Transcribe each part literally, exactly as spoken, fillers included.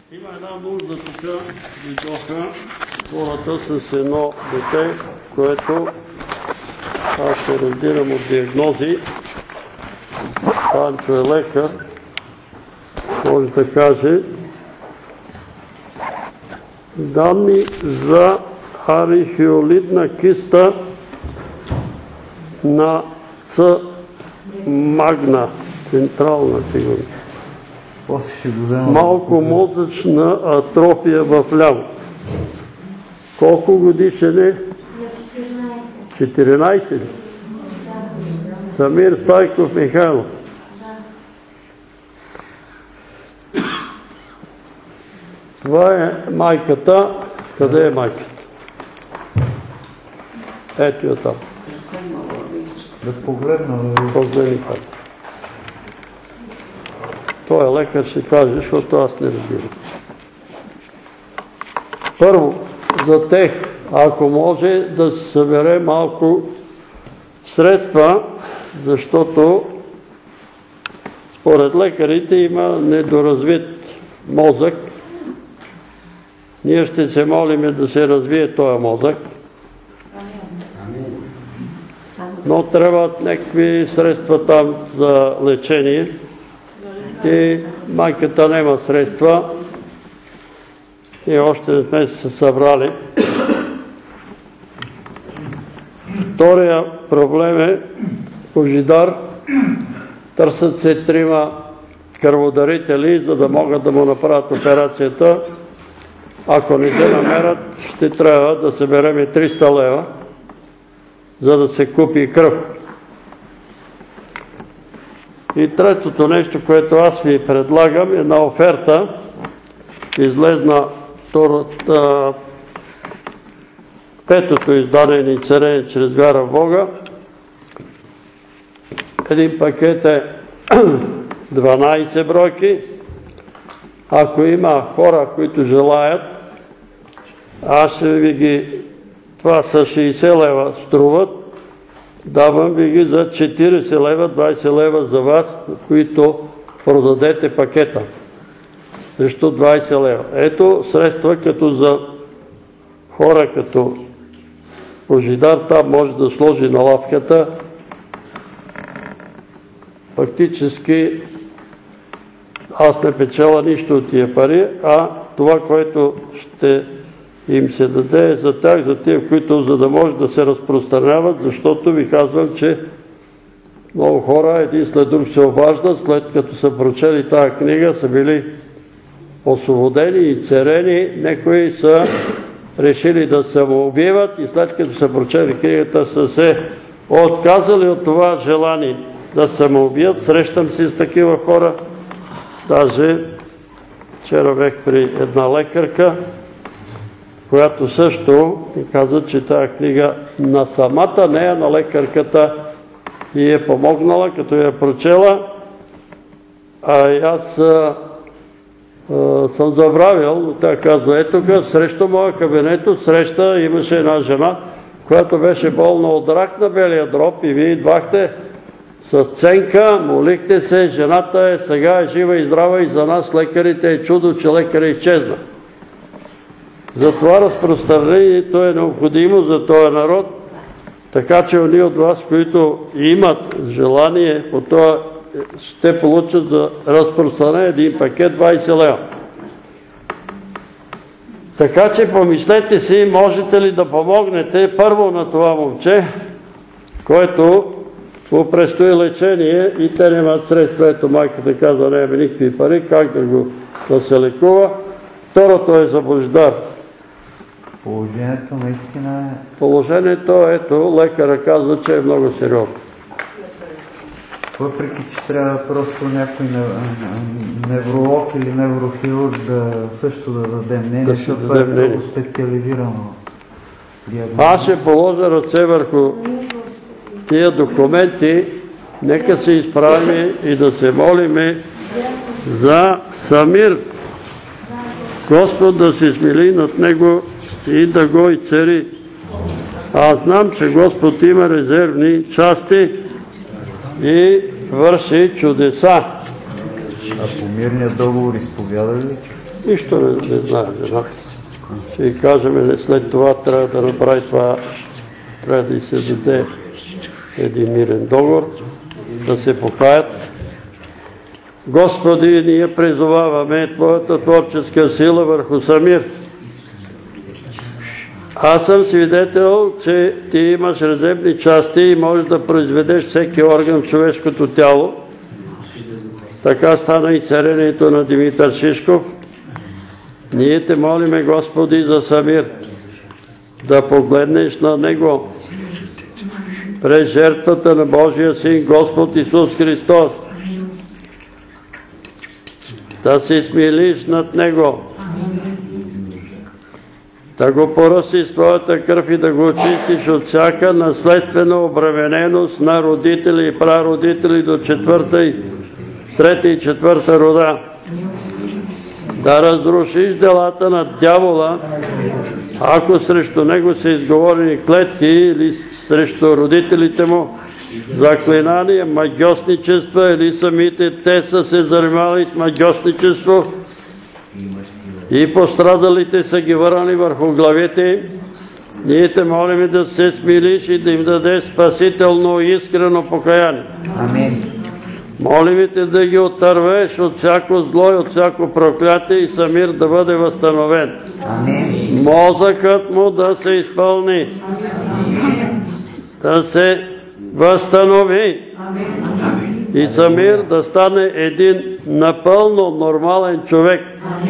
Има една нужда тук, дойдоха хората с едно дете, което аз ще разбирам от диагнози. Панчо е лекар, може да каже данни за арихеолитна киста на С магна, централна сигурно. Малко мозъчна атрофия в ляво. Колко годишен е? четиринайсет. Самир Стайков Михайлов. Това е майката. Къде е майката? Ето я там. Да погледна. Погледни как. Той е лекар, ще каже, защото аз не разбирам. Първо, за тех, ако може да се събере малко средства, защото според лекарите има недоразвит мозък. Ние ще се молим да се развие този мозък. Но трябват някакви средства там за лечение. И майката няма средства. И още не сме се събрали. Втория проблем е Божидар. Търсят се трима кръводарители, за да могат да му направят операцията. Ако не се намерят, ще трябва да събереме триста лева, за да се купи кръв. И третото нещо, което аз ви предлагам, е една оферта. Излезна петото издание ни Царение чрез вяра в Бога. Един пакет е дванайсет бройки. Ако има хора, които желаят, аз ще ви ги... Това са шейсет лева струват. Давам ви ги за четирийсет лева, двайсет лева за вас, които продадете пакета. Срещу двайсет лева. Ето средства като за хора като Божидар, там може да сложи на лавката. Фактически аз не печеля нищо от тия пари, а това, което ще им се даде е за тях, за тия, които за да може да се разпространяват, защото ви казвам, че много хора един след друг се обаждат, след като са прочели тази книга, са били освободени и царени, някои са решили да се самоубиват и след като са прочели книгата, са се отказали от това желание да се самоубият. Срещам си с такива хора. Даже вчера бех при една лекарка, която също ми каза, че тази книга на самата нея, на лекарката, и е помогнала, като я прочела. А и аз а, а, съм забравил, но тя казва, ето тук, срещу моя кабинето, среща имаше една жена, която беше болна от рак на белия дроб и вие идвахте с ценка, молихте се, жената е сега е жива и здрава и за нас лекарите е чудо, че лекаря изчезна. Затова разпространението е необходимо за този народ, така че они от вас, които имат желание по това, ще получат за разпространение един пакет двайсет лева. Така че помислете си, можете ли да помогнете първо на това момче, което му предстои лечение и те нямат средства. Ето майката казва, не има никакви пари, как да го да се лекува. Второто е за Божидар. Положението наистина е... Положението, ето, лекара казва, че е много сериозно. Въпреки, че трябва просто някой невролог или неврохирург да също да даде мнение, защото това е много специализирано диагноза. Аз ще положа ръце върху тия документи, нека се изправим и да се молиме за Самир. Господ да се смили над него и да го изцели. Аз знам, че Господ има резервни части и върши чудеса. А по мирния договор изповяда ли? Нищо не, не знае жената. Ще й кажем, след това трябва да направи това, трябва да й се даде един мирен договор, да се покаят. Господи, ние призоваваме Твоята творческа сила върху Самир. Аз съм свидетел, че Ти имаш резервни части и можеш да произведеш всеки орган в човешкото тяло. Така стана и царението на Димитър Шишков. Ние Те молиме, Господи, за Самир, да погледнеш на него през жертвата на Божия Син, Господ Исус Христос. Да се смилиш над него, да го поръси с Твоята кръв и да го очистиш от всяка наследствена обремененост на родители и прародители до четвърта и трета и четвърта рода. Да разрушиш делата на дявола, ако срещу него са изговорени клетки или срещу родителите му заклинания, магьосничества или самите те са се занимавали с магьосничество и пострадалите са ги върнали върху главите им. Ние Те молим да се смилиш и да им даде спасително и искрено покаяние. Амин. Молим Те да ги отървеш от всяко зло и от всяко проклятие и Самир да бъде възстановен. Амин. Мозъкът му да се изпълни, да се възстанови и Самир да стане един напълно нормален човек.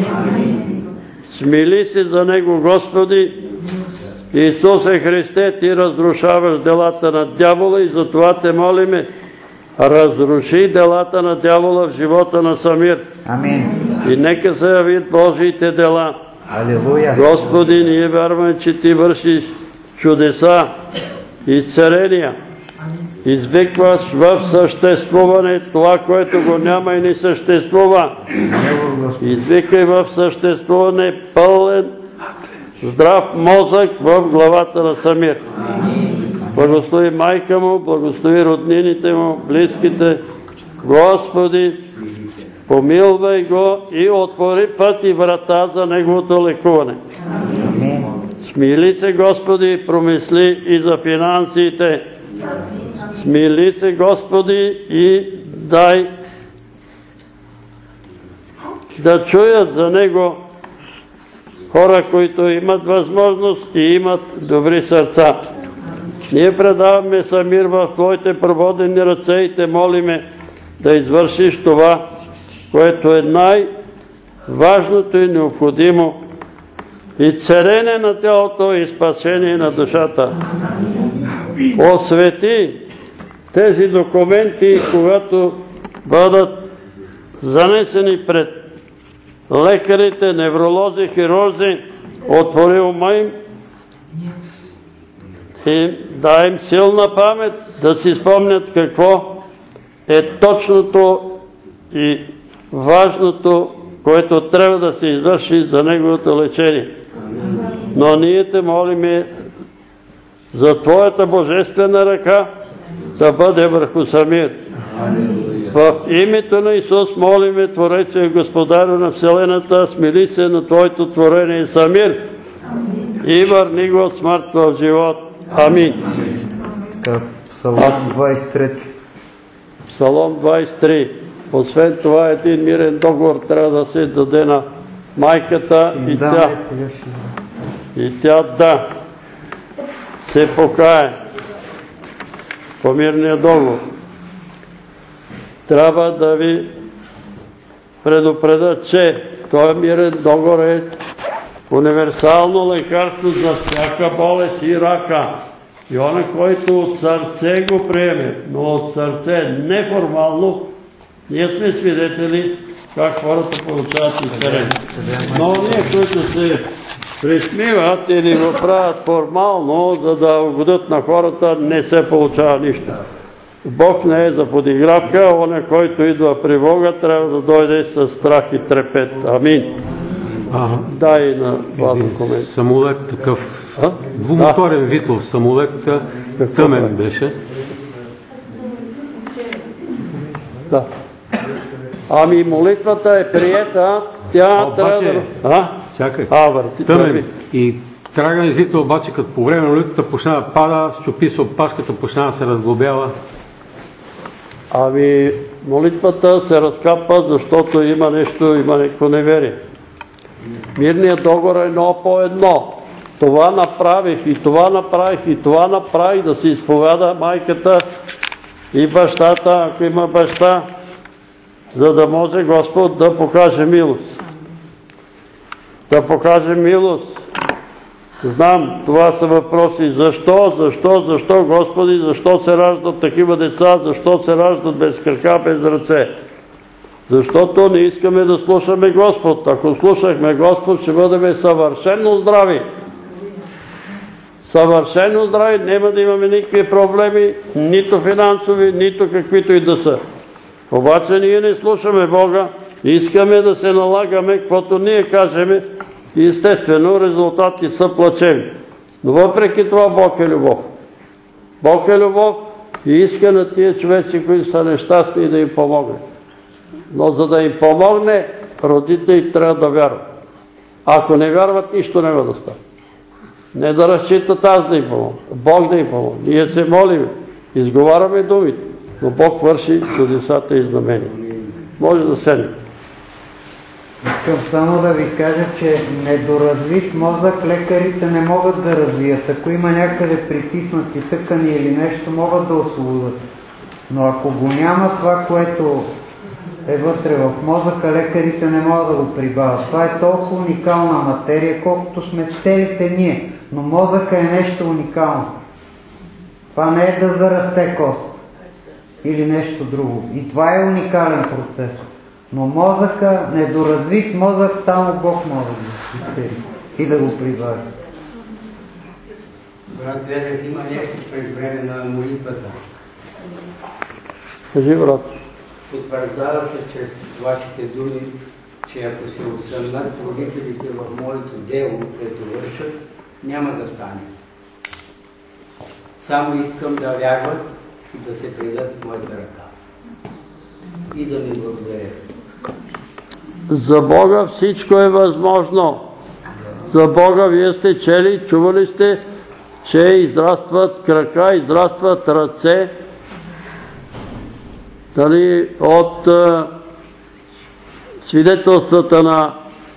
Смили се за него, Господи. Исусе Христе, Ти разрушаваш делата на дявола и затова Те молиме, разруши делата на дявола в живота на Самир. Амин. И нека се явят Божиите дела. Алилуя. Господи, ние вярваме, че Ти вършиш чудеса, изцеления. Извикваш в съществуване това, което го няма и не съществува. Извикай в съществуване пълен здрав мозък в главата на Самир. Благослови майка му, благослови роднините му, близките. Господи, помилвай го и отвори път и врата за неговото лекуване. Смили се, Господи, промисли и за финансите. Смили се, Господи, и дай да чуят за него хора, които имат възможност и имат добри сърца. Ние предаваме Самир в Твоите проводени ръце и Те молиме да извършиш това, което е най-важното и необходимо, и целене на тялото и спасение на душата. Освети тези документи, когато бъдат занесени пред лекарите, невролози, хирурзи, отвори ума им и дай им силна памет да си спомнят какво е точното и важното, което трябва да се извърши за неговото лечение. Но ние Те молиме за Твоята божествена ръка да бъде върху Самир. В името на Исус молиме, Твореца и Господарю на Вселената, смили се на Твоето творение Самир и върни го от смърт в живот. Амин. Псалом двадесет и трети. Псалом двадесет и три. Освен това, един мирен договор трябва да се даде на майката и тя, и тя да се покае по мирния договор. Трябва да ви предупредя, че този мирен договор е универсално лекарство за всяка болест и рака. И он, който от сърце го приеме, но от сърце неформално, ние сме свидетели как хората получават изцеление. Но ние, които се присмиват или го правят формално, за да угодят на хората, не се получава нищо. Бог не е за подигравка, он, който идва при Бога, трябва да дойде с страх и трепет. Амин. Дай на два документа. Самолет такъв, двумоторен Витлов самолет, тъмен беше. Да. Ами молитвата е приета, тя обаче, трябва да... А? Чакай, а, върти, тъмен и траган извител, обаче като по време на молитвата почна да пада, щупи се опашката, почна да се разглобява. Ами молитвата се разкапва, защото има нещо, има някакво неверие. Мирният договор е едно по едно. Това направих и това направих и това направих, да се изповяда майката и бащата, ако има баща, за да може Господ да покаже милост. Да покаже милост. Знам, това са въпроси. Защо, защо, защо, Господи, защо се раждат такива деца, защо се раждат без крака, без ръце? Защото не искаме да слушаме Господ. Ако слушахме Господ, ще бъдем съвършено здрави. Съвършено здрави, няма да имаме никакви проблеми, нито финансови, нито каквито и да са. Обаче ние не слушаме Бога, искаме да се налагаме, каквото ние кажеме, и естествено резултати са плачевни. Но въпреки това Бог е любов. Бог е любов и иска на тия човеци, които са нещастни, да им помогне. Но за да им помогне, родители трябва да вярват. Ако не вярват, нищо няма да стане. Не да разчитат аз да им помогна, Бог да им помогне. Ние се молим, изговаряме думите, но Бог върши чудесата и знамения. Може да седне. Искам само да ви кажа, че недоразвит мозък лекарите не могат да развият. Ако има някъде притиснати тъкани или нещо, могат да освободят. Но ако го няма това, което е вътре в мозъка, лекарите не могат да го прибавят. Това е толкова уникална материя, колкото сме целите ние. Но мозъка е нещо уникално. Това не е да зарасте кост или нещо друго. И това е уникален процес. Но мозъка, недоразвит мозък, само Бог може да изцели и да го прибави. Брат Велев, има нещо през време на молитвата. Кажи, брат. Потвърждава се чрез вашите думи, че ако се усъмнат родителите в моето дело, което вършат, няма да стане. Само искам да вярват и да се предат в моята ръка. И да ми благодарят. За Бога всичко е възможно. За Бога вие сте чели, чували сте, че израстват крака, израстват ръце. Дали от а, свидетелствата на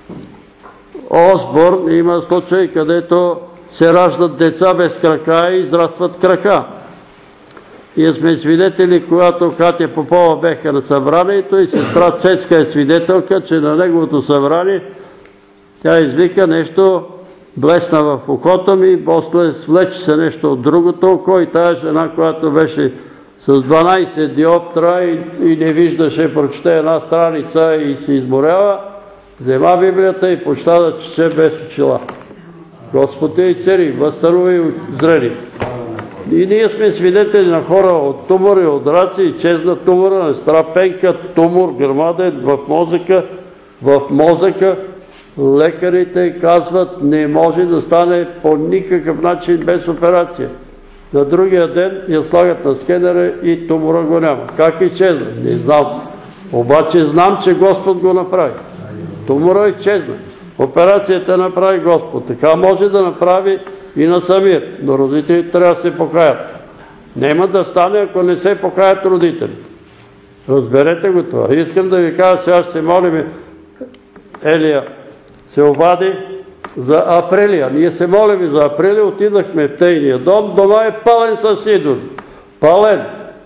Осборн има случай, където се раждат деца без крака и израстват крака. И сме свидетели, когато Катя Попова беха на събранието и сестра Цецка е свидетелка, че на неговото събрание тя извика нещо, блесна в окото ми, после свлече се нещо от другото око и тая жена, която беше с дванайсет диоптра и, и не виждаше, прочете една страница и се изморява, взема Библията и почта да чете без очила. Господ е и цари, възстанови зрени. И ние сме свидетели на хора от тумори, от раци, изчезна тумора, на страпенка, тумор, грамаден в мозъка, в мозъка. Лекарите казват, не може да стане по никакъв начин без операция. На другия ден я слагат на скенера и тумора го няма. Как изчезна? Не знам. Обаче знам, че Господ го направи. Тумора изчезна. Операцията направи Господ. Така може да направи и на Самир. Но родителите трябва да се покаят. Нема да стане, ако не се покаят родители. Разберете го това. Искам да ви кажа, сега ще се молим. Елия се обади за Априлия. Ние се молим за Априлия, отидахме в тейния дом. Дома е пълен с идоли. Пълен.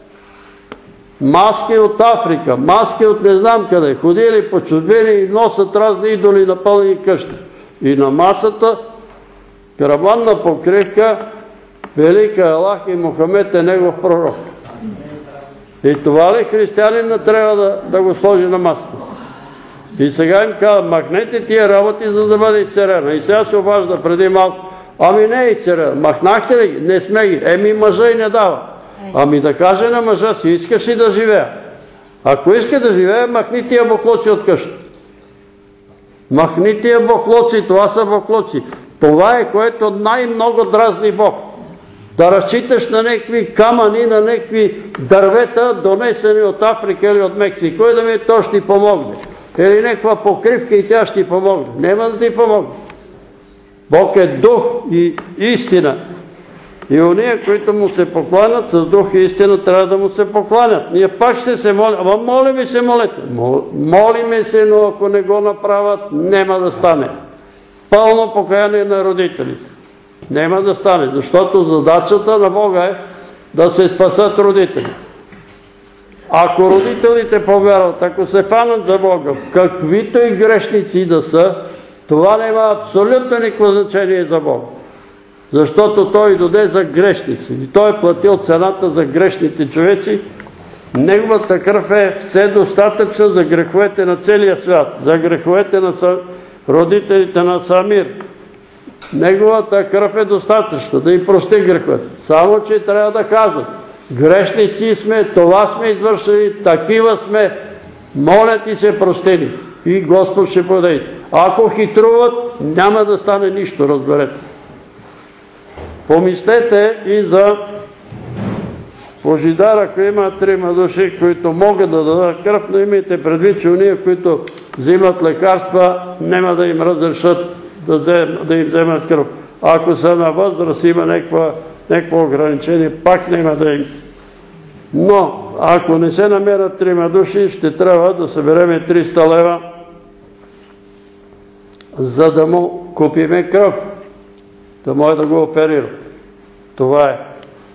Маски от Африка, маски от не знам къде. Ходили по чужбини и носят разни идоли на пълни къщи. И на масата караванна покривка, велика Аллах и Мохамед е негов пророк. И това ли християнина трябва да, да го сложи на масата? И сега им казва, махнете тия работи, за да бъде изцерена. И сега се обажда преди малко, ами не е изцерена. Махнахте ли ги? Не сме ги. Еми мъжа и не дава. Ами да каже на мъжа си, искаш ли да живея? Ако иска да живея, махни тия бохлоци от къщата. Махни тия бохлоци, това са бохлоци. Това е, което най-много дразни Бог. Да разчиташ на някакви камъни, на някакви дървета, донесени от Африка или от Мексико, и да ми то ще ти помогне. Или някаква покривка и тя ще ти помогне. Нема да ти помогне. Бог е дух и истина. И ония, които му се покланят с дух и истина, трябва да му се покланят. Ние пак ще се молим. Ама моли ми се, молете. Молиме се, но ако не го направят, няма да стане. Пълно покаяние на родителите. Няма да стане, защото задачата на Бога е да се спасат родители. Ако родителите повярват, ако се фанат за Бога, каквито и грешници да са, това няма абсолютно никакво значение за Бога. Защото Той доде за грешници. И Той е платил цената за грешните човеци. Неговата кръв е все достатъчна за греховете на целия свят, за греховете на родителите на Самир. Неговата кръв е достатъчна да им прости греховете. Само, че трябва да казват: грешници сме, това сме извършили, такива сме, моля ти се, прости ни. И Господ ще подейства. Ако хитруват, няма да стане нищо, разберете. Помислете и за Божидар, ако има трима души, които могат да дадат кръв, но имайте предвид, че уния, които взимат лекарства, няма да им разрешат да им вземат кръв. Ако са на възраст, има някакво ограничение, пак няма да им. Но, ако не се намерят трима души, ще трябва да събереме триста лева, за да му купиме кръв, да може да го оперира. Това е.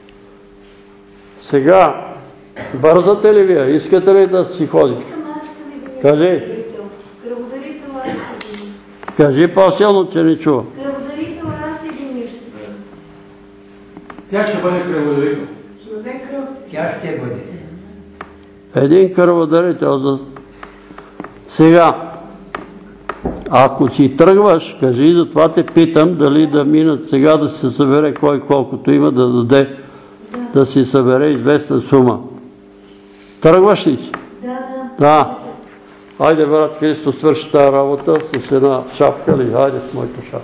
Сега, бързате ли вие? Искате ли да си ходите? Кажи. Кръводарител аз един. Кажи по-силно, че не чува. Кръводарител аз един ще бъде. Тя ще бъде кръводарител. Ще даде кръв. Тя ще бъде. Един кръводарител за... Сега, ако си тръгваш, кажи, затова те питам, дали да минат сега да се събере кой колкото има да даде, да си събере известна сума. Тръгваш ли си? Да, да. Да. Хайде, брат Христо, свърши тази работа с една шапка ли? Хайде с моята шапка.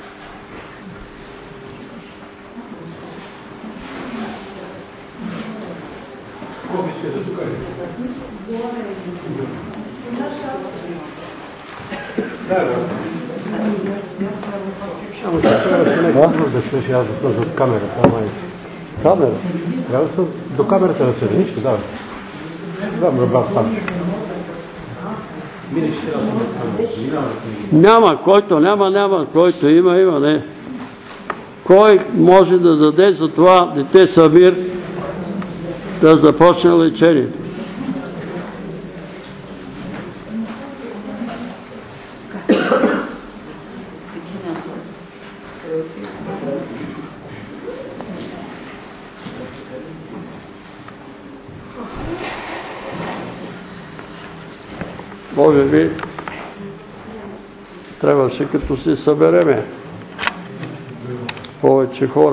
Ама ще трябва да се не казва да смеши, аз да съм зад камерата. Камера? Трябва да съм до камерата да седи, нищо, да. Да, ме брат Станчо. Няма, който няма, няма, който има, има, не. Кой може да даде за това дете Самир да започне лечението? Може би трябваше като се събереме повече хора.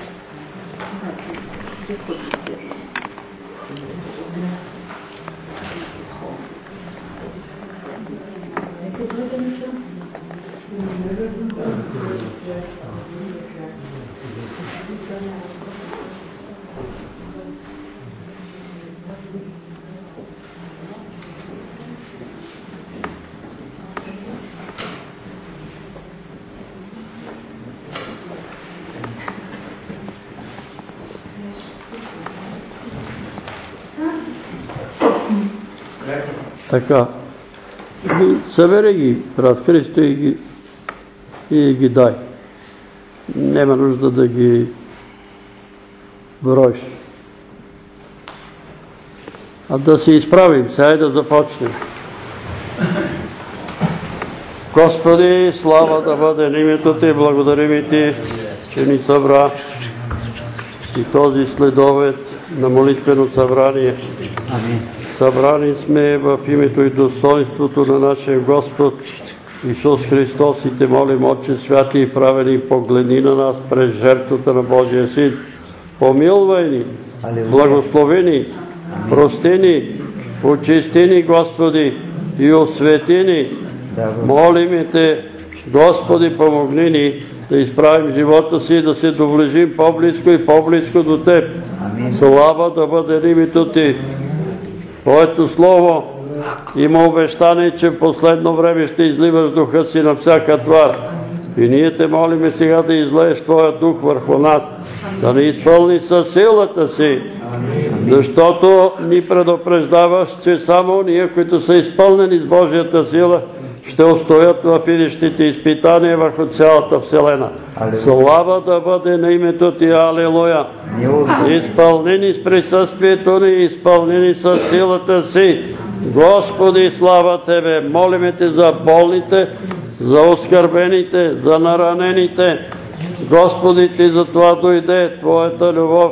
Така, събери ги, брат Христо, и ги, и ги дай. Нема нужда да ги броиш. А да се изправим, сега да започнем. Господи, слава да бъде името Ти, благодарим Ти, че ни събра и този следобед на молитвено събрание. Събрани сме в името и достоинството на нашия Господ Исус Христос и Те молим, Отче святи и праведни, погледни на нас през жертвата на Божия Син. Помилвай ни, благослови ни, прости ни, очисти ни, Господи, и освети ни. Молиме Те, Господи, помогни ни да изправим живота си, да се доближим по-близко и по-близко до Теб. Слава да бъде името Ти. Твоето Слово има обещание, че в последно време ще изливаш духа си на всяка твар. И ние те молиме сега да излееш Твоя дух върху нас, да ни изпълни със силата си, защото ни предупреждаваш, че само ние, които са изпълнени с Божията сила, ще устоят в идещите изпитания върху цялата вселена. Слава да бъде на името Ти, алелуя! Изпълнени с присъствието ни, изпълнени с силата си. Господи, слава Тебе! Молиме Те за болните, за оскърбените, за наранените. Господи, Ти за това дойде. Твоята любов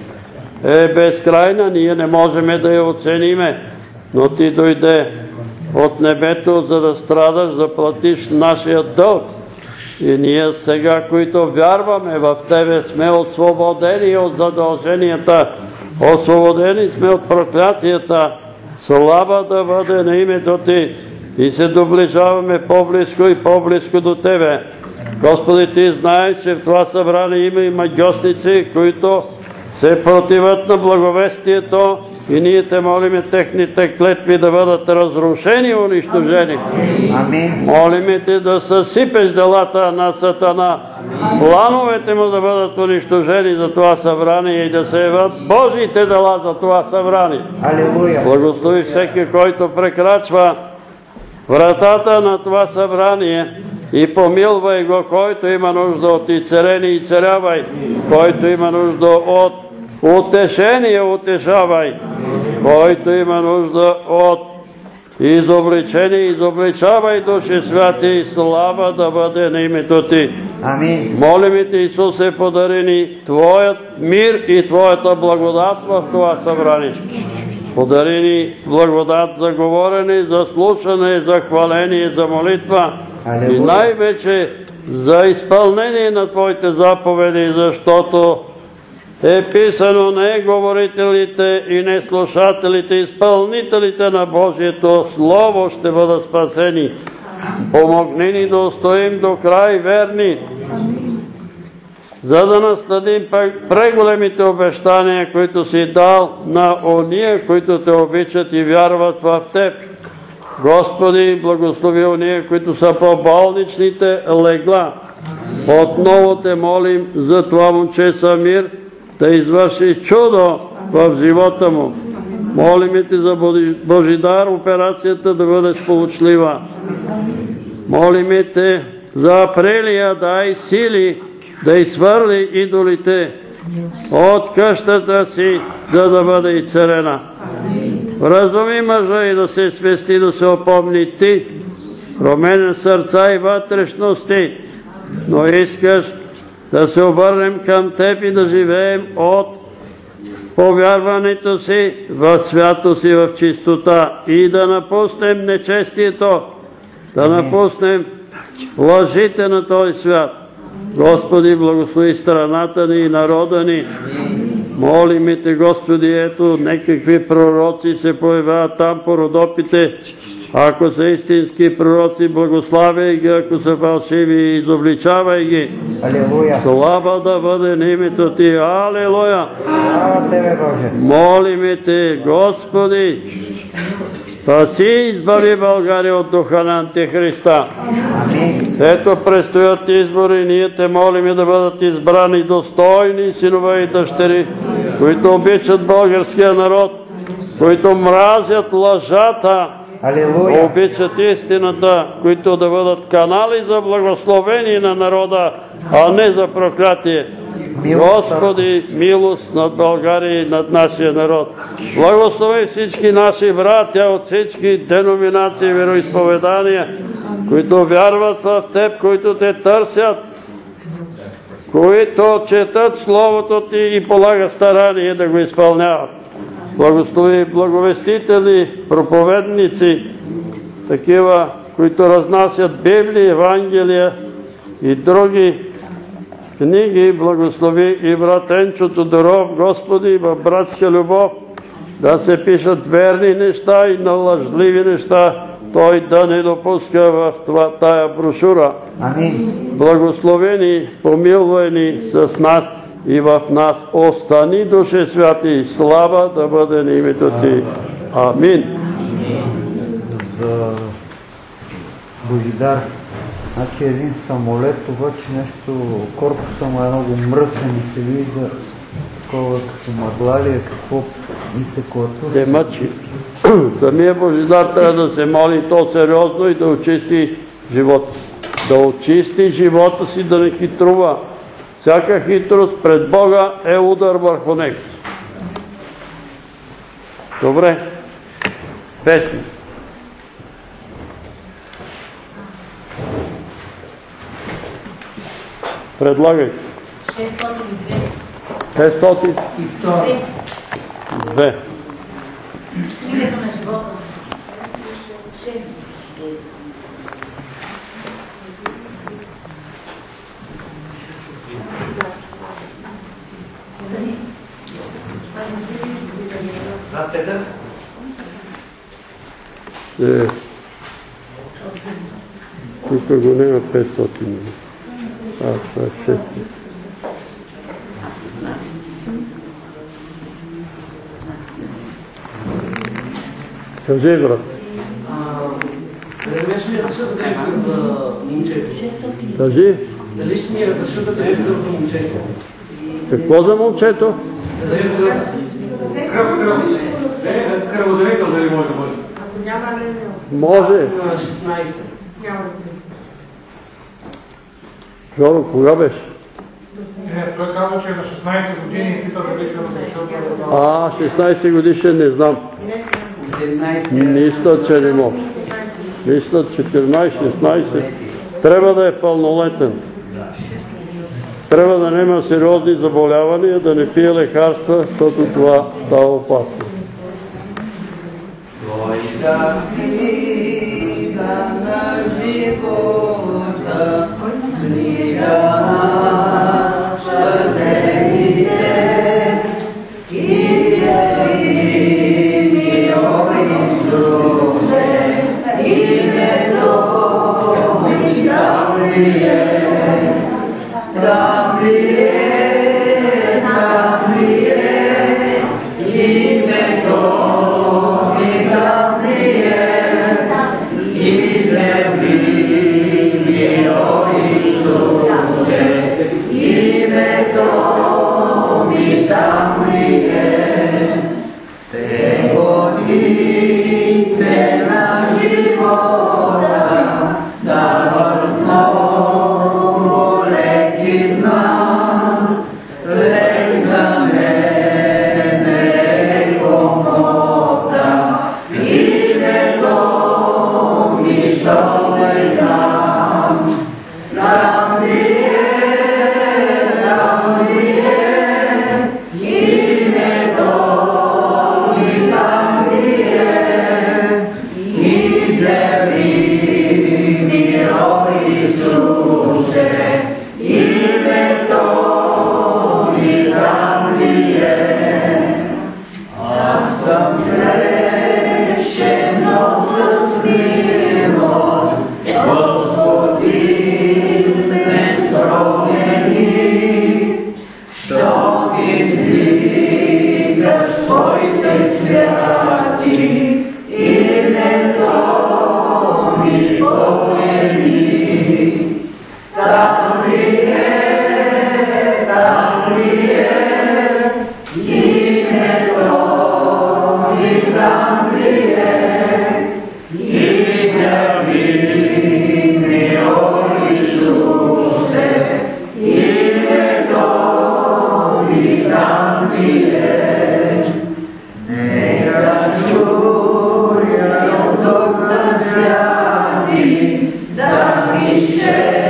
е безкрайна, ние не можем да я оцениме, но Ти дойде от небето, за да страдаш, да платиш нашия дълг. И ние сега, които вярваме в Тебе, сме освободени от задълженията, освободени сме от проклятията. Слава да бъде на името Ти и се доближаваме по-близко и по-близко до Тебе. Господи, Ти знаеш, че в това събрание има и магьосници, които се противят на благовестието, и ние Те молиме техните клетви да бъдат разрушени и унищожени. Молиме Те да съсипеш делата на Сатана, плановете му да бъдат унищожени за това събрание и да се явят Божиите дела за това събрание. Благослови всеки, който прекрачва вратата на това събрание, и помилвай го, който има нужда от изцеление, изцелявай, който има нужда от утешение, утешавай, който има нужда от изобличение, изобличавай, Души Святи, слава да бъде на името Ти. Амин. Молим Те, Исусе, подари ни Твоят мир и Твоята благодат в това събрание. Подари ни благодат за говорене, за слушане, за хваление, за молитва и най-вече за изпълнение на Твоите заповеди, защото е писано: не говорителите и не слушателите, изпълнителите на Божието Слово ще бъдат спасени. Помогни ни да устоим до край верни, за да наследим преголемите обещания, които си дал на ония, които Те обичат и вярват в Теб. Господи, благослови ония, които са по болничните легла. Отново Те молим за това момче Самир, да извърши чудо в живота му. Молим Те за Божидар, операцията да бъде сполучлива. Молим Те за Апрелия, дай сили да изхвърли идолите от къщата си, за да бъде и царена. Разуми мъжа и да се свести, да се опомни Ти, променя сърца и вътрешности, но искаш да се обърнем към Теб и да живеем от повярването си в святост и в чистота и да напуснем нечестието, да напуснем лъжите на този свят. Господи, благослови страната ни и народа ни. Молим Те, Господи, ето некакви пророци се появяват там по Родопите. Ако са истински пророци, благославяй ги, ако са фалшиви, изобличавай ги. Алелуя. Слава да бъде на името Ти. Алелуя. Слава Тебе, Боже. Молим Те, Господи, спаси и избави България от духа на Антихриста. Ето предстоят избори, ние Те молим да бъдат избрани достойни синове и дъщери, които обичат българския народ, които мразят лъжата, обичат истината, които да бъдат канали за благословение на народа, а не за проклятие. Господи, милост над България и над нашия народ. Благослови всички наши братя от всички деноминации и вероизповедания, които вярват в Теб, които Те търсят, които четат Словото Ти и полагат старание да го изпълняват. Благослови благовестители, проповедници, такива, които разнасят Библия, Евангелия и други книги. Благослови и брат Енчо Тодоров, Господи, в братска любов да се пишат верни неща и на лъжливи неща, Той да не допуска в това, тая брошура. Амин. Благословени, помилвани с нас и в нас остани, Душе Святи, слава да бъде на името Ти. Амин. За Божидар. Значи един самолет, обаче нещо, корпуса му е много мръсен и се вижда такова като мъглалие, какво и се клатури. Те мъчи. Самия Божидар трябва да се моли то сериозно и да очисти живота. Да очисти живота си, да не хитрува. Всяка хитрост пред Бога е удар върху него. Добре. Песни. Предлагай. шестстотин и две. Името на живота. шест. Брат Петър? Е, тук го няма петстотин. А, това е шест. Кажи, брат. Дали ще ми разрешат да те за момчето? Кажи. Дали ще ми разрешат да те за момчето? Какво за момчето? Кръводарител дали може да бъде? Ако няма анемия, Може. На шестнайсет. няма да ти. Жоро, кога беше? Не, той казва, че е на шестнайсет години и пита дали ще разрешат да... А, шестнайсет годишен не знам. осемнайсет. Мисля, че не може. Мисля, четиринайсет, шестнайсет. Трябва да е пълнолетен. Трябва да няма сериозни заболявания, да не пие лекарства, защото това става опасно. Твоята книга на живота, книга на спасените, идеи, о Исусе, името ми там ли е, там ли е, там ли е, името ми там ли е, и земли ми, о Исусе, името ми там ли е, те годите на живота стават много леки знам, лек за мен е комота, името ми що ме там, там ли е, там ли е, името ми там ли е, и земи ми, о Исусе, името ми там ли е. Аз съм грешен, но с милост, Господи, ме промени, що издигаш Твоите святи, името ми помени. Там ли е, там ли е, името ми там ли е, и зяви ми, о Исусе, името ми там ли е. Нека чуя от духа святи, да ми ще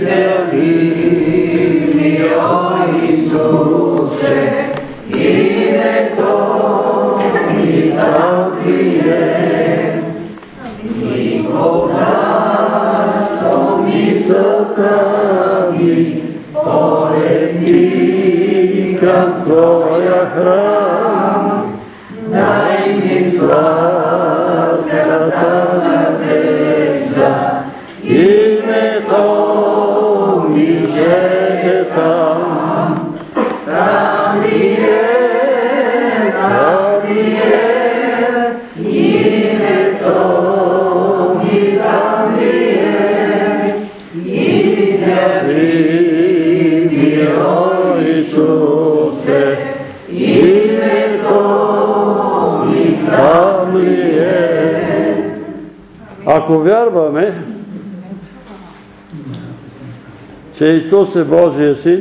Твоя храм, дай ми сладката надежда, името ми ще там. Там ли е, там ли е, името ми там ли е, изяви ми, о Исусе, името ми там ли е. Ако вярваме, че Исус е Божия Син,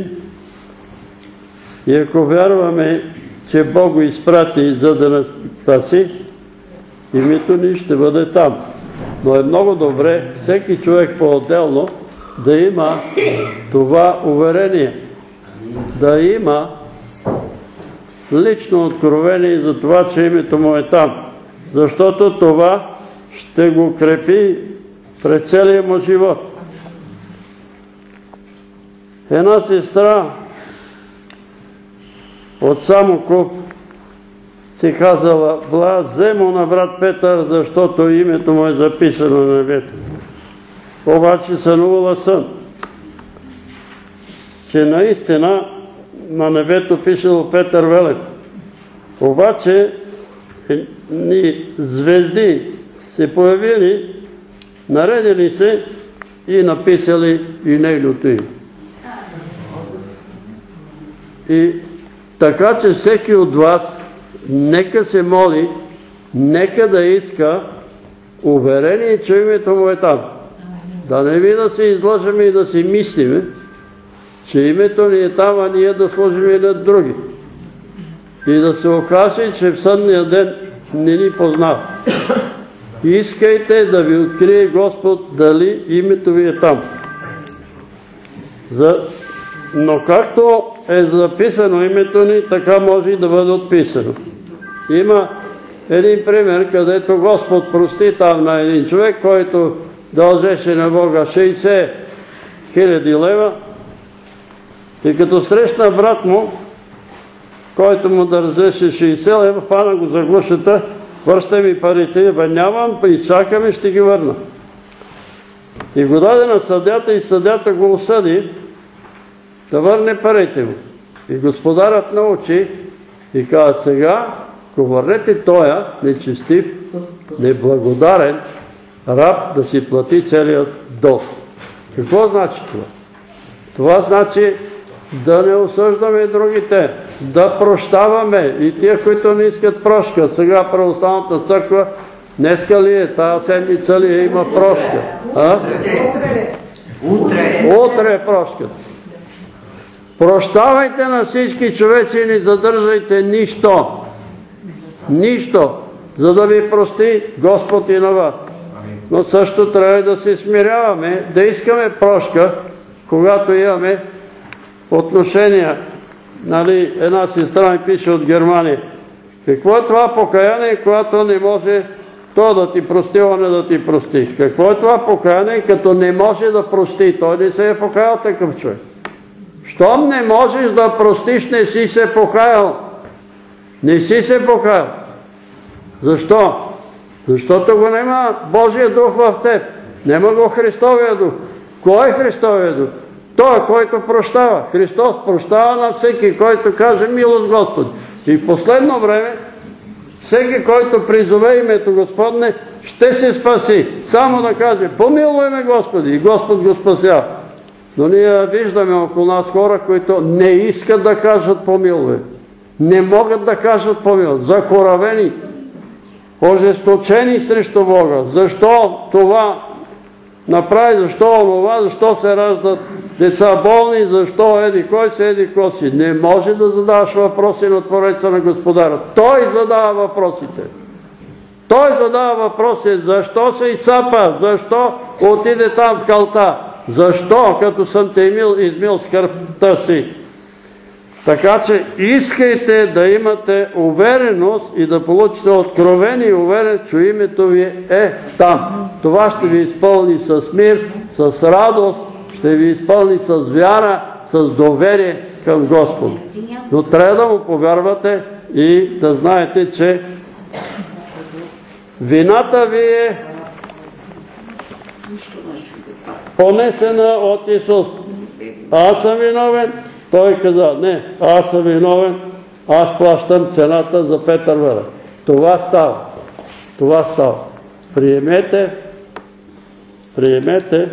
и ако вярваме, че Бог го изпрати, за да нас спаси, името ни ще бъде там. Но е много добре всеки човек по-отделно да има това уверение, да има лично откровение за това, че името му е там. Защото това ще го крепи през целия му живот. Една сестра от Самоков си казала: "Блазе му на брат Петър, защото името му е записано на небето." Обаче сънувала сън, че наистина на небето пишело Петър Велев. Обаче ни звезди се появили, наредили се и написали и нейното име. И така, че всеки от вас нека се моли, нека да иска уверение, че името му е там. Да не би да се излъжеме и да си мислиме, че името ни е там, а ние да служим и над други. И да се окаже, че в съдния ден не ни познава. Искайте да ви открие Господ дали името ви е там. За... Но както е записано името ни, така може и да бъде отписано. Има един пример, където Господ прости там на един човек, който дължеше на Бога шейсет хиляди лева, и като срещна брат му, който му дължеше шейсет лева, фана го за гушата: "Връщай ми парите." "Бе, нямам, изчакам и ще ги върна." И го даде на съдята, и съдята го осъди да върне парите му. И господарът научи и каза: "Сега го върнете тоя нечестив, неблагодарен раб да си плати целият дълг." Какво значи това? Това значи да не осъждаме другите, да прощаваме и тия, които не искат прошка. Сега православната църква днеска ли е, тази седмица ли е, има прошка? Утре. Утре е прошката. Прощавайте на всички човеци и не задържайте нищо. Нищо, за да ви прости Господ и на вас. Но също трябва да се смиряваме, да искаме прошка, когато имаме отношения. Нали, една сестра ми пише от Германия: "Какво е това покаяние, когато не може то да ти прости, не да ти прости? Какво е това покаяние, като не може да прости?" Той не се е покаял такъв човек. Щом не можеш да простиш, не си се покаял. Не си се покаял. Защо? Защото го няма Божия дух в теб. Нема го Христовия дух. Кой е Христовия дух? Той, който прощава. Христос прощава на всеки, който каже: "Милост Господи." И в последно време всеки, който призове името Господне, ще се спаси. Само да каже: "Помилуй ме, Господи", и Господ го спасява. Но ние виждаме около нас хора, които не искат да кажат "помилуй". Не могат да кажат "помилуй". Закоравени, ожесточени срещу Бога. Защо това направи, защо онова, защо се раждат деца болни, защо еди кой се, еди кой си. Не може да задаваш въпроси на Твореца на Господара. Той задава въпросите. Той задава въпроси: защо се изцапа, защо отиде там в калта, Защо? Като съм те имил, измил скърбта си. Така че искайте да имате увереност и да получите откровение и увереност, че името ви е там. Това ще ви изпълни с мир, с радост, ще ви изпълни с вяра, с доверие към Господа. Но трябва да му повярвате и да знаете, че вината ви е понесена от Исус. Аз съм виновен. Той каза, не, аз съм виновен, аз плащам цената за Петър Велев. Това става. Това става. Приемете, приемете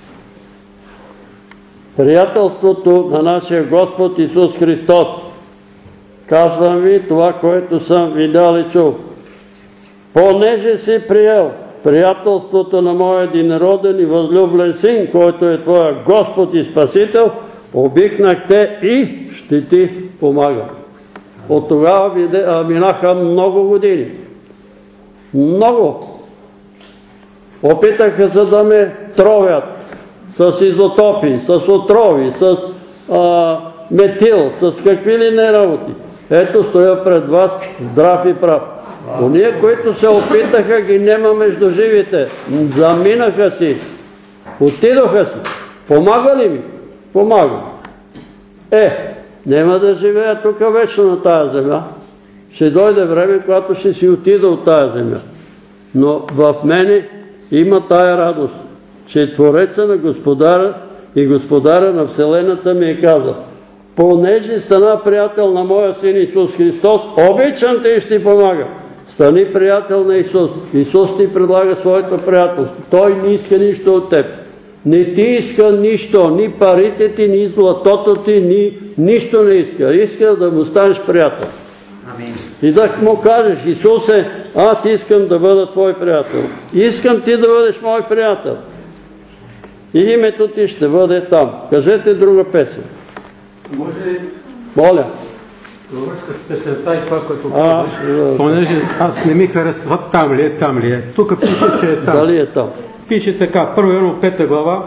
приятелството на нашия Господ Исус Христос. Казвам ви това, което съм видял и чул. Понеже си приел приятелството на моя единороден и възлюблен син, който е твоя Господ и Спасител, обикнах те и ще ти помагам. От тогава минаха много години. Много. Опитаха се да ме тровят с изотопи, с отрови, с а, метил, с какви ли не работи. Ето стоя пред вас здрав и прав. Ония, които се опитаха, ги нема между живите. Заминаха си. Отидоха си. Помага ли ми? Помага. Е, няма да живея тук вечно на тая земя. Ще дойде време, когато ще си отида от тая земя. Но в мене има тая радост, че Твореца на Господара и Господаря на Вселената ми е казал: понеже стана приятел на моя син Исус Христос, обичам те и ще ти помага. Стани приятел на Исус. Исус ти предлага своето приятелство. Той не иска нищо от теб. Не ти иска нищо, ни парите ти, ни златото ти, ни нищо не иска. Иска да му станеш приятел. Амин. И да му кажеш: Исусе, аз искам да бъда твой приятел. Искам ти да бъдеш мой приятел. И името ти ще бъде там. Кажете друга песен. Може ли... Моля. Във връзка с песента и това, което казваш, понеже аз не ми харесва там ли е, там ли е. Тук пише, че е там. Дали е там? Пише така, първо Йоанна пета глава,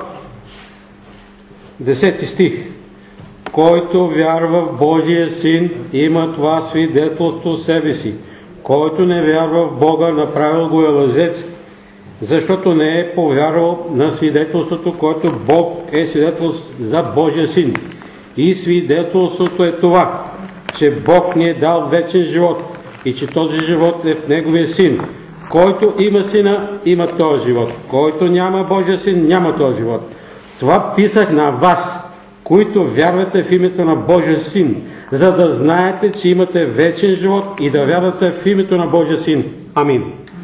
десети стих. Който вярва в Божия Син, има това свидетелство в себе си. Който не вярва в Бога, направил го е лъжец, защото не е повярвал на свидетелството, което Бог е свидетел за Божия Син. И свидетелството е това, че Бог ни е дал вечен живот и че този живот е в Неговия Син. Който има Сина, има този живот. Който няма Божия Син, няма този живот. Това писах на вас, които вярвате в името на Божия Син, за да знаете, че имате вечен живот и да вярвате в името на Божия Син. Амин.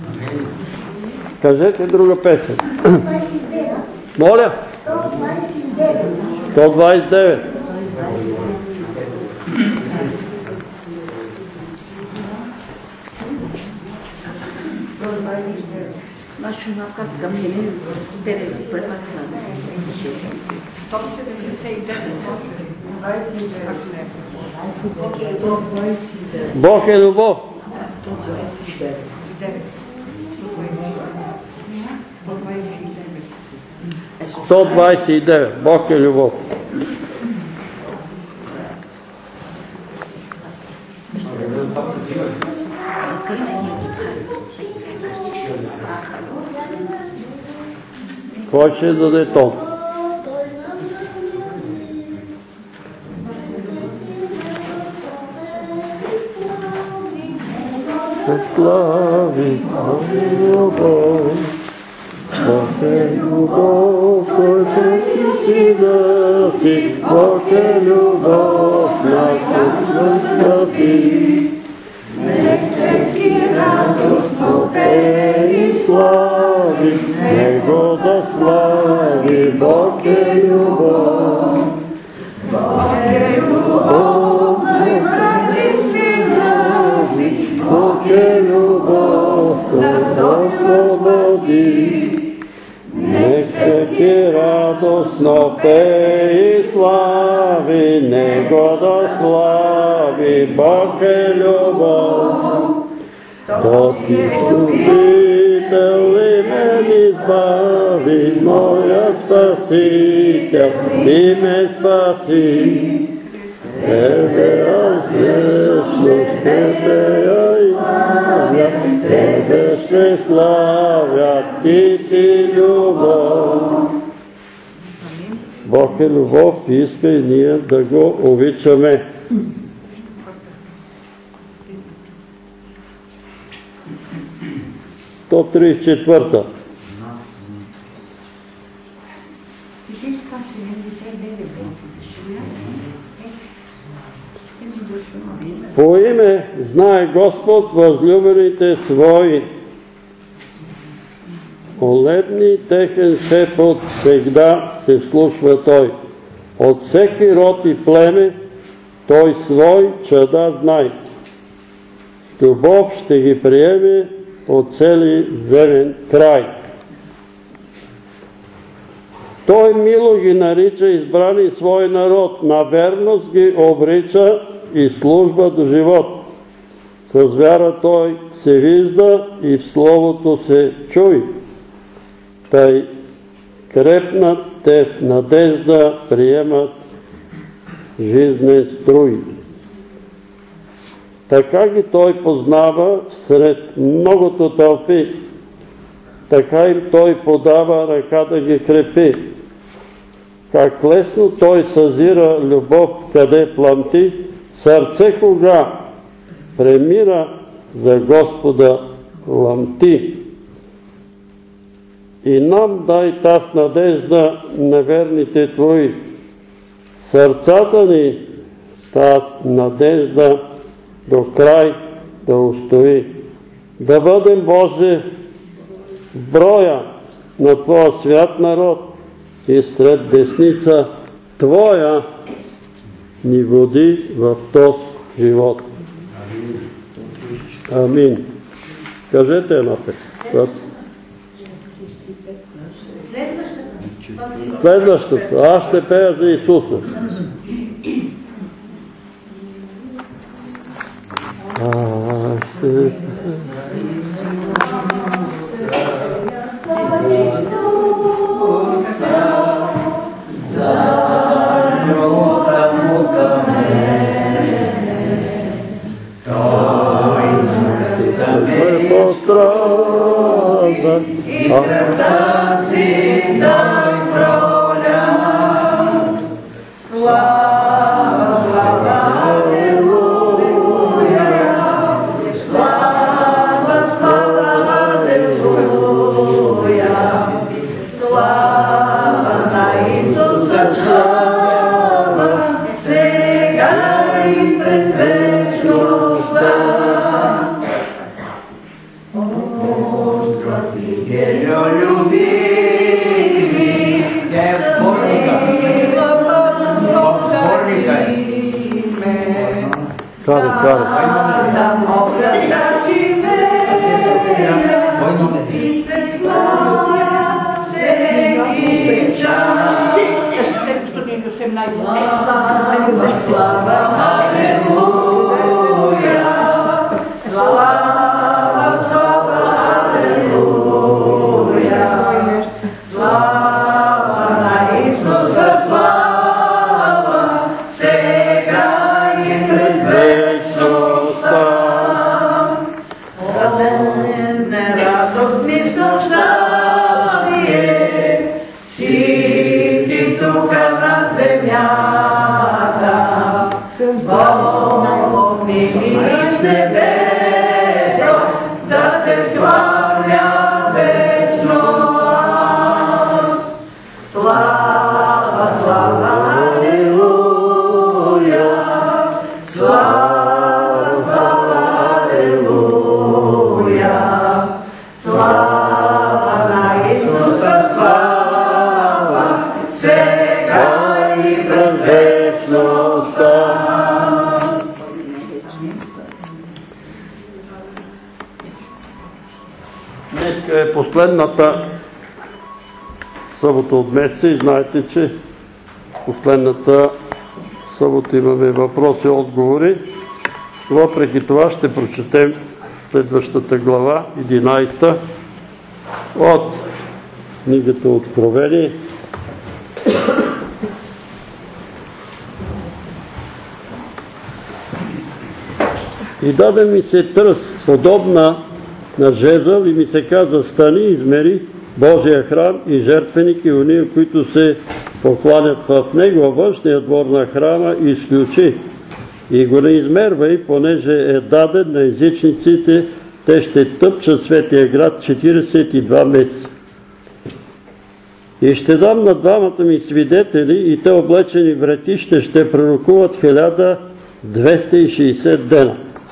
Кажете друга песен. Моля. сто двадесет и девет. сто двадесет и девет. Нашу накат към мене петдесет и първа страна. сто седемдесет и девет. Бог е любов. сто двадесет и девет. Бог е любов. Кой ще даде тон? Се слави любов, Бог е любов, който си сина си, Бог е любов, нашата скъпи. Нек всеки радостно пее и слави, Него да слави, Бог е любов. Бог е любов, най-зади сина си, Бог е любов, да освободи. Нек всеки радостно пее и слави, Него да слави, Бог е любов. Тот ти любител и ме мен избави, моя Спасител, ти ме спаси. Тебе аз вечно, Тебе я имя, Тебе ще славя, Ти си любов. Бог е любов и иска и ние да го обичаме. сто тридесет и четвърта. По име знае Господ възлюбените свои. Олебни техен шепот всегда се слушва той. От всеки род и племе той свой чада знай. С любов ще ги приеме от цели земен край. Той мило ги нарича избрани свой народ, на верност ги обрича и служба до живот. С вяра той се вижда и в словото се чуй. Тъй крепнат те в надежда приемат жизнен струй. Така ги той познава сред многото тълпи. Така им той подава ръка да ги крепи. Как лесно той съзира любов, къде пламти, сърце кога премира за Господа ламти. И нам дай таз надежда на верните Твои. Сърцата ни таз надежда до край да устои. Да бъдем, Боже, броя на Твоя свят народ и сред десница Твоя ни води в този живот. Амин. Кажете една песен. Следващата. Аз ще пея за Исуса. Аз ще... Пострада и кръвта си той проля. Слава, слава, алелуя. Слава, слава, алелуя. Слава на Исуса, слава, сега и през вечността. Спасителю любимый, я сборника, сборника. Кари, кари. Да мога да живея и те славя всеки час. Слава, слава, алелуя. Слава, слава, алелуя. Слава на Исуса, слава, сега и през вечността. Радостни, радостни със щастие, сити тука на земята. Бог мили в небето, да те славя вечно аз. Слава, слава, алелуя. Слава, слава, алелуя. Слава на Исуса, слава, сега и през вечността. Днеска е последната събота от месеца и знаете, че последната събота имаме въпроси и отговори. Въпреки това ще прочетем следващата глава, единайсета, от книгата Откровение. И даде ми се тръст, подобна на жезъл, и ми се каза: стани, измери Божия храм и жертвеник и уния, които се покланят в него, във външния двор на храма изключи. И го не измервай, понеже е даден на езичниците, те ще тъпчат светия град четиридесет и два месеца. И ще дам на двамата ми свидетели, и те облечени в ретище ще пророкуват хиляда двеста и шейсет дена.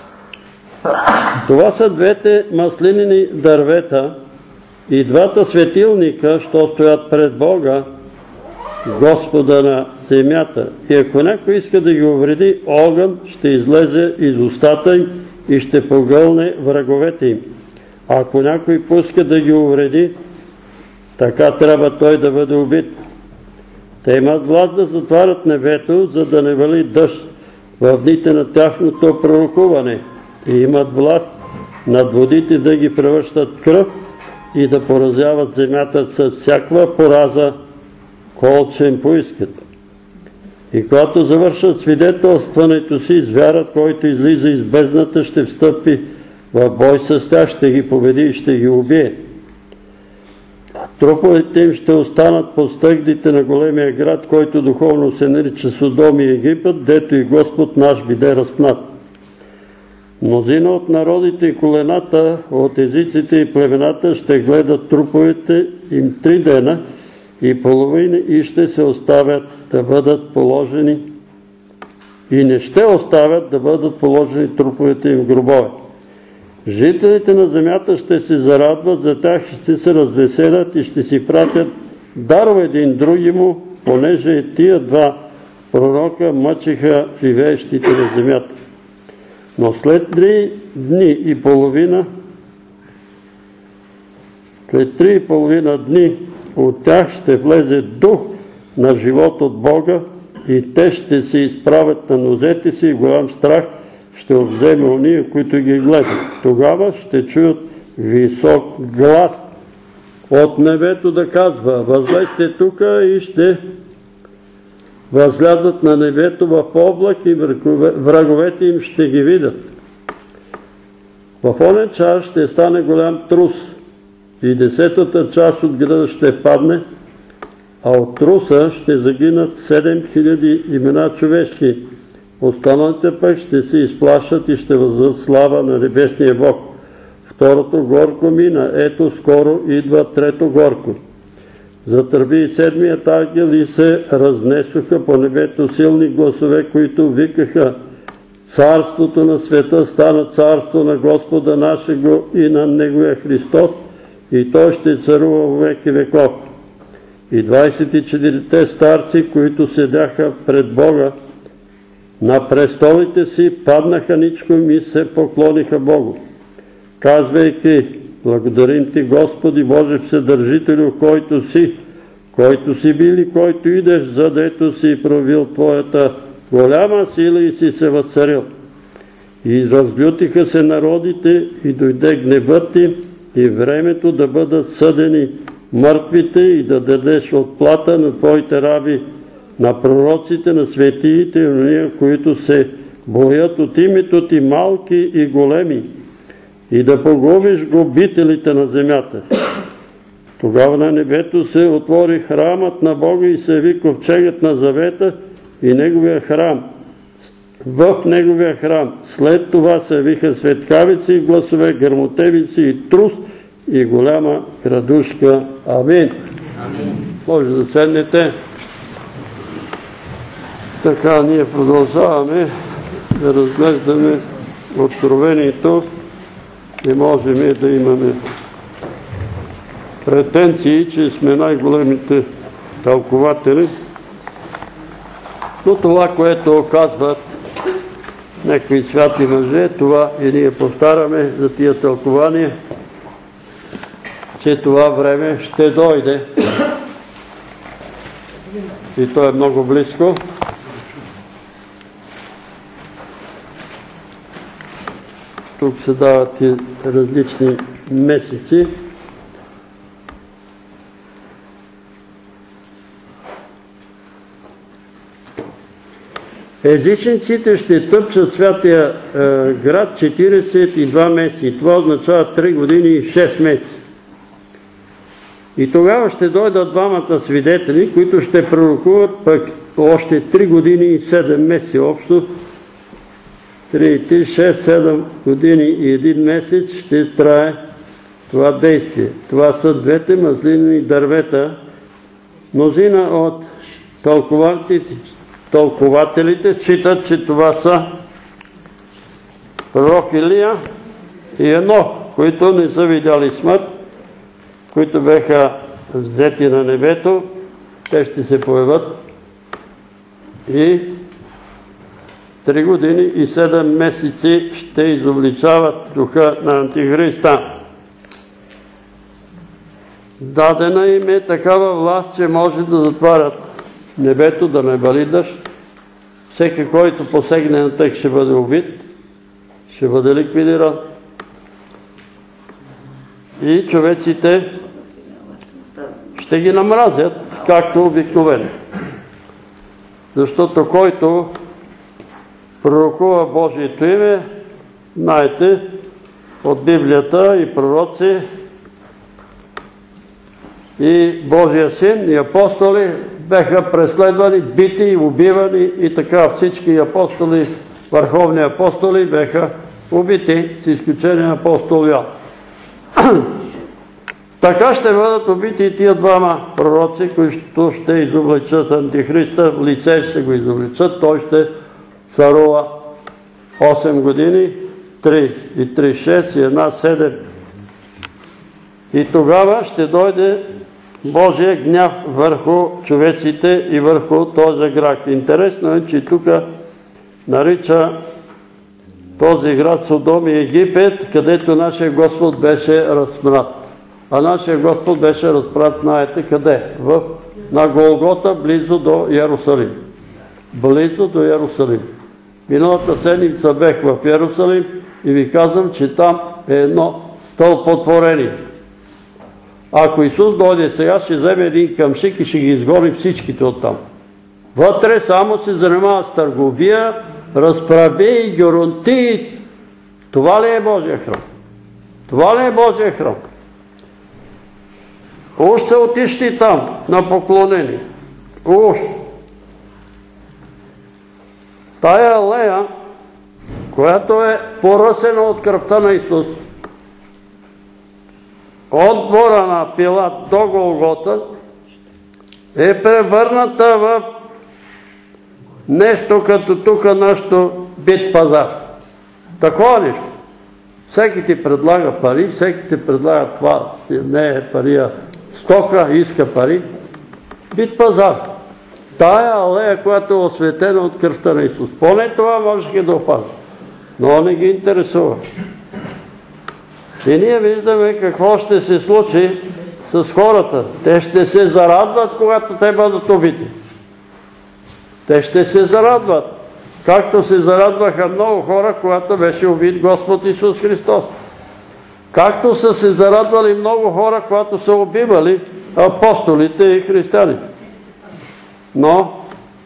Това са двете маслинени дървета и двата светилника, що стоят пред Бога, Господа на земята. И ако някой иска да ги увреди, огън ще излезе из устата им и ще погълне враговете им. А ако някой пуска да ги увреди, така трябва той да бъде убит. Те имат власт да затварят небето, за да не вали дъжд в дните на тяхното пророкуване. И имат власт над водите да ги превръщат кръв и да поразяват земята с всякаква пораза, колко им поискат. И когато завършат свидетелстването си с вяра, който излиза из бездната, ще встъпи в бой с тях, ще ги победи и ще ги убие. Труповете им ще останат по стъгдите на големия град, който духовно се нарича Содом и Египет, дето и Господ наш биде разпнат. Мнозина от народите и колената, от езиците и племената ще гледат труповете им три дена и половина и ще се оставят да бъдат положени и не ще оставят да бъдат положени труповете им в гробове. Жителите на земята ще се зарадват, за тях ще се развеселят и ще си пратят дарове един други му, понеже тия два пророка мъчиха живеещите на земята. Но след три дни и половина, след три и половина дни от тях ще влезе дух на живот от Бога и те ще се изправят на нозете си и голям страх ще обземе ония, които ги гледат. Тогава ще чуят висок глас от небето да казва: възлезте тука, и ще възлязат на небето в облак и враговете им ще ги видят. В онен час ще стане голям трус и десетата част от града ще падне, а от труса ще загинат седем хиляди имена човешки. Останалите пък ще се изплашат и ще въздадат слава на небесния Бог. Второто горко мина, ето скоро идва трето горко. Затърби и седмият ангел и се разнесоха по небето силни гласове, които викаха: царството на света стана царство на Господа нашего и на Неговия Христос, и Той ще царува во веки веков. И двайсет и четирите старци, които седяха пред Бога на престолите си, паднаха ничком и се поклониха Богу, казвайки: благодарим Ти, Господи Боже Вседържителю, който си, който си бил и който идеш, задето си проявил Твоята голяма сила и си се възцарил. И разлютиха се народите и дойде гневът Ти и времето да бъдат съдени мъртвите и да дадеш отплата на Твоите раби, на пророците, на светиите и ония, които се боят от името Ти, малки и големи, и да погубиш губителите на земята. Тогава на небето се отвори храмът на Бога и се яви ковчегът на завета и неговия храм. В неговия храм след това се явиха светкавици и гласове, гърмотевици и трус и голяма градушка. Амин. Може да седнете. Така, ние продължаваме да разглеждаме Откровението и можем да имаме претенции, че сме най-големите тълкователи. Но това, което казват някои святи мъже, това и ние повтаряме за тия тълкования, че това време ще дойде. И то е много близко. Тук се дават и различни месеци. Езичниците ще тъпчат святия е, град четиридесет и два месеца. И това означава три години и шест месеца. И тогава ще дойдат двамата свидетели, които ще пророкуват пък още три години и седем месеца. Общо три, три, шест, седем години и един месец ще трае това действие. Това са двете маслинени дървета. Мнозина от тълкователите, тълкователите считат, че това са пророк Илия и Енох, които не са видяли смърт, които беха взети на небето. Те ще се появят и три години и седем месеци ще изобличават духа на Антихриста. Дадена им е такава власт, че може да затварят небето, да не вали дъжд. Всеки, който посегне на тях, ще бъде убит, ще бъде ликвидиран. И човеците ще ги намразят, както обикновено. Защото който пророкува Божието име, знаете, от Библията и пророци, и Божия син, и апостоли беха преследвани, бити и убивани и така всички апостоли, върховни апостоли беха убити, с изключение на апостол Йоан. Така ще бъдат убити и тия двама пророци, които ще изобличат Антихриста, в лице ще го изобличат, той ще царува осем години, три и три, шест и една, седем. И тогава ще дойде Божия гняв върху човеците и върху този град. Интересно е, че тук нарича този град Содом и Египет, където нашия Господ беше разпнат. А нашия Господ беше разпнат, знаете къде? В, на Голгота, близо до Иерусалим. Близо до Иерусалим. Миналата седмица бех в Иерусалим и ви казвам, че там е едно стълпотворение. Ако Исус дойде сега, ще вземе един къмшик и ще ги изгони всичките оттам. Вътре само се занимава с търговия, разправи и геронти. Това ли е Божия храм? Това ли е Божия храм? Уж се отишли там, на поклонение. Уж. Тая алея, която е поръсена от кръвта на Исус, от двора на Пилат до Голгота, е превърната в нещо като тук нашето бит пазар. Такова нещо. Всеки ти предлага пари, всеки ти предлага това, не е пария, стока, иска пари. Бит пазар. Тая алея, която е осветена от кръвта на Исус. Поне това можеха да опазва. Но не ги интересува. И ние виждаме какво ще се случи с хората. Те ще се зарадват, когато те бъдат убити. Те ще се зарадват. Както се зарадваха много хора, когато беше убит Господ Исус Христос. Както са се зарадвали много хора, когато са убивали апостолите и християните. Но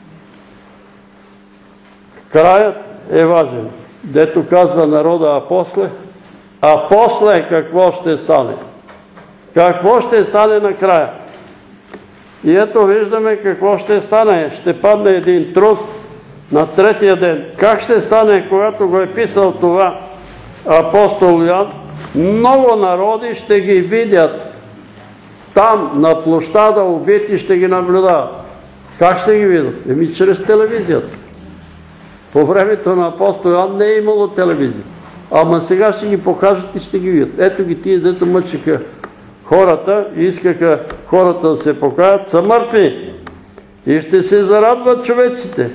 краят е важен. Дето казва народа, а после, а после какво ще стане? Какво ще стане накрая? И ето виждаме какво ще стане. Ще падне един труд на третия ден. Как ще стане, когато го е писал това апостол Йоан? Много народи ще ги видят там, на площада, убити, ще ги наблюдават. Как ще ги видят? Еми чрез телевизията. По времето на апостол Йоан не е имало телевизия. Ама сега ще ги покажат и ще ги видят. Ето ги тия, дето мъчиха хората и искаха хората да се покаят, са мъртви. И ще се зарадват човеците.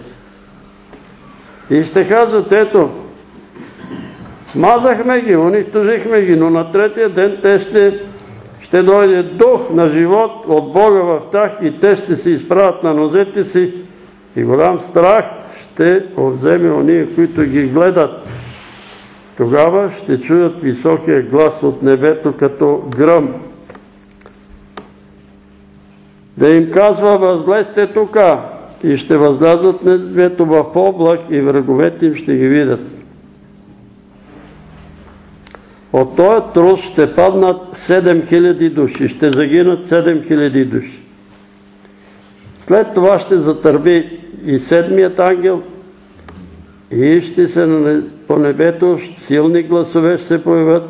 И ще кажат, ето, смазахме ги, унищожихме ги, но на третия ден те ще, ще дойде дух на живот от Бога в тях и те ще се изправят на нозете си и голям страх ще отземе ония, които ги гледат. Тогава ще чуят високия глас от небето като гръм. Да им казва, възлезте тука и ще възлязат небето в облак и враговете им ще ги видят. От този трус ще паднат седем хиляди души, ще загинат седем хиляди души. След това ще затърби и седмият ангел и ще се по небето силни гласове ще се появят,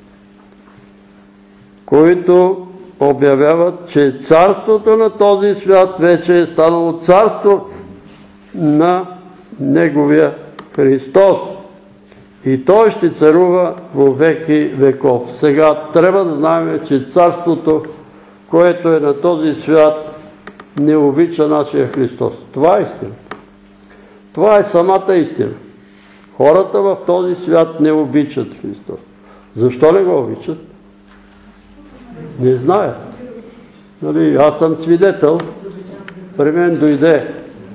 които обявяват, че царството на този свят вече е станало царство на Неговия Христос. И Той ще царува во веки веков. Сега трябва да знаем, че царството, което е на този свят, не обича нашия Христос. Това е истина. Това е самата истина. Хората в този свят не обичат Христос. Защо не го обичат? Не знаят. Нали, аз съм свидетел. При мен дойде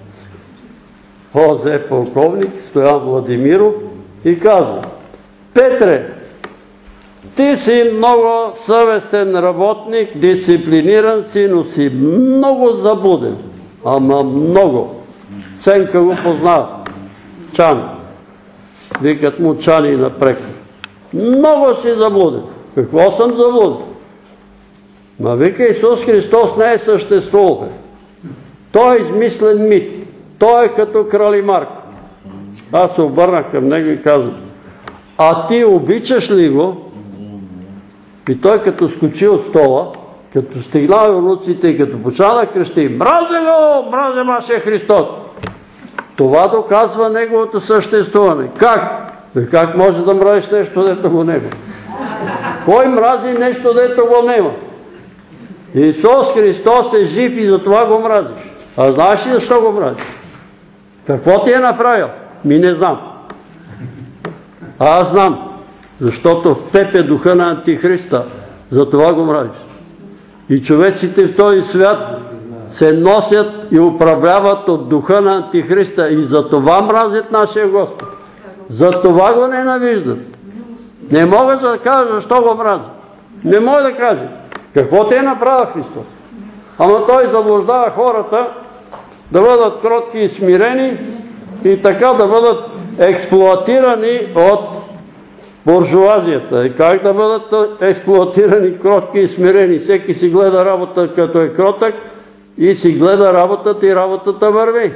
О Зе полковник Стоян Владимиров и казва: Петре, ти си много съвестен работник, дисциплиниран си, но си много заблуден. Ама много. Ценка го познава. Чани. Викат му Чани напрек. Много си заблуден. Какво съм заблуден? Ма вика, Исус Христос не е съществувал. Той е измислен мит. Той е като Крали Марко. Аз се обърнах към него и казвам: а ти обичаш ли го? И той като скочи от стола, като стигнал внуците и като почна да крещи: мразя го, мразя вашия Христос. Това доказва неговото съществуване. Как? И как може да мразиш нещо, дето го няма? Кой мрази нещо, дето го няма? Исус Христос е жив и затова го мразиш. А знаеш ли защо го мразиш? Какво ти е направил? Ми не знам. А аз знам. Защото в теб е духа на Антихриста. Затова го мразиш. И човеците в този свят се носят и управляват от духа на Антихриста. И затова мразят нашия Господ. Затова го ненавиждат. Не могат да кажат защо го мразят. Не може да каже. Какво те е направил Христос? Ама той заблуждава хората да бъдат кротки и смирени и така да бъдат експлоатирани от буржуазията. И как да бъдат експлоатирани кротки и смирени? Всеки си гледа работа като е кротък и си гледа работата и работата върви.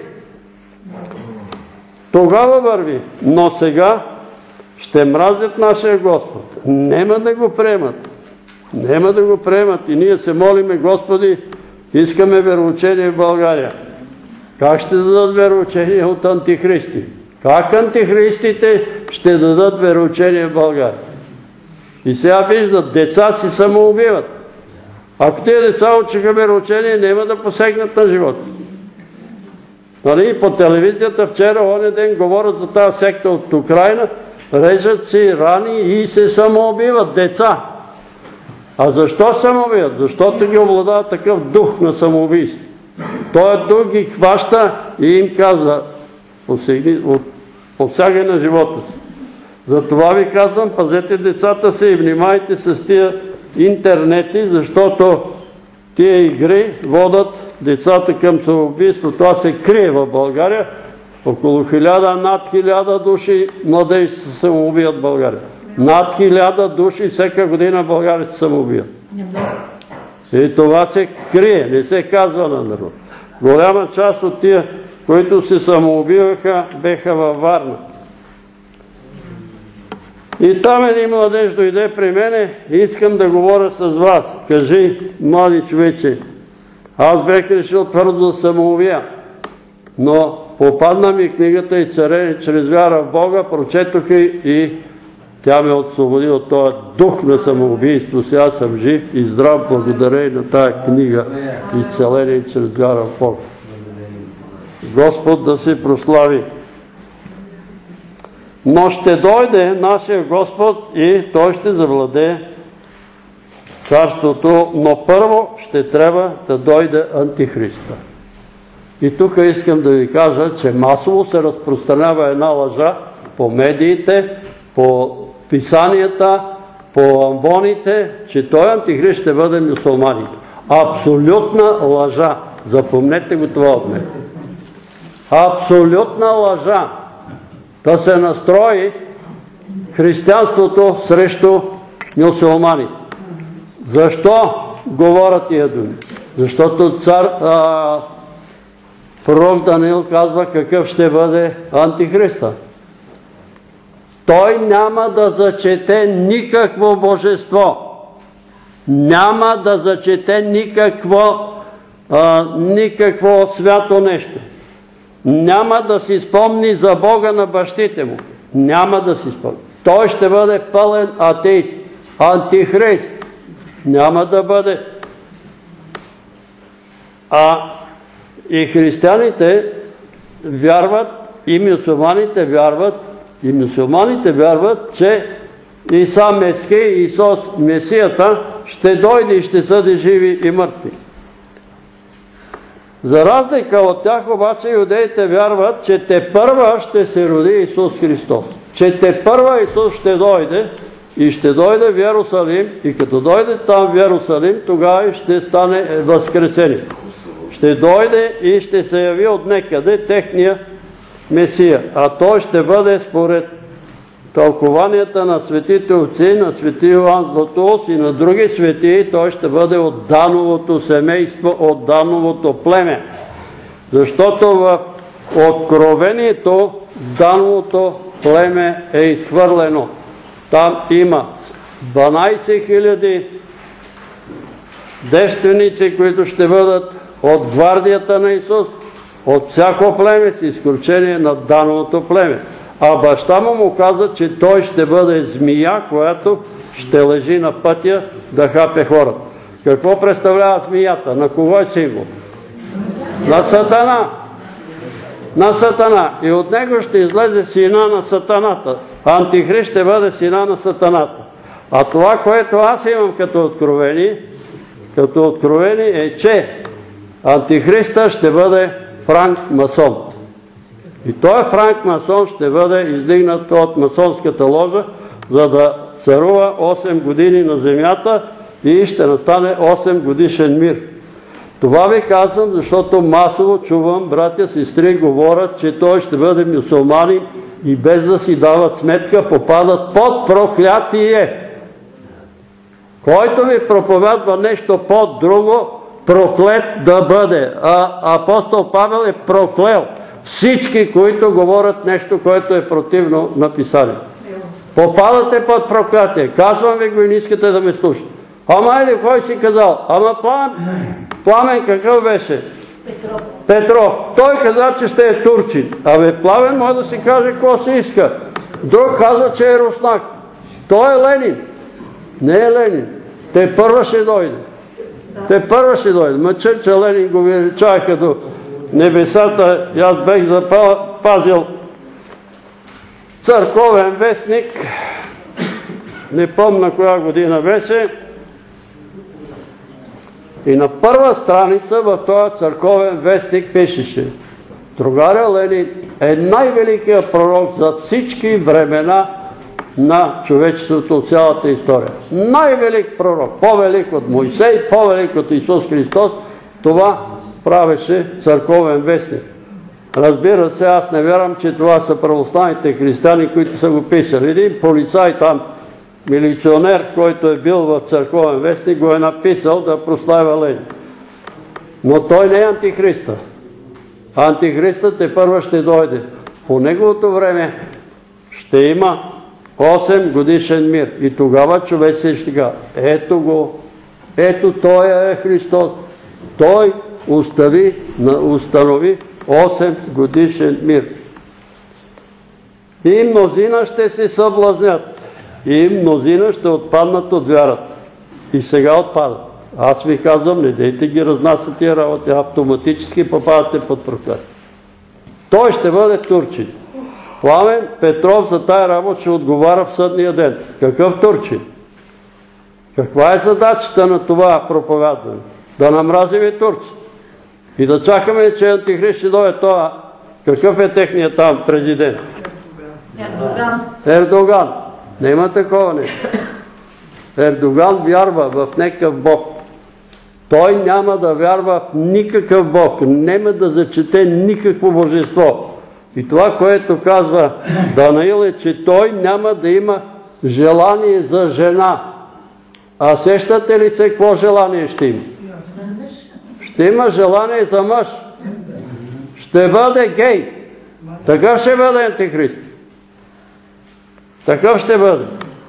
Тогава върви. Но сега ще мразят нашия Господ. Нема да го приемат. Нема да го приемат. И ние се молиме: Господи, искаме вероучение в България. Как ще дадат вероучение от антихристи? Как антихристите ще дадат вероучение в България? И сега виждат, деца си самоубиват. Ако тези деца учиха вероучение, няма да посегнат на живота. Нали? По телевизията вчера, оня ден, говорят за тази секта от Украина, режат си рани и се самоубиват деца. А защо самоубиват? Защото ги обладава такъв дух на самоубийство. Той дух ги хваща и им казва: посягай на живота си. Затова ви казвам, пазете децата си и внимайте с тия интернети, защото тия игри водат децата към самоубийство. Това се крие в България. Около хиляда, над хиляда души младежи се самоубият в България. Над хиляда души всяка година в България се самоубият. И това се крие, не се казва на народ. Голяма част от тия, които се самоубиваха, беха във Варна. И там един младеж дойде при мене: искам да говоря с вас. Кажи, млади човече, аз бех решил твърдо да самоубия, но попадна ми книгата и царение чрез вяра в Бога, прочетох и тя ме освободи от този дух на самоубийство. Сега съм жив и здрав благодарение на тая книга изцеление чрез вяра в Бога. Господ да се прослави. Но ще дойде нашия Господ и Той ще завладее царството, но първо ще трябва да дойде Антихриста. И тук искам да ви кажа, че масово се разпространява една лъжа по медиите, по писанията, по амвоните, че той Антихрист ще бъде мюсюлманин. Абсолютна лъжа. Запомнете го това от мен. абсолютна лъжа да се настрои християнството срещу мюсюлманите. Защо говорят тия думи? Защото цар а, пророк Даниил казва какъв ще бъде антихриста. Той няма да зачете никакво божество. Няма да зачете никакво, а, никакво свято нещо. Няма да си спомни за Бога на бащите му. Няма да си спомни. Той ще бъде пълен атеист, антихрист. Няма да бъде. А и християните вярват, и мюсюлманите вярват, и мюсюлманите вярват, че Иса Месхи, Исус Месията, ще дойде и ще съди живи и мъртви. За разлика от тях обаче юдеите вярват, че тепърва ще се роди Исус Христос. Че тепърва Исус ще дойде и ще дойде в Йерусалим, и като дойде там в Йерусалим, тогава и ще стане възкресение. Ще дойде и ще се яви от некъде техния Месия. А той ще бъде според тълкованията на светите отци, на свети Йоан Златоуст и на други светии, той ще бъде от Дановото семейство, от Дановото племе. Защото в Откровението Дановото племе е изхвърлено. Там има дванайсет хиляди девственици, които ще бъдат от гвардията на Исус, от всяко племе, с изключение на Дановото племе. А баща му му каза, че той ще бъде змия, която ще лежи на пътя да хапе хората. Какво представлява змията? На кого е символ? На Сатана. На Сатана. И от него ще излезе сина на Сатаната. Антихрист ще бъде сина на Сатаната. А това, което аз имам като откровение, като откровение е, че Антихриста ще бъде Франк Масон. И той Франк Масон ще бъде издигнат от масонската ложа, за да царува осем години на земята и ще настане осем годишен мир. Това ви казвам, защото масово чувам, братя, сестри говорят, че той ще бъде мюсюлманин и без да си дават сметка попадат под проклятие. Който ви проповядва нещо по-друго, проклет да бъде. А апостол Павел е проклел всички, които говорят нещо, което е противно на Писание. Попадате под проклятие. Казвам ви го и не искате да ме слушате. Ама еди, кой си казал? Ама Пламен, Пламен какъв беше? Петров. Петров. Той каза, че ще е турчин. Абе, Пламен може да си каже какво си иска. Друг казва, че е руснак. Той е Ленин. Не е Ленин. Те първа ще дойде. Те първа ще дойде. Мъче, че Ленин го величава като небесата. И аз бех запазил църковен вестник. Не помня коя година беше. И на първа страница в този църковен вестник пишеше: другаря Ленин е най-великият пророк за всички времена на човечеството от цялата история. Най-велик пророк, по-велик от Мойсей, по-велик от Исус Христос. Това правеше църковен вестник. Разбира се, аз не вярвам, че това са православните християни, които са го писали. Един полицай там, милиционер, който е бил в църковен вестник, го е написал да прославя Ленин. Но той не е антихриста. Антихристът тепърва ще дойде. По неговото време ще има осем годишен мир. И тогава човек се ще кажа: ето го, ето той е Христос. Той установи, установи осем годишен мир. И мнозина ще се съблазнят. И мнозина ще отпаднат от вярата. И сега отпадат. Аз ви казвам, не дейте ги разнасят тия работи, автоматически попадате под проклятие. Той ще бъде турчин. Пламен Петров за тая работа ще отговаря в съдния ден. Какъв турчин? Каква е задачата на това проповядване? Да намразим и турци. И да чакаме, че Антихрист ще дойде това. Какъв е техният там президент? Ердоган. Ердоган. Нема такова нещо. Ердоган вярва в некъв Бог. той няма да вярва в никакъв Бог, няма да зачете никакво божество. И това, което казва Данаил, е, че той няма да има желание за жена. А сещате ли се какво желание ще има? Ще има желание за мъж. Ще бъде гей. Такъв ще бъде антихрист. Такъв ще бъде.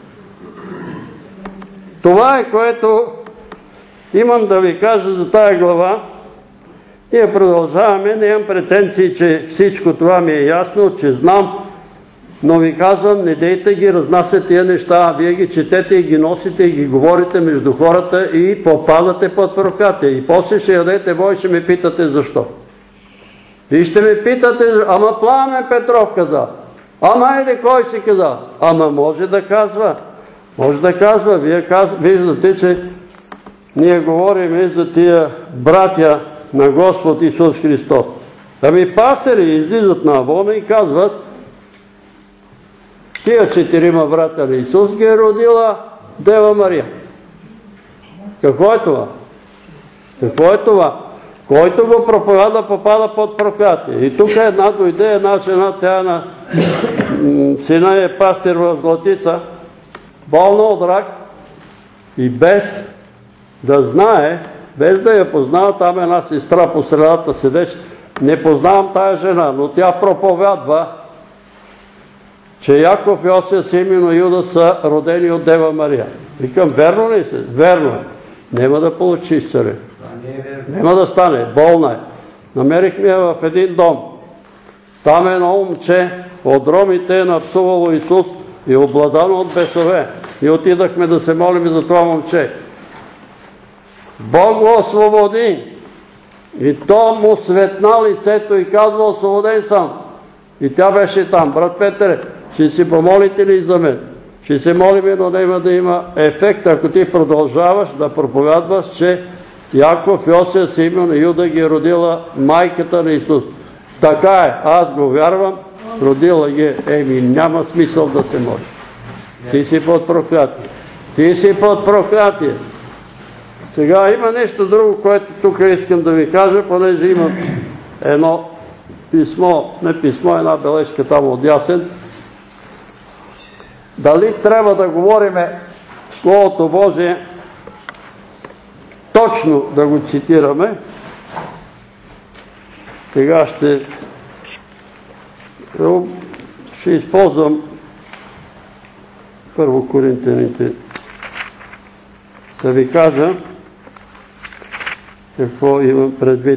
Това е, което имам да ви кажа за тая глава. Ние продължаваме. Не имам претенции, че всичко това ми е ясно, че знам, но ви казвам, не дейте ги разнасят тия неща. Вие ги четете и ги носите и ги говорите между хората и попадате под проклятие. И после ще ядете бой и ще ме питате защо. И ще ме питате, ама Пламен Петров каза, ама еде кой си каза, ама може да казва. Може да казва. Вие казва, виждате, че ние говорим за тия братя на Господ Исус Христос. Ами пастери излизат на Авона и казват, тия четирима братя на Исус ги е родила Дева Мария. Какво е това? Какво е това? Който го проповяда, попада под проклятие. И тук една дойде, една жена, тя на сина е пастир в Златица, болна от рак и без да знае, без да я познава, там една сестра по средата седеше, не познавам тая жена, но тя проповядва, че Яков, Йосиф, Симеон и Юда са родени от Дева Мария. Викам, верно ли се? Верно е. Нема да получи изцеление. Нема да стане. Болна е. Намерихме я в един дом. Там едно момче от ромите е напсувало Исус и обладано от бесове. И отидахме да се молим за това момче. Бог го освободи. И то му светна лицето и казва, освободен съм. И тя беше там. Брат Петър, ще си помолите ли за мен? Ще се молим, но няма да има ефект, ако ти продължаваш да проповядваш, че Яков, Йосиф, Симеон и Юда ги е родила майката на Исус. Така е, аз го вярвам, родила ги, еми няма смисъл да се моли. Ти си под проклятие. Ти си под проклятие. Сега има нещо друго, което тук искам да ви кажа, понеже имам едно писмо, не писмо, една бележка там от Ясен. Дали трябва да говориме Словото Божие, точно да го цитираме. Сега ще ще използвам първо Коринтяните да ви кажа какво имам предвид.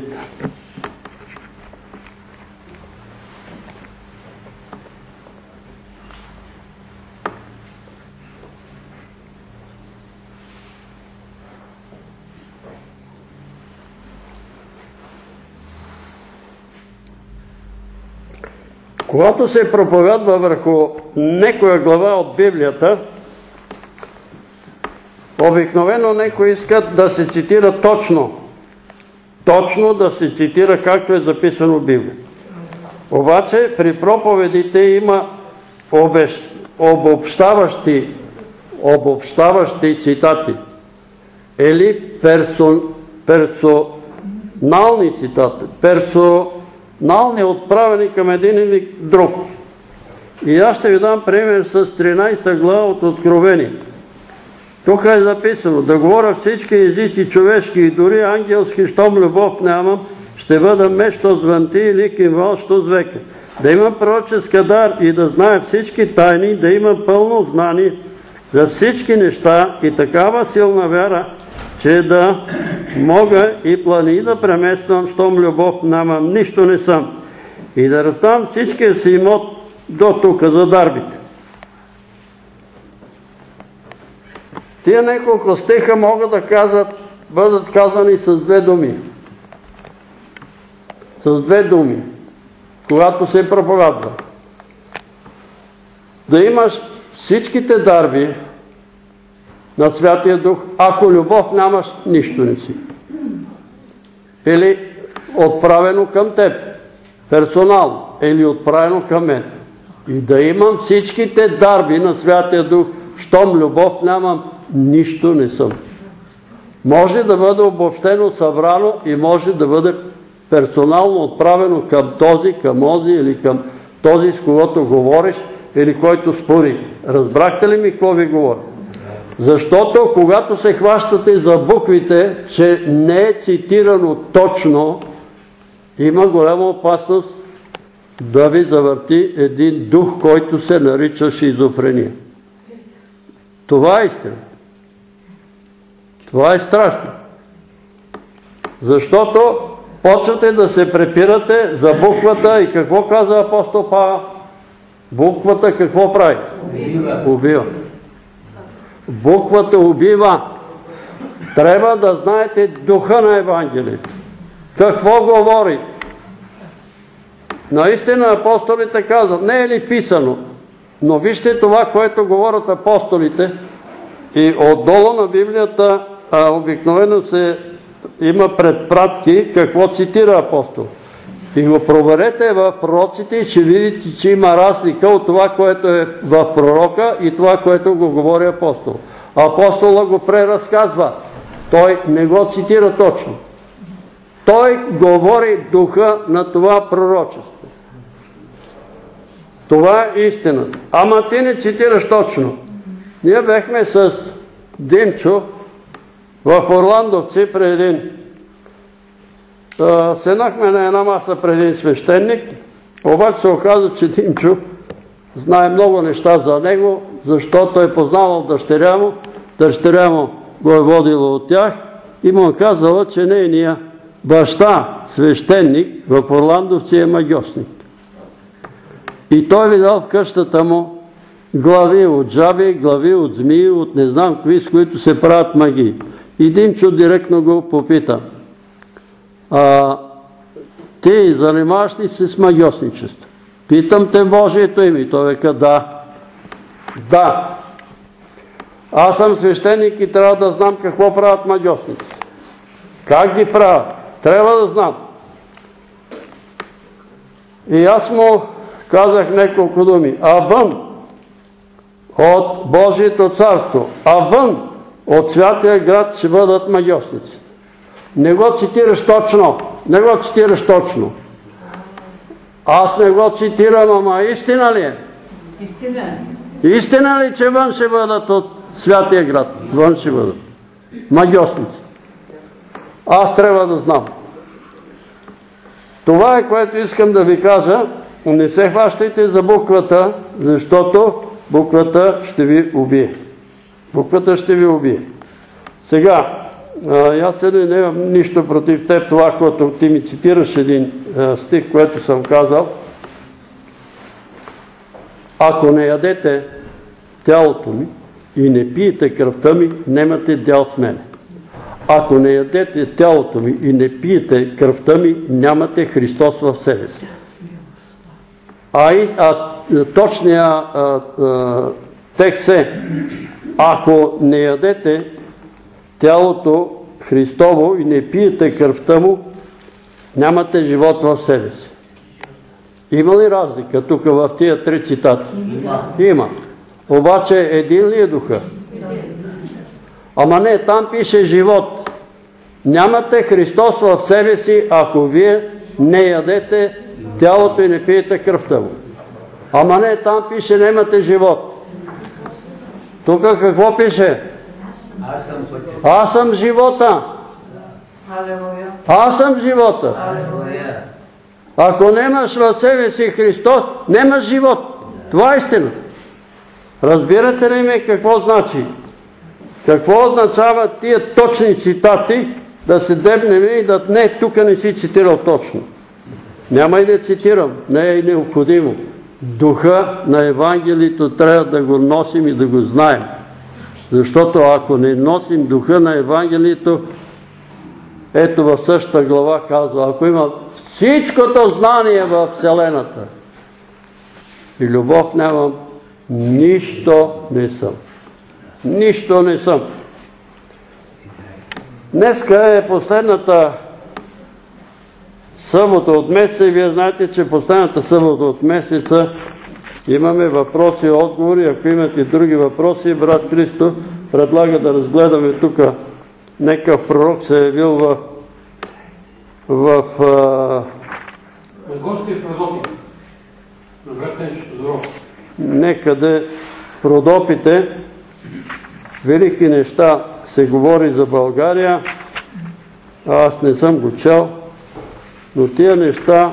Когато се проповядва върху некоя глава от Библията, обикновено некои искат да се цитира точно. Точно да се цитира както е записано в Библията. Обаче при проповедите има обобщаващи, обобщаващи цитати. Или персон, персонални цитати. Персонални отправени към един или друг. И аз ще ви дам пример с тринайсета глава от Откровение. Тук е записано, да говоря всички езици човешки и дори ангелски, щом любов нямам, ще бъда мещо звънти или кимвал, що с века. Да имам пророческа дар и да знае всички тайни, да имам пълно знание за всички неща и такава силна вяра, че да мога и плани да премествам, щом любов нямам, нищо не съм. И да раздам всичкия си имот до тук за дарбите. Тия няколко стиха могат да кажат, бъдат казани с две думи. С две думи, когато се проповядва. Да имаш всичките дарби на Святия Дух, ако любов нямаш, нищо не си. Или отправено към теб, персонално, или отправено към мен. И да имам всичките дарби на Святия Дух, щом любов нямам, нищо не съм. може да бъде обобщено, събрано и може да бъде персонално отправено към този, към този или към този, с когото говориш или който спори. Разбрахте ли ми какво ви говоря? Защото когато се хващате за буквите, че не е цитирано точно, има голяма опасност да ви завърти един дух, който се нарича шизофрения. Това е истина. Това е страшно. Защото почвате да се препирате за буквата и какво каза апостол Павел? Буквата какво прави? Убива. Убива. Буквата убива. Трябва да знаете духа на Евангелието. Какво говори? Наистина апостолите казват, не е ли писано, но вижте това, което говорят апостолите и отдолу на Библията а, обикновено се има предпратки какво цитира апостол. И го проверете в пророците и ще видите, че има разлика от това, което е в пророка и това, което го говори апостол. Апостола го преразказва. Той не го цитира точно. Той говори духа на това пророчество. Това е истината. Ама ти не цитираш точно. Ние бехме с Димчо в Орландовци преди един. Седнахме на една маса преди един свещеник, обаче се оказа, че Димчо знае много неща за него, защото той е познавал дъщеря му, дъщеря му го е водила от тях и му е казала, че нейния баща, свещеник в Орландовци е магьосник. И той видял в къщата му глави от жаби, глави от змии, от не знам какви, с които се правят магии. И Димчо директно го попита: а, ти занимаваш ли се с магьосничество? Питам те Божието име. И той века: да. Да. Аз съм свещеник и трябва да знам какво правят магьосниците. Как ги правят? Трябва да знам. И аз му казах няколко думи. А вън от Божието царство, а вън от святия град ще бъдат магьосници. Не го цитираш точно. Не го цитираш точно. Аз не го цитирам, ама истина ли е? Истина. Истина ли, че вън ще бъдат от святия град? Вън ще бъдат магьосници. Аз трябва да знам. Това е, което искам да ви кажа. Не се хващайте за буквата, защото буквата ще ви убие. Буквата ще ви убие. Сега, аз сега нямам нищо против теб, това, което ти ми цитираш един стих, което съм казал. Ако не ядете тялото ми и не пиете кръвта ми, немате дял с мене. Ако не ядете тялото ми и не пиете кръвта ми, нямате Христос в себе си. А, и, а точния а, а, текст е: ако не ядете тялото Христово и не пиете кръвта му, нямате живот в себе си. Има ли разлика тук в тия три цитати? Има. Обаче един ли е духа? Ама не, там пише живот. Нямате Христос в себе си, ако вие не ядете тялото и не пиете кръвта му. Ама не, там пише нямате живот. Тук какво пише? Аз съм пътя. Аз съм живота. Аз съм живота. Ако нямаш в себе си Христос, нямаш живот. Това е истина. Разбирате ли ме какво значи? Какво означава тия точни цитати, да се дебнем и да не, тук не си цитирал точно. Няма и да цитирам, не е и необходимо. Духа на Евангелието трябва да го носим и да го знаем. Защото ако не носим духа на Евангелието, ето в същата глава казва, ако има всичкото знание в Вселената и любов нямам, нищо не съм. Нищо не съм. Днеска е последната събота от месеца и вие знаете, че последната събота от месеца имаме въпроси и отговори. Ако имате други въпроси, брат Христо предлага да разгледаме тук некъв пророк се е явил в в гости в Родопи. Некъде в Родопите велики неща се говори за България. Аз не съм го чел, но тия неща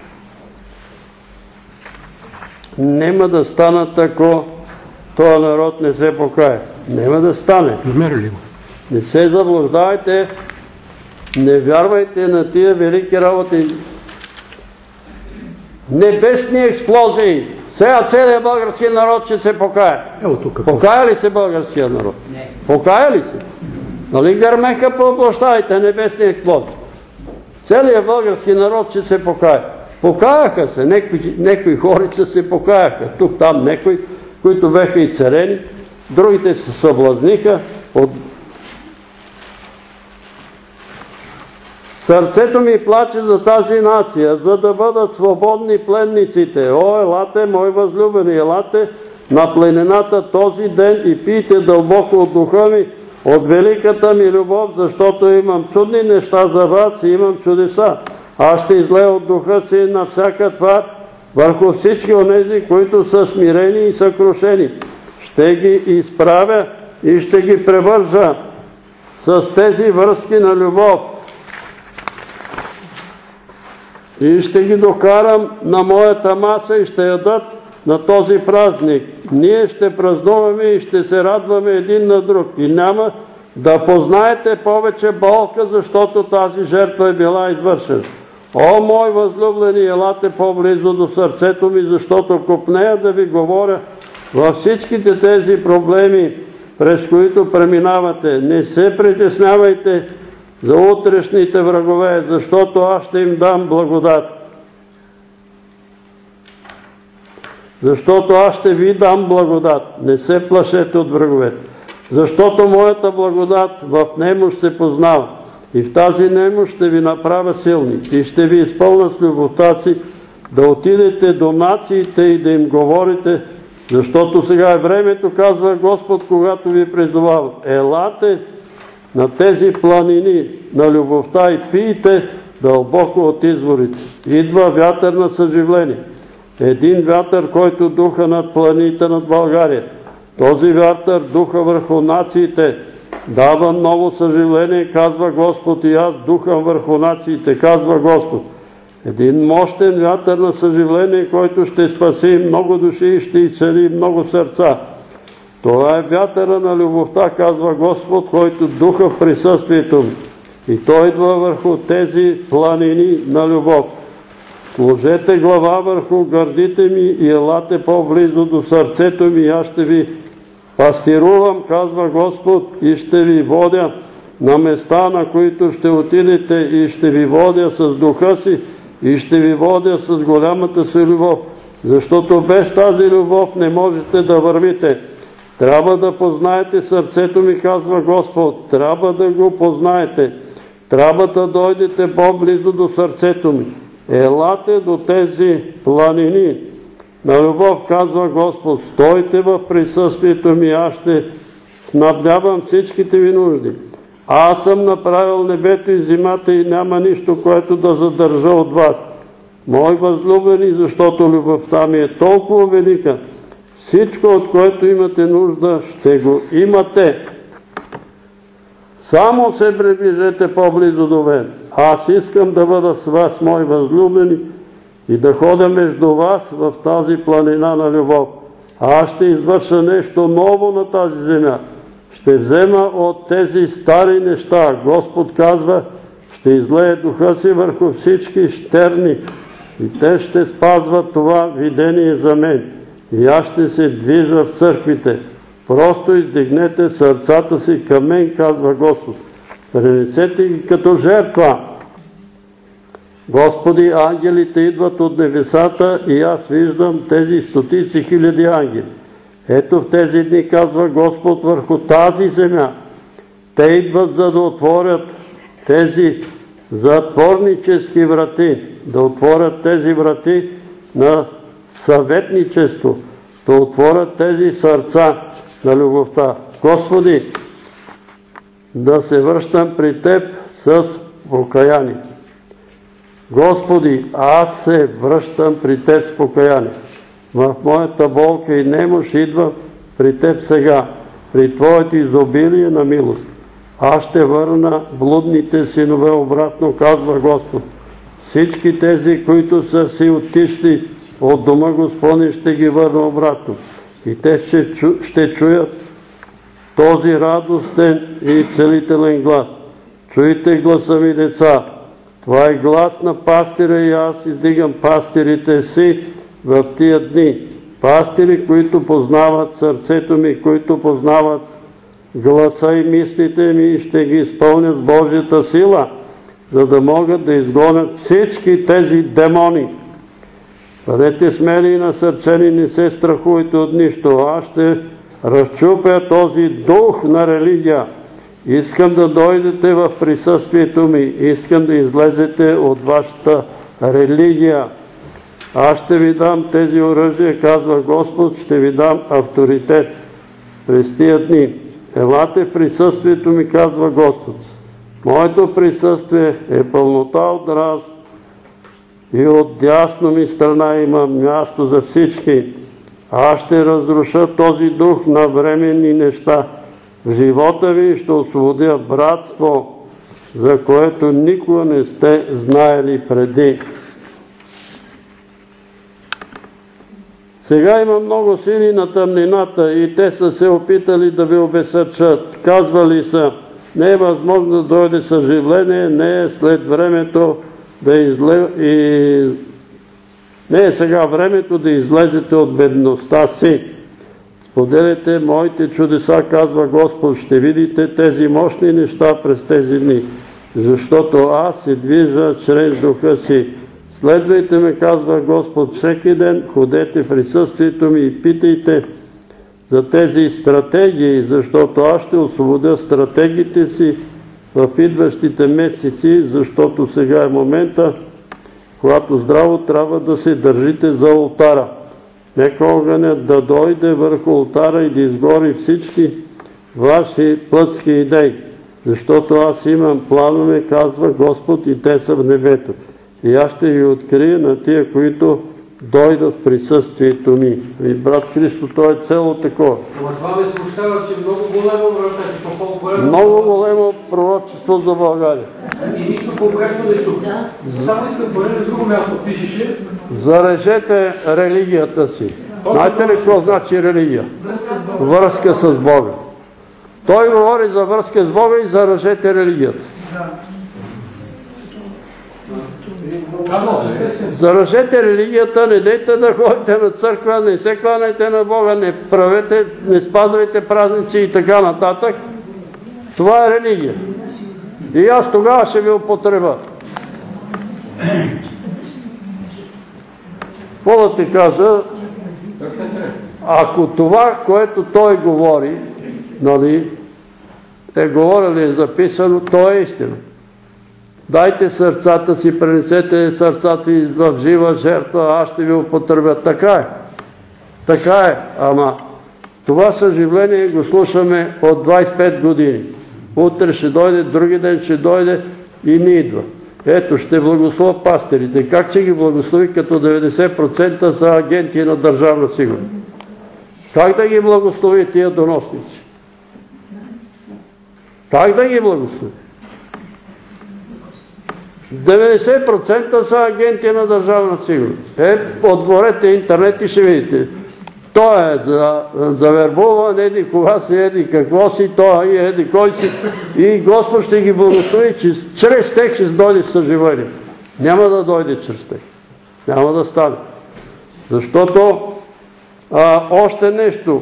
няма да станат, ако този народ не се покае. Няма да стане. Намерили го? Не се заблуждавайте, не вярвайте на тия велики работи. Небесни експлозии. Сега целият български народ ще се покае. Покая ли се българския народ? Не. Покая ли се? Нали гърмеха по площадите небесни експлозии? Целият български народ ще се покае. Покаяха се. Некои, некои хорица се покаяха. Тук, там некои, които беха и царени. Другите се съблазниха от... Сърцето ми плаче за тази нация, за да бъдат свободни пленниците. О, елате, мои възлюбени, елате на пленената този ден и пийте дълбоко от духа ми, от великата ми любов, защото имам чудни неща за вас и имам чудеса. Аз ще излея от духа си на всяка твар върху всички онези, които са смирени и съкрушени. Ще ги изправя и ще ги превържа с тези връзки на любов. И ще ги докарам на моята маса и ще ядат на този празник. Ние ще празнуваме и ще се радваме един на друг. И няма да познаете повече болка, защото тази жертва е била извършена. О, мой възлюблени, елате по-близо до сърцето ми, защото копнея да ви говоря във всичките тези проблеми, през които преминавате. Не се притеснявайте за утрешните врагове, защото аз ще им дам благодат. Защото аз ще ви дам благодат. Не се плашете от враговете. Защото моята благодат в немощ се познава. И в тази немощ ще ви направя силни. И ще ви изпълня с любовта си да отидете до нациите и да им говорите, защото сега е времето, казва Господ, когато ви призовава. Елате на тези планини на любовта и пийте дълбоко от изворите. Идва вятър на съживление. Един вятър, който духа над планините над България. Този вятър духа върху нациите. Дава ново съживление, казва Господ, и аз духам върху нациите, казва Господ. Един мощен вятър на съживление, който ще спаси много души и ще изцели много сърца. Това е вятъра на любовта, казва Господ, който духа в присъствието ми. И той идва върху тези планини на любов. Сложете глава върху гърдите ми и елате по-близо до сърцето ми и аз ще ви пастирувам, казва Господ, и ще ви водя на места, на които ще отидете, и ще ви водя с духа си и ще ви водя с голямата си любов. Защото без тази любов не можете да вървите. Трябва да познаете сърцето ми, казва Господ. Трябва да го познаете. Трябва да дойдете по-близо до сърцето ми. Елате до тези планини на любов, казва Господ. Стойте в присъствието ми, аз ще снабдявам всичките ви нужди. Аз съм направил небето и земята и няма нищо, което да задържа от вас. Мои възлюбени, защото любовта ми е толкова велика. Всичко, от което имате нужда, ще го имате. Само се приближете по-близо до мен. Аз искам да бъда с вас, мои възлюбени, и да ходя между вас в тази планина на любов. Аз ще извърша нещо ново на тази земя. Ще взема от тези стари неща. Господ казва, ще излее духа си върху всички щерни и те ще спазват това видение за мен. И аз ще се движа в църквите. Просто издигнете сърцата си към мен, казва Господ. Пренесете ги като жертва. Господи, ангелите идват от небесата и аз виждам тези стотици хиляди ангели. Ето в тези дни, казва Господ, върху тази земя. Те идват, за да отворят тези затворнически врати, да отворят тези врати на съветничество, да отворят тези сърца на любовта. Господи, да се връщам при Теб с покаяние. Господи, аз се връщам при Теб с покаяние. В моята болка и немощ идвам при Теб сега, при Твоето изобилие на милост. Аз ще върна блудните синове обратно, казва Господ. Всички тези, които са си отишли от дома Господни, ще ги върна обратно. И те ще, чу, ще чуят този радостен и целителен глас. Чуйте гласа ми, деца. Това е глас на пастира и аз издигам пастирите си в тия дни. Пастири, които познават сърцето ми, които познават гласа и мислите ми, и ще ги изпълнят с Божията сила, за да могат да изгонят всички тези демони. Бъдете смели и насърчени, не се страхуйте от нищо. Аз ще разчупя този дух на религия. Искам да дойдете в присъствието ми. Искам да излезете от вашата религия. Аз ще ви дам тези оръжия, казва Господ, ще ви дам авторитет през тия дни. Елате в присъствието ми, казва Господ. Моето присъствие е пълнота от раз и от дясно ми страна има място за всички. Аз ще разруша този дух на временни неща. В живота ви ще освободя братство, за което никога не сте знаели преди. Сега има много сили на тъмнината и те са се опитали да ви обесърчат. Казвали са, не е възможно да дойде съживление, не е след времето да изле... и... не е сега времето да излезете от бедността си. Споделете моите чудеса, казва Господ, ще видите тези мощни неща през тези дни, защото аз се движа чрез духа си. Следвайте ме, казва Господ, всеки ден, ходете в присъствието ми и питайте за тези стратегии, защото аз ще освободя стратегиите си в идващите месеци, защото сега е момента, когато здраво трябва да се държите за олтара. Нека огънят да дойде върху олтара и да изгори всички ваши плътски идеи, защото аз имам планове, казва Господ, и те са в небето. И аз ще ги открия на тия, които дойдат в присъствието ми. И брат Христо, то е цело такова. Но това ме смущава, че много големо пророчество. Много големо пророчество за България. И нищо конкретно не чух. Само искам да на друго място пишеш ли? Зарежете религията си. Знаете ли какво значи религия? Връзка с Бога. Той говори за връзка с Бога и заражете религията. Заражете религията, не дейте да ходите на църква, не се кланяйте на Бога, не правете, не спазвайте празници и така нататък. Това е религия. И аз тогава ще ви употреба. Какво да ти кажа? Ако това, което той говори, нали, е говорил и е записано, то е истина. Дайте сърцата си, пренесете сърцата и в жива жертва, аз ще ви употребя. Така е. Така е. Ама това съживление го слушаме от двайсет и пет години. Утре ще дойде, други ден ще дойде и не идва. Ето, ще благословя пастирите. Как ще ги благослови, като деветдесет процента са агенти на държавна сигурност? Как да ги благослови тия доносници? Как да ги благослови? деветдесет процента са агенти на държавна сигурност. Е, отворете интернет и ще видите. Той е за, за вербуване, еди кога си, еди какво си, той е еди кой си. И Господ ще ги благослови, че чрез тях ще дойде съживление. Няма да дойде чрез тях. Няма да стане. Защото а, още нещо.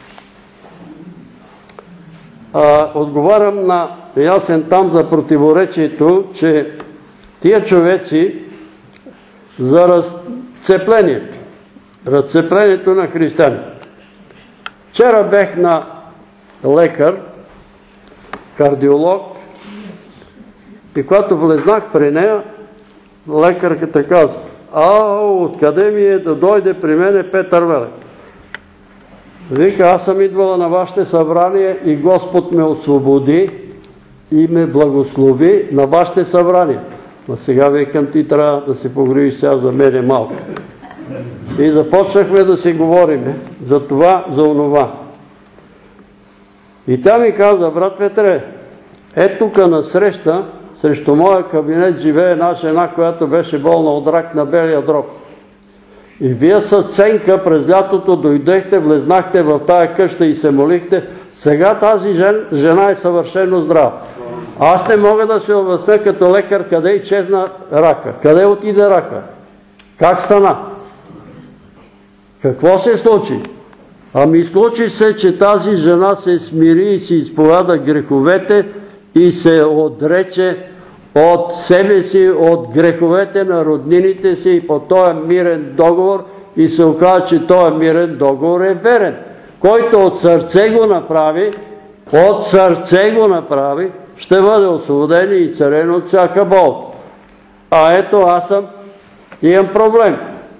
А, отговарям на Ясен там за противоречието, че тия човеци за разцеплението, разцеплението на християни. Вчера бех на лекар, кардиолог, и когато влезнах при нея, лекарката каза, а, откъде ми е да дойде при мене Петър Велев? Вика, аз съм идвала на вашите събрания и Господ ме освободи и ме благослови на вашите събрания. Но сега викам, ти трябва да се погрижиш сега за мене малко. И започнахме да си говорим за това, за онова. И тя ми каза, брат Петре, е тук насреща, срещу моя кабинет живее една жена, която беше болна от рак на белия дроб. И вие с Ценка през лятото дойдехте, влезнахте в тая къща и се молихте. Сега тази жен, жена е съвършено здрава. Аз не мога да се обясня като лекар къде изчезна рака. Къде отиде рака? Как стана? Какво се случи? Ами случи се, че тази жена се смири и си изповяда греховете и се отрече от себе си, от греховете на роднините си и по този мирен договор и се оказа, че този мирен договор е верен. Който от сърце го направи, от сърце го направи, ще бъде освободен и изцелен от всяка бол. А ето аз съм, имам проблем.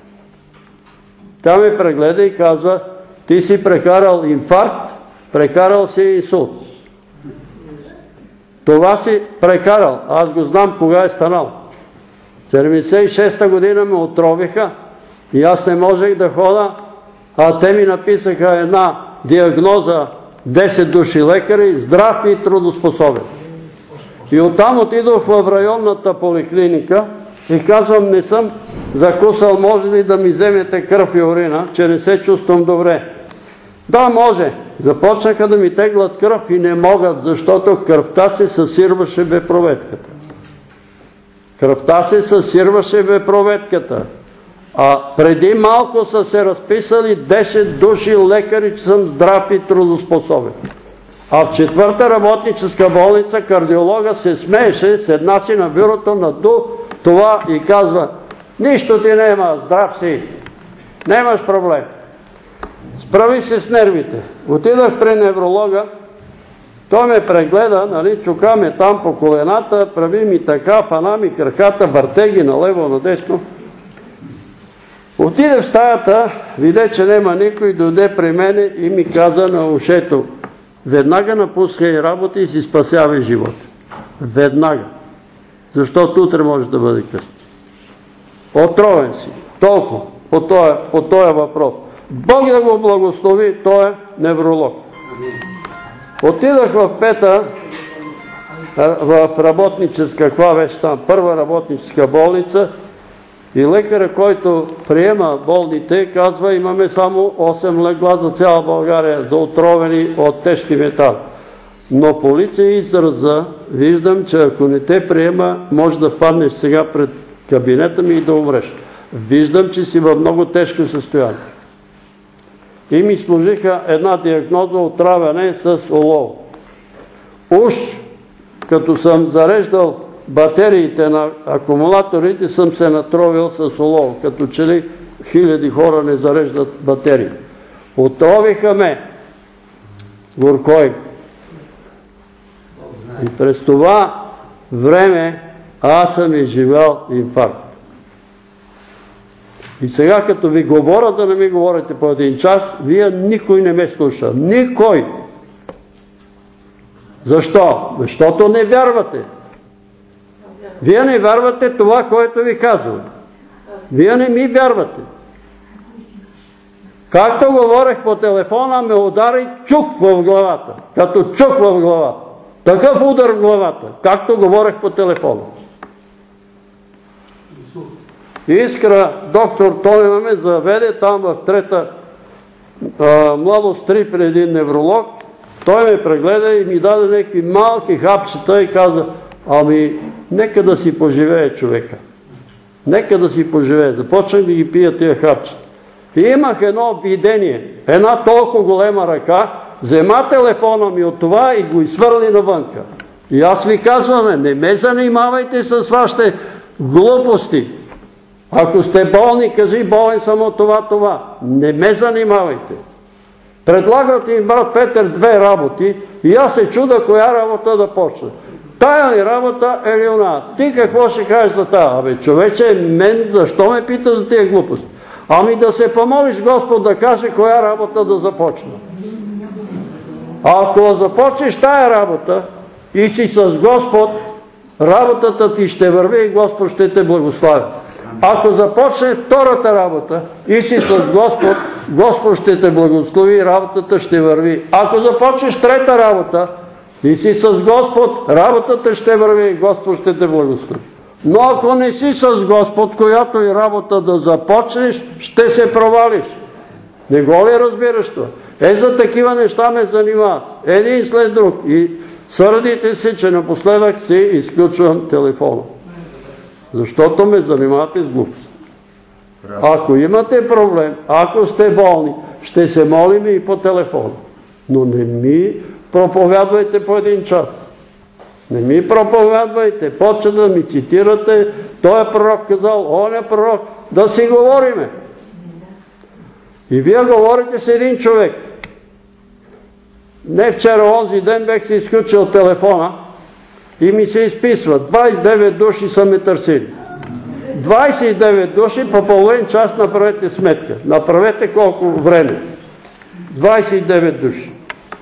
Тя ме прегледа и казва, ти си прекарал инфаркт, прекарал си инсулт. Това си прекарал. Аз го знам кога е станал. седемдесет и шеста година ме отровиха и аз не можех да хода, а те ми написаха една диагноза, десет души лекари, здрав и трудоспособен. И оттам отидох в районната поликлиника и казвам, не съм закусал, може ли да ми вземете кръв и урина, че не се чувствам добре. Да, може. Започнаха да ми теглят кръв и не могат, защото кръвта се съсирваше бе проветката. Кръвта се съсирваше бе проветката. А преди малко са се разписали десет души лекари, че съм здрав и трудоспособен. А в четвърта работническа болница кардиолога се смееше, седна си на бюрото, наду това и казва, нищо ти нема, здрав си, нямаш проблем. Справи се с нервите. Отидах при невролога, той ме прегледа, нали, чука ме там по колената, прави ми така, фана ми краката, върте ги налево, надесно. Отиде в стаята, виде, че нема никой, дойде при мене и ми каза на ушето, веднага напускай работа и си спасявай живота. Веднага. Защото утре може да бъде късно. Отровен си. Толкова по този, по този въпрос. Бог да го благослови, той е невролог. Отидах в пета, в работническа, каква беше там, първа работническа болница и лекаря, който приема болните, казва, имаме само осем легла за цяла България, за отровени от тежки метали. Но полиция израза, виждам, че ако не те приема, може да паднеш сега пред кабинета ми и да умреш. Виждам, че си в много тежко състояние. И ми служиха една диагноза отравяне с олово. Уж, като съм зареждал батериите на акумулаторите, съм се натровил с олово, като че ли хиляди хора не зареждат батерии. Отровиха ме горкой. И през това време аз съм изживял инфаркт. И сега като ви говоря, да не ми говорите по един час, вие никой не ме слуша. Никой! Защо? Защото не вярвате. Вие не вярвате това, което ви казвам. Вие не ми вярвате. Както говорех по телефона, ме удари чук в главата. Като чук в главата. Такъв удар в главата, както говорех по телефона. Искра, доктор Тонева ме заведе там в трета а, младост три при един невролог. Той ме прегледа и ми даде някакви малки хапчета и каза, ами нека да си поживее човека. Нека да си поживее. Започнах да ги пия тия хапчета. И имах едно видение, една толкова голема ръка, взема телефона ми от това и го изсвърли навънка. И аз ви казвам, не ме занимавайте с вашите глупости. Ако сте болни, кажи, болен съм от това, това. Не ме занимавайте. Предлагат им, брат Петър, две работи и аз се чуда коя работа да почна. Тая ли работа или она? Ти какво ще кажеш за тая? Абе, човече, мен защо ме питаш за тия глупости? Ами да се помолиш Господ да каже коя работа да започна. А ако започнеш тая работа, и си с Господ, работата ти ще върви и Господ ще те благослави. Ако започнеш втората работа и си с Господ, Господ ще те благослови и работата ще върви. Ако започнеш трета работа и си с Господ, работата ще върви и Господ ще те благослови. Но ако не си с Господ, която и работа да започнеш, ще се провалиш. Не го ли разбираш това? Е, за такива неща ме занимават. Един след друг. И сърдите се, че напоследък си изключвам телефона. Защото ме занимавате с глупост. Ако имате проблем, ако сте болни, ще се молим и по телефона. Но не ми проповядвайте по един час. Не ми проповядвайте. Почва да ми цитирате. Той е пророк казал, он е пророк. Да си говориме. И вие говорите с един човек. Не вчера, онзи ден бех си изключил телефона и ми се изписва. двайсет и девет души са ме търсили. двайсет и девет души по половин час направете сметка. Направете колко време. двайсет и девет души.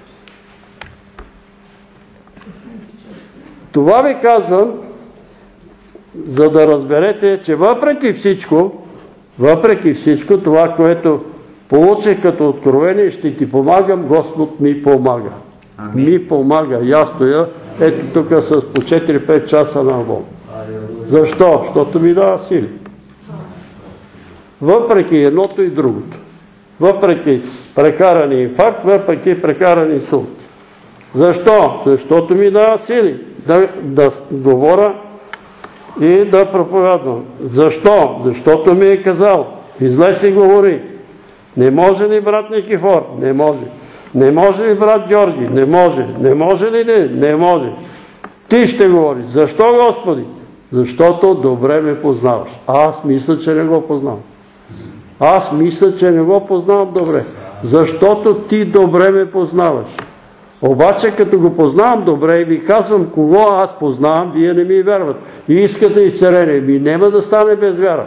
Това ви казвам, за да разберете, че въпреки всичко, въпреки всичко, това, което получих като откровение, ще ти помагам, Господ ми помага. Ми помага. И аз стоя, ето тук с по четири-пет часа на Бог. Защо? Защото ми дава сили. Въпреки едното и другото. Въпреки прекарани инфаркт, въпреки прекарани инсулт. Защо? Защото ми дава сили да, да говоря и да проповядвам. Защо? Защото ми е казал, излез и говори. Не може ли брат Никифор? Не може. Не може ли брат Георги? Не може. Не може ли не? Не може. Ти ще говориш. Защо, Господи? Защото добре ме познаваш. Аз мисля, че не го познавам. Аз мисля, че не го познавам добре. Защото ти добре ме познаваш. Обаче, като го познавам добре и ви казвам кого аз познавам, вие не ми вярват. И искате изцеление. Ми няма да стане без вяра.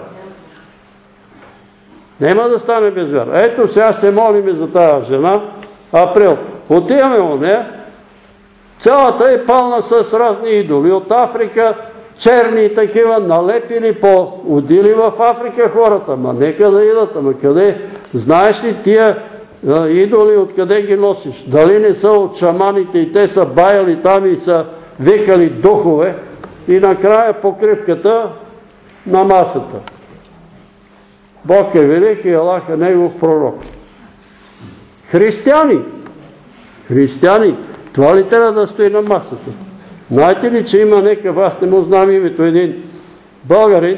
Нема да стане без вяра. Ето сега се молиме за тази жена, Април. Отиваме от нея, цялата е пълна с разни идоли. От Африка, черни и такива, налепили по удили в Африка хората. Ма нека да идат, ама къде? Знаеш ли тия идоли, откъде ги носиш? Дали не са от шаманите и те са баяли там и са викали духове и накрая покривката на масата. Бог е велик и Аллах е негов пророк. Християни. Християни. Това ли трябва да стои на масата? Знаете ли, че има некъв, аз не му знам името, един българин,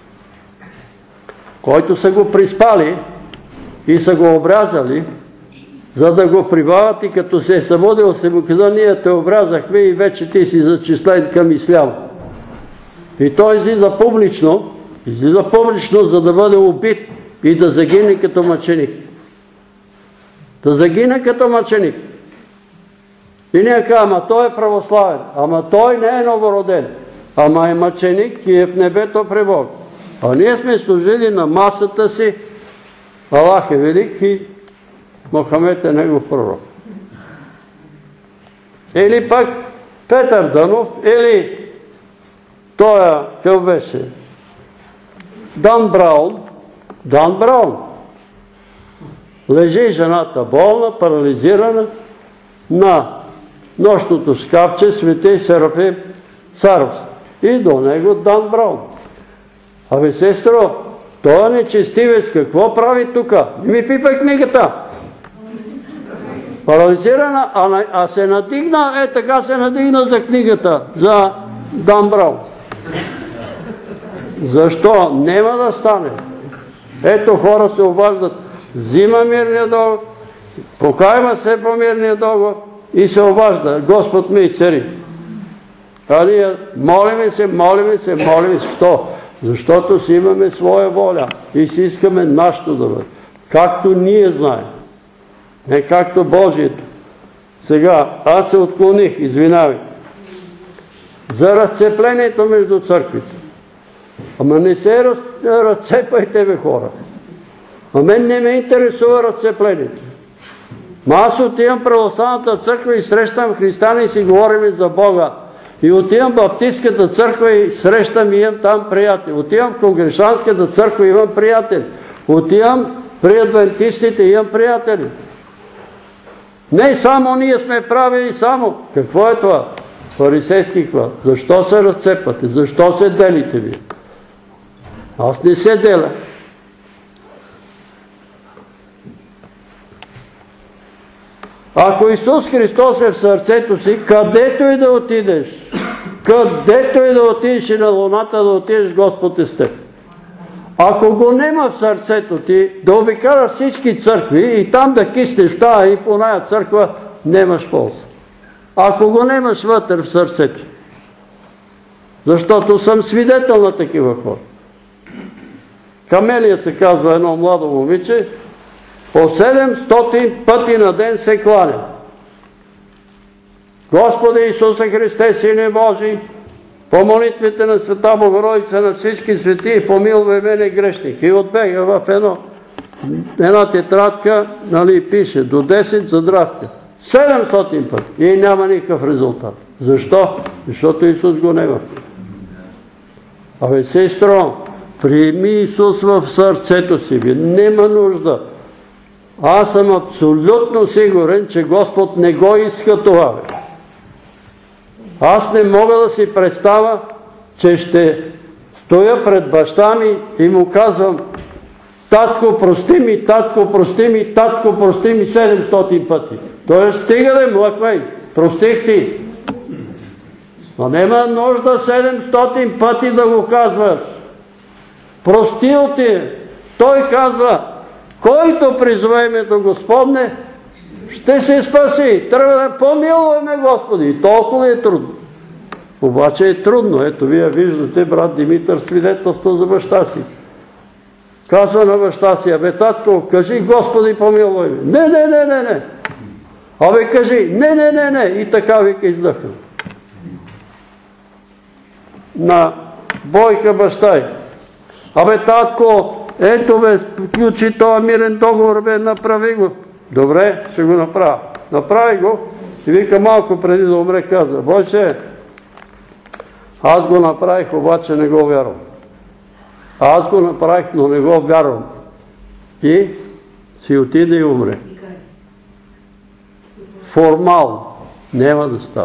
който са го приспали и са го обрязали, за да го прибавят и като се е събудил, се му каза, ние те обрязахме и вече ти си зачислен към исляма. И той излиза публично, излиза публично, за да бъде убит и да загине като мъченик. Да загине като мъченик. И ние казваме, ама той е православен, ама той не е новороден, ама е мъченик и е в небето при Бог. А ние сме служили на масата си, Аллах е велик и Мохамед е негов пророк. Или пък Петър Дънов, или той, къв беше? Дан Браун, Дан Браун. Лежи жената болна, парализирана на нощното шкафче Свети Серафим Саровски. И до него Дан Браун. Абе, сестро, той е нечестивец, какво прави тук? Не ми пипай книгата. Парализирана, а, а се надигна, е така се надигна за книгата, за Дан Браун. Защо? Нема да стане. Ето хора се обаждат, взима мирния договор, покайва се по мирния договор и се обажда, Господ ми цари. А ние молиме се, молиме се, молиме се. Що? Защото си имаме своя воля и си искаме нашето да бъде. Както ние знаем. Не както Божието. Сега, аз се отклоних, извинявайте. За разцеплението между църквите. Ама не се раз, разцепайте, бе, хора. А мен не ме интересува разцеплението. Ма аз отивам в православната църква и срещам християни и си говорим за Бога. И отивам в баптистската църква и срещам и имам там приятели. Отивам в конгрешанската църква и имам приятели. Отивам при адвентистите и имам приятели. Не само ние сме прави, само. Какво е това? Фарисейски хват. Защо се разцепвате? Защо се делите ви? Аз не се деля. Ако Исус Христос е в сърцето си, където и да отидеш, където и да отидеш и на луната да отидеш, Господ е с теб. Ако го нема в сърцето ти, да обикараш всички църкви и там да киснеш тая и по ная църква, немаш полза. Ако го немаш вътре в сърцето. Защото съм свидетел на такива хора. Камелия се казва едно младо момиче, по седемстотин пъти на ден се кланя. Господи Исусе Христе, Сине Божий, по молитвите на Света Богородица на всички свети, помилвай мене грешник. И отбега в едно, една тетрадка, нали, пише до десет задраска. седемстотин пъти. И няма никакъв резултат. Защо? Защото Исус го няма. Абе, сестро, приеми Исус в сърцето си. Ви. Нема нужда. Аз съм абсолютно сигурен, че Господ не го иска това. Бе. Аз не мога да си представя, че ще стоя пред баща ми и му казвам: татко, прости ми, татко, прости ми, татко, прости ми седемстотин пъти. Той стига да млъквай, простих ти. Но нема нужда седемстотин пъти да го казваш. Простил ти. Той казва: който призове името Господне, ще се спаси. Трябва да помилваме Господи. И толкова е трудно. Обаче е трудно. Ето вие виждате, брат Димитър свидетелство за баща си. Казва на баща си: абе, татко, кажи Господи, помилвай ме. Не, не, не, не, не. Абе, кажи: не, не, не, не. И така вика издъха. На Бойка баща й: абе, татко, ето бе, включи този мирен договор, бе, направи го. Добре, ще го направя. Направи го и вика малко преди да умре, казва: Бойче, аз го направих, обаче не го вярвам. Аз го направих, но не го вярвам. И си отиде и умре. Формално. Няма да става.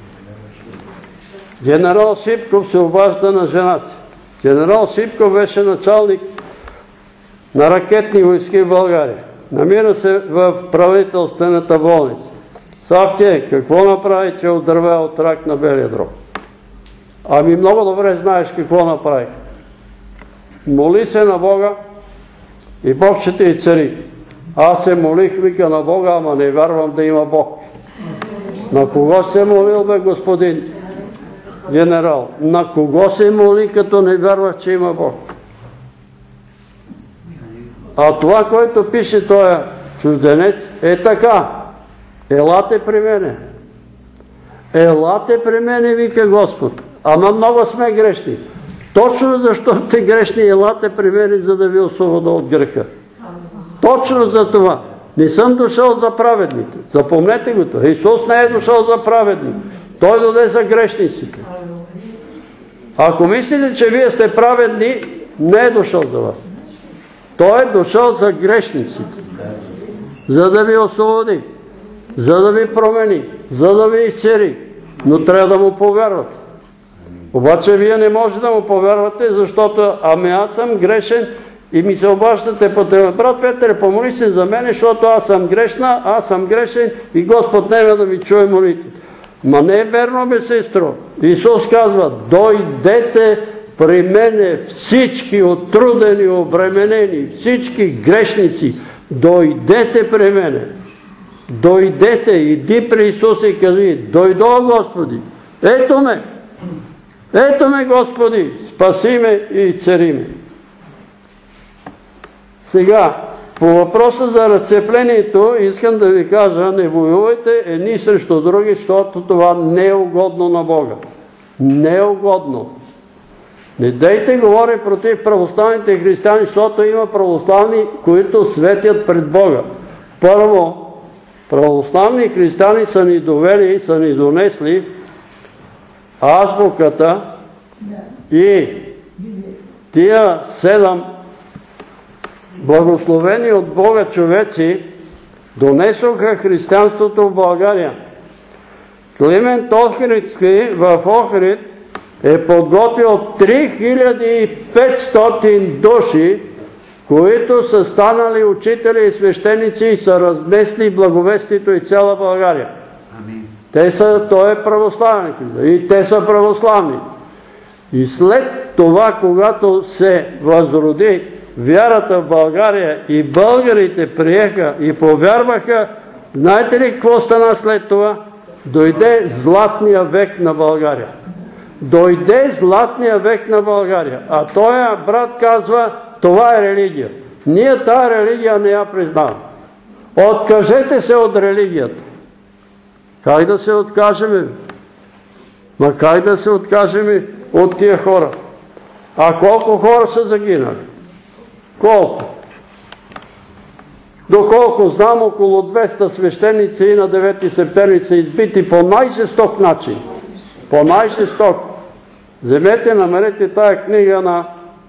Генерал Шипков се обажда на жена си. Генерал Шипков беше началник на ракетни войски в България. Намира се в правителствената болница. Савче, какво направи, че отдървя от рак на белия дроб? Ами много добре знаеш какво направих. Моли се на Бога и Бог ще те и цари. Аз се молих, вика, на Бога, ама не вярвам да има Бог. На кого се молил, бе, господин генерал? На кого се моли, като не вярвах, че има Бог? А това, което пише този чужденец, е така: елате при мене. Елате при мене, вика Господ. Ама много сме грешни. Точно защото сте грешни, елате при мене, за да ви освобода от греха. Точно за това. Не съм дошъл за праведните. Запомнете го това. Исус не е дошъл за праведни. Той дойде за грешниците. Ако мислите, че вие сте праведни, не е дошъл за вас. Той е дошъл за грешниците. За да ви освободи. За да ви промени. За да ви изцери. Но трябва да му повярвате. Обаче вие не може да му повярвате, защото ами аз съм грешен и ми се обаждате по тема: брат Петър, помоли се за мене, защото аз съм грешна, аз съм грешен и Господ няма да ми чуе молите. Ма не е верно, бе, сестро. Исус казва: дойдете при мене всички отрудени, обременени, всички грешници. Дойдете при мене. Дойдете, иди при Исус и кажи: дойдо, Господи, ето ме. Ето ме, Господи, спаси ме и цари ме. Сега, по въпроса за разцеплението, искам да ви кажа: не воювайте едни срещу други, защото това не е угодно на Бога. Не е угодно. Не дейте говори против православните християни, защото има православни, които светят пред Бога. Първо, православни християни са ни довели и са ни донесли азбуката и тия седем благословени от Бога човеци донесоха християнството в България. Климент Охридски в Охрид е подготвил три хиляди и петстотин души, които са станали учители и свещеници и са разнесли благовестието и цяла България. Амин. Те са, той е православен и те са православни. И след това, когато се възроди вярата в България и българите приеха и повярваха, знаете ли какво стана след това? Дойде златния век на България. Дойде златния век на България. А той брат казва, това е религия. Ние тази религия не я признаваме. Откажете се от религията. Как да се откажем? Ма как да се откажем от тия хора? А колко хора са загинали? Колко? Доколко знам, около двеста свещеници и на девети септември са избити по най-жесток начин. По най-жесток. Вземете, намерете тая книга на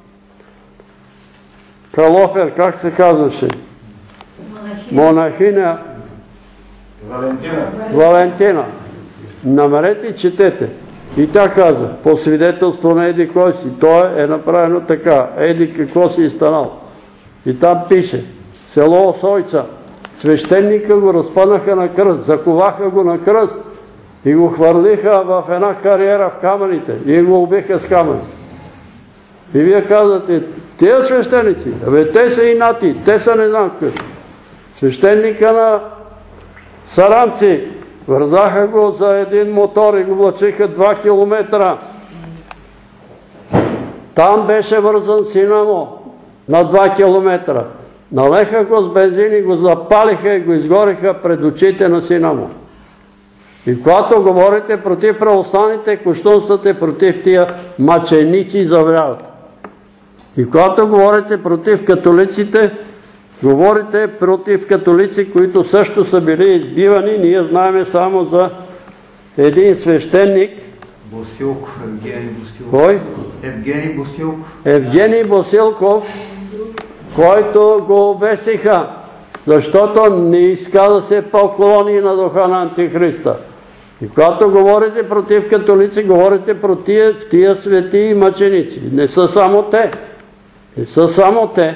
Калофер, как се казваше? Монахиня Валентина. Валентина. Намерете и четете. И тя казва, по свидетелство на еди кой си, то е направено така, еди какво си станал. И там пише, село Осойца, свещеника го разпънаха на кръст, заковаха го на кръст и го хвърлиха в една кариера в камъните и го убиха с камъни. И вие казвате, тия свещеници, абе те са инати, те са не знам какви. Свещеника на Саранци, вързаха го за един мотор и го влачиха два километра. Там беше вързан сина му на два километра. Налеха го с бензин и го запалиха и го изгориха пред очите на сина му. И когато говорите против православните, кощунствате против тия мъченици за вярата. И когато говорите против католиците, говорите против католици, които също са били избивани. Ние знаем само за един свещеник. Босилков, Евгений Босилков. Кой? Евгений Босилков. Евгений Босилков, който го обесиха, защото не иска да се поклони на духа на Антихриста. И когато говорите против католици, говорите против тия свети и мъченици. Не са само те. Не са само те.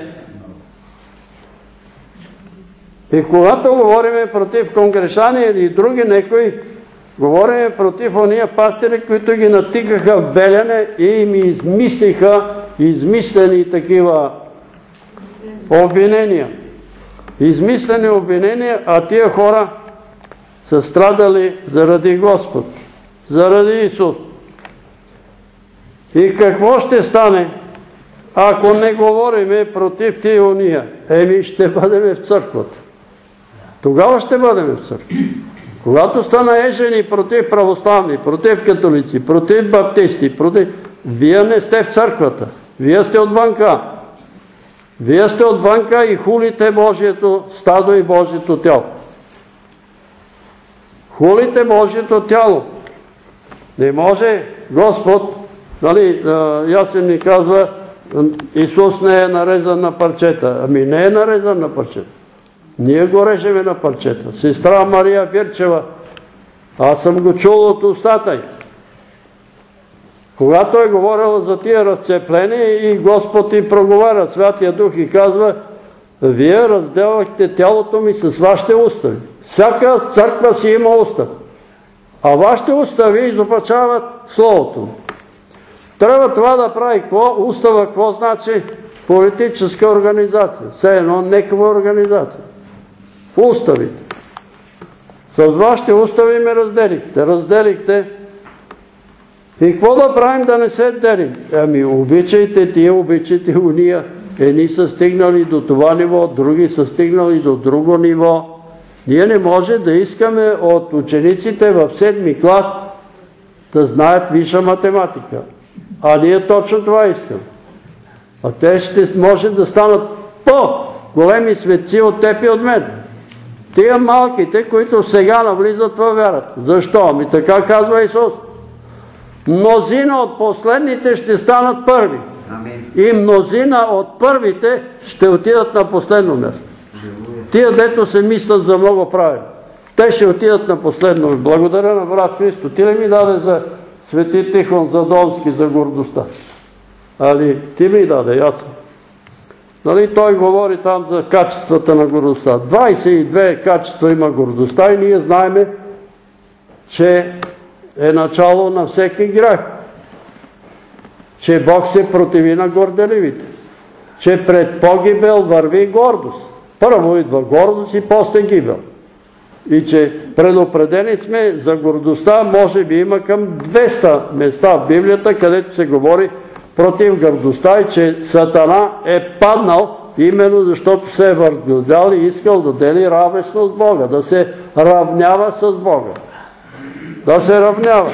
И когато говорим против конгрешани или други некои, говорим против ония пастири, които ги натикаха в Белене и им измислиха измислени такива обвинения. Измислени обвинения, а тия хора са страдали заради Господ, заради Исус. И какво ще стане, ако не говориме против тия уния? Еми ще бъдем в църквата. Тогава ще бъдем в църква. Когато стана ежени против православни, против католици, против баптисти, против... Вие не сте в църквата. Вие сте отвънка. Вие сте отвънка и хулите Божието стадо и Божието тяло. Хулите Божието тяло. Не може Господ, нали, Ясен ни казва, Исус не е нарезан на парчета. Ами не е нарезан на парчета. Ние го режеме на парчета. Сестра Мария Вирчева, аз съм го чул от устата й. Когато е говорила за тия разцепления и Господ им проговаря, Святия Дух, и казва, вие разделахте тялото ми с вашите устави. Всяка църква си има устав. А вашите устави изопачават Словото ми. Трябва това да прави какво? Устава какво значи? Политическа организация. Все едно некава организация. Уставите. С вашите устави ме разделихте. Разделихте. И какво да правим да не се делим? Ами обичайте тия, обичайте уния. Едни са стигнали до това ниво, други са стигнали до друго ниво. Ние не може да искаме от учениците в седми клас да знаят висша математика. А ние точно това искаме. А те ще може да станат по-големи светци от теб и от мен. Тия малките, които сега навлизат във вярата. Защо? Ами така казва Исус. Мнозина от последните ще станат първи. И мнозина от първите ще отидат на последно място. Тия, дето се мислят за много правилно, те ще отидат на последно. Благодаря на брат Христо. Ти ли ми даде за Свети Тихон Задонски за гордостта? Али ти ми даде, ясно. Нали, той говори там за качествата на гордостта. двайсет и две качества има гордостта и ние знаеме, че е начало на всеки грях. Че Бог се противи на горделивите. Че пред погибел върви гордост. Първо идва гордост и после гибел. И че предупредени сме за гордостта, може би има към двеста места в Библията, където се говори против гордостта и че Сатана е паднал именно защото се е възгордял и искал да дели равенство с Бога, да се равнява с Бога. Да се равнява.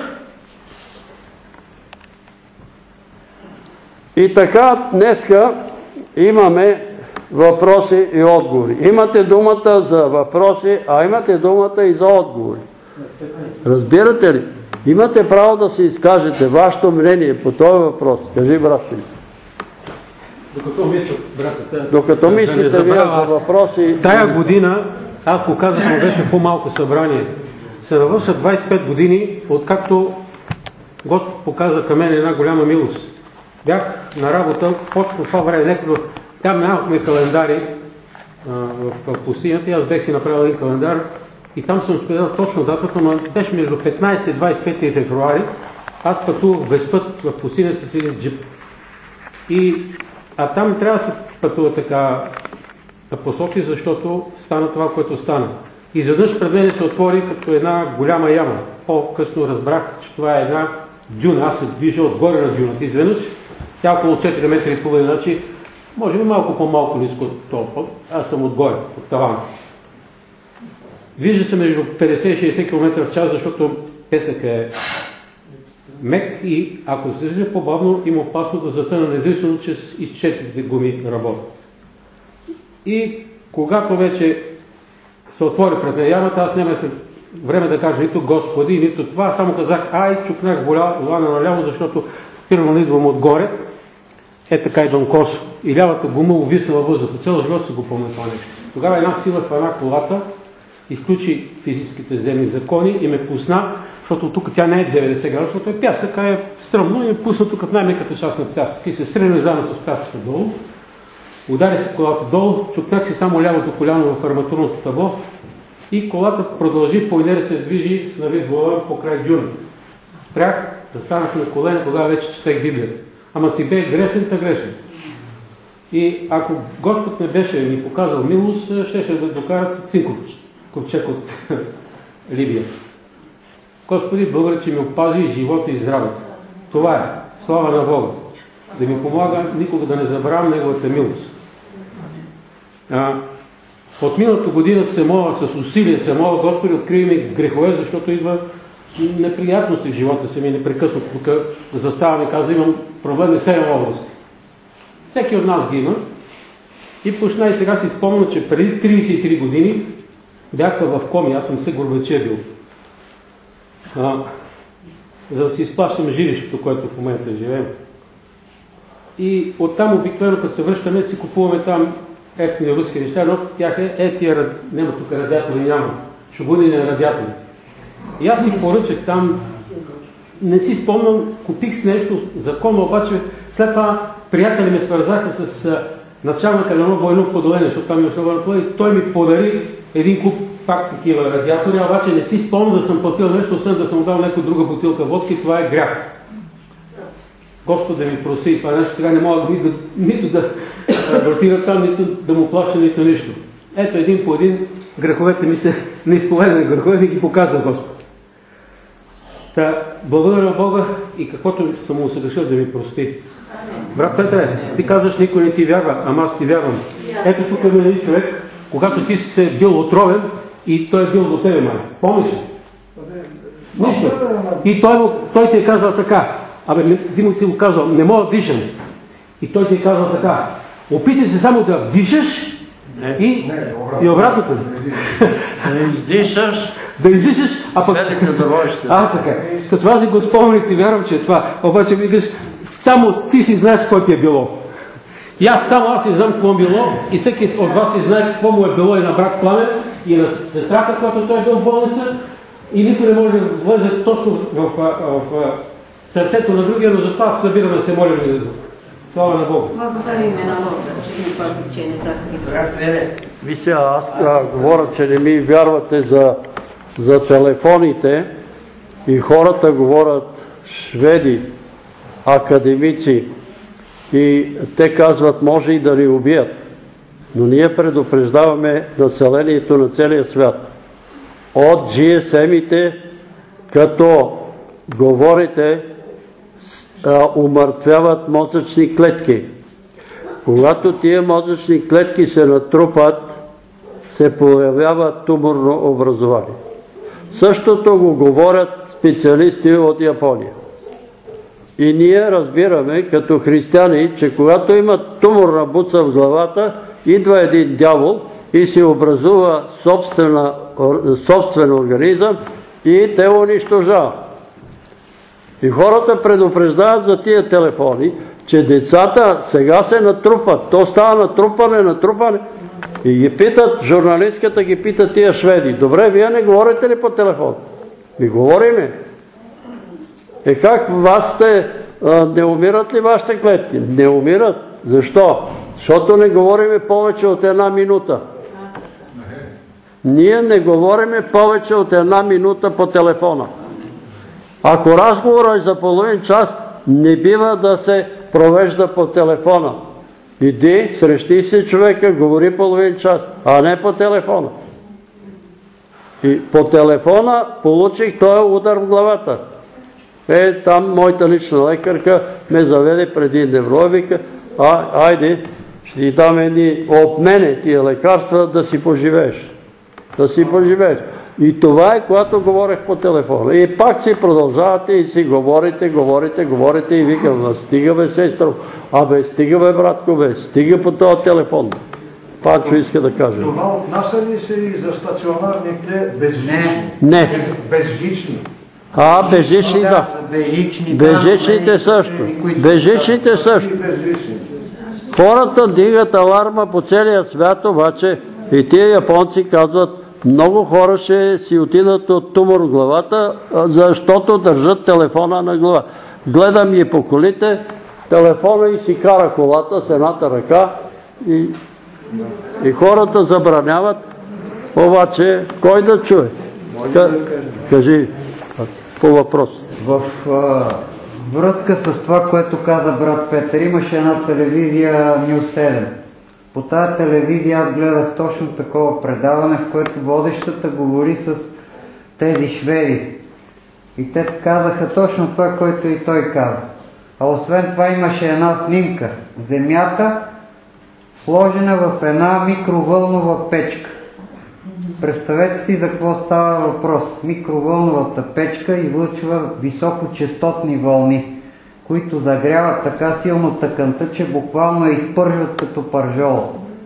И така, днеска имаме въпроси и отговори. Имате думата за въпроси, а имате думата и за отговори. Разбирате ли? Имате право да се изкажете вашето мнение по този въпрос. Кажи, брат. Докато мислят, брата, Докато мислите вие за въпроси... Тая година, аз го казах, но беше по-малко събрание, се навършат двайсет и пет години, откакто Господ показа към мен една голяма милост. Бях на работа, почва това време, некъде, там нямахме календари а, в, в пустинята, аз бех си направил един календар и там съм споделял точно датата, но беше между петнайсети и двайсет и пети февруари. Аз пътувах без път в пустинята си с джип. И, а там трябва да се пътува така на посоки, защото стана това, което стана. Изведнъж пред мен се отвори като една голяма яма. По-късно разбрах, че това е една дюна. Аз се движа отгоре на дюната. Изведнъж тя около четири метра и половина, значи може би малко по-малко ниско от този път. Аз съм отгоре, от тавана. Вижда се между петдесет и шейсет километра в час, защото песък е мек и ако се движа по-бавно, има опасно да затъна, независимо, че и четирите гуми работят. И когато вече се отвори пред мен ямата, аз нямах време да кажа нито Господи, нито това, само казах, ай, чукнах волана наляво, защото пирано идвам отгоре, е така идвам косо. И лявата гума увисна във въздуха. Цял живот си го помня това нещо. Тогава една сила хвана колата, изключи физическите земни закони и ме пусна, защото тук тя не е деветдесет градуса, защото е пясък, а е стръмно и ме пусна тук в най-меката част на пясък. И се стрели заедно с пясъка долу. Удари се колата долу, чукнах си само лявото коляно в арматурното табло и колата продължи по инерция се движи с навид глава по край дюната. Спрях, да станах на колена, тогава вече четех Библията. Ама си бе грешен, та грешен. И ако Господ не беше ми показал милост, щеше да докарат с цинков ковчег от Либия. Господи, благодаря, че ми опази живота и здравето. Това е. Слава на Бога. Да ми помага никога да не забравям Неговата милост. А, от миналата година се моля, с усилие се моля, Господи, открий ми грехове, защото идва неприятности в живота си ми непрекъснато. Тук заставам и каза, имам проблеми с седем области. Всеки от нас ги има. И почна и сега си спомням, че преди трийсет и три години бях в коми, аз съм се Горбачия бил. А, за да си изплащам жилището, което в момента живеем. И оттам обикновено, като се връщаме, си купуваме там ефтини руски неща, но от тях е, е тия, няма тук радиатори, няма. Шугунини на радиатори. И аз си поръчах там, не си спомням, купих с нещо законно, обаче след това приятели ме свързаха с а, началника на едно военно подоление, защото там имаше военно подоление, и той ми подари един куп пак такива радиатори, обаче не си спомням да съм платил нещо, освен да съм дал някоя друга бутилка водка и това е грях. Господ да ми прости това нещо, сега не мога нито, нито да вратира там, нито да му плаща, нито нищо. Ето един по един греховете ми се, неизповедани грехове ми ги показва Господ. Та, благодаря на Бога и каквото съм му съгрешил да ми прости. Брат Петре, ти казваш, никой не ти вярва, ама аз ти вярвам. Ето тук има един човек, когато ти си се бил отровен и той е бил до тебе, май. Помниш ли? Нищо. И той, той ти е казал така, абе, Димок си го казал, не мога да дишам. И той ти е казал така, опитай се само да дишаш И, и обратното. Да издишаш, Да издишаш, а пък... велите удоволствие. А, така. То това си го спомня, ти вярвам, че е това. Обаче викаш, само ти си знаеш какво ти е било. И аз само аз си знам какво е било и всеки от вас си знае какво му е било и на брат Пламен, и на сестрата, когато той е бил в болница, и никой не може да влезе точно в, в, в, в сърцето на другия, но затова събираме да се молим за друг. Слава на Бога. Благодариме на Бога, че ни пази, че не закрива. Вижте, аз а, говоря, че не ми вярвате за, за телефоните и хората говорят шведи, академици, и те казват, може и да ни убият. Но ние предупреждаваме населението на целия свят. От джи ес ем-ите, като говорите, а, умъртвяват мозъчни клетки. Когато тия мозъчни клетки се натрупат, се появява туморно образование. Същото го говорят специалисти от Япония. И ние разбираме, като християни, че когато има туморна буца в главата, идва един дявол и се образува собствена, собствен организъм и те унищожават. И хората предупреждават за тия телефони, че децата сега се натрупат. То става натрупане, натрупане. И ги питат, журналистката ги пита тия шведи. Добре, вие не говорите ли по телефон? Ми говориме. Е как вас сте, а, не умират ли вашите клетки? Не умират. Защо? Защото не говориме повече от една минута. Ние не говориме повече от една минута по телефона. Ако разговорът е за половин час, не бива да се провежда по телефона. Иди, срещи си човека, говори половин час, а не по телефона. И по телефона получих този удар в главата. Е, там моята лична лекарка ме заведе преди невровика, а, айде, ще ти дам едни от мене тия лекарства да си поживееш. Да си поживееш. И това е, когато говорех по телефона. И пак си продължавате и си говорите, говорите, говорите и викам, стига бе, сестро, абе, стига бе, братко, бе, стига по този телефон. Панчо иска да каже. Това отнася ли се и за стационарните безжични? Не. Безжични. А, безжични, да. Безжичните също. Безжичните също. Хората дигат аларма по целия свят, обаче и тия японци казват, много хора ще си отидат от тумор в главата, защото държат телефона на глава. Гледам ги по колите, телефона и си кара колата с едната ръка и, и хората забраняват, обаче кой да чуе? Кажи по въпрос. В а, връзка с това, което каза брат Петър, имаше една телевизия Нюс седем. По тази телевизия аз гледах точно такова предаване, в което водещата говори с тези шведи. И те казаха точно това, което и той каза. А освен това имаше една снимка. Земята сложена в една микровълнова печка. Представете си за какво става въпрос. Микровълновата печка излъчва високочестотни вълни, които загряват така силно тъканта, че буквално я изпържват като пържола.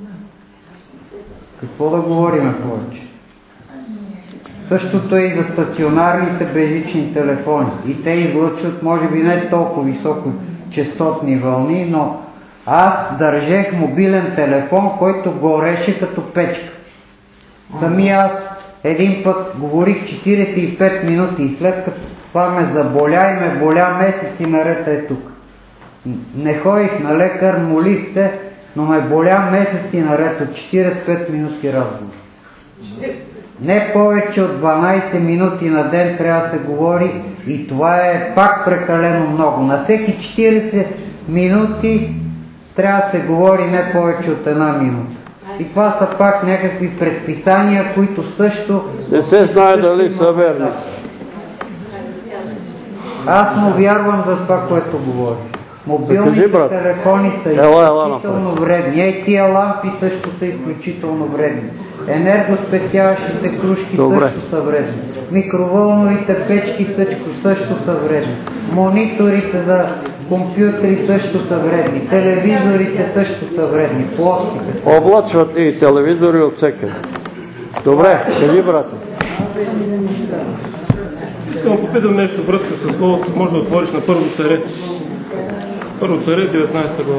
Какво да говорим повече? Същото е и за стационарните безжични телефони. И те излъчват, може би не толкова високочестотни вълни, но аз държех мобилен телефон, който гореше като печка. Сами аз един път говорих четиридесет и пет минути и след като това ме заболя и ме боля месеци наред е тук. Не ходих на лекар, молих се, но ме боля месеци наред от четиридесет и пет минути разговор. Не повече от дванадесет минути на ден трябва да се говори и това е пак прекалено много. На всеки четиридесет минути трябва да се говори не повече от една минута. И това са пак някакви предписания, които също... Не се знае дали са верни. Аз му вярвам за това, което говори. Мобилните телефони са изключително вредни. Ей, тия лампи също са изключително вредни. Енергоспестяващите кружки Добре. също са вредни. Микровълновите печки също са вредни. Мониторите за Компютри също са вредни, телевизорите също са вредни, плоските. Облъчват и телевизори от всекъде. Добре, кажи, брате. Искам да попитам нещо връзка с словото. Може да отвориш на Първо царе. Първо царе, деветнадесета глава.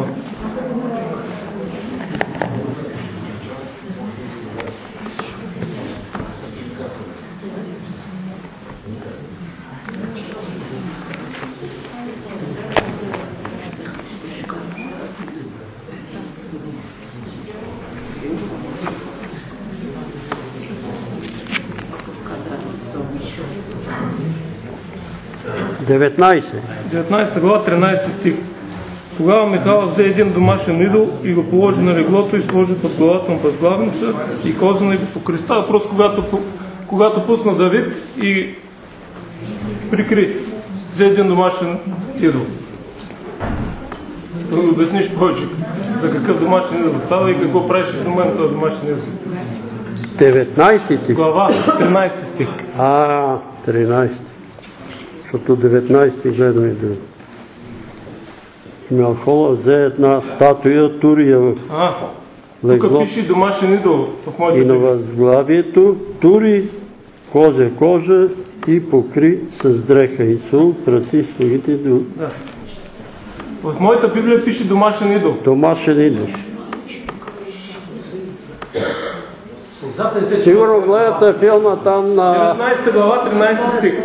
деветнадесет. деветнадесета глава, тринадесети стих. Тогава Михала взе един домашен идол и го положи на леглото и сложи под главата му възглавница и козана и го покри. Става въпрос, когато, когато пусна Давид и прикри. Взе един домашен идол. Да ми обясниш повече за какъв домашен идол става и какво правиш в момента този домашен идол. деветнадесети стих. Глава, тринадесети стих. А, тринадесети. Защото деветнадесети гледаме друго. Мелхола взе една статуя, тури я в легло. Тук пише домашен идол в моите и на възглавието тури козя кожа и покри с дреха и сол, прати слугите до... Да. В моята Библия пише домашен идол. Домашен идол. Сигурно гледате филма там на... деветнадесета глава, тринадесети стих.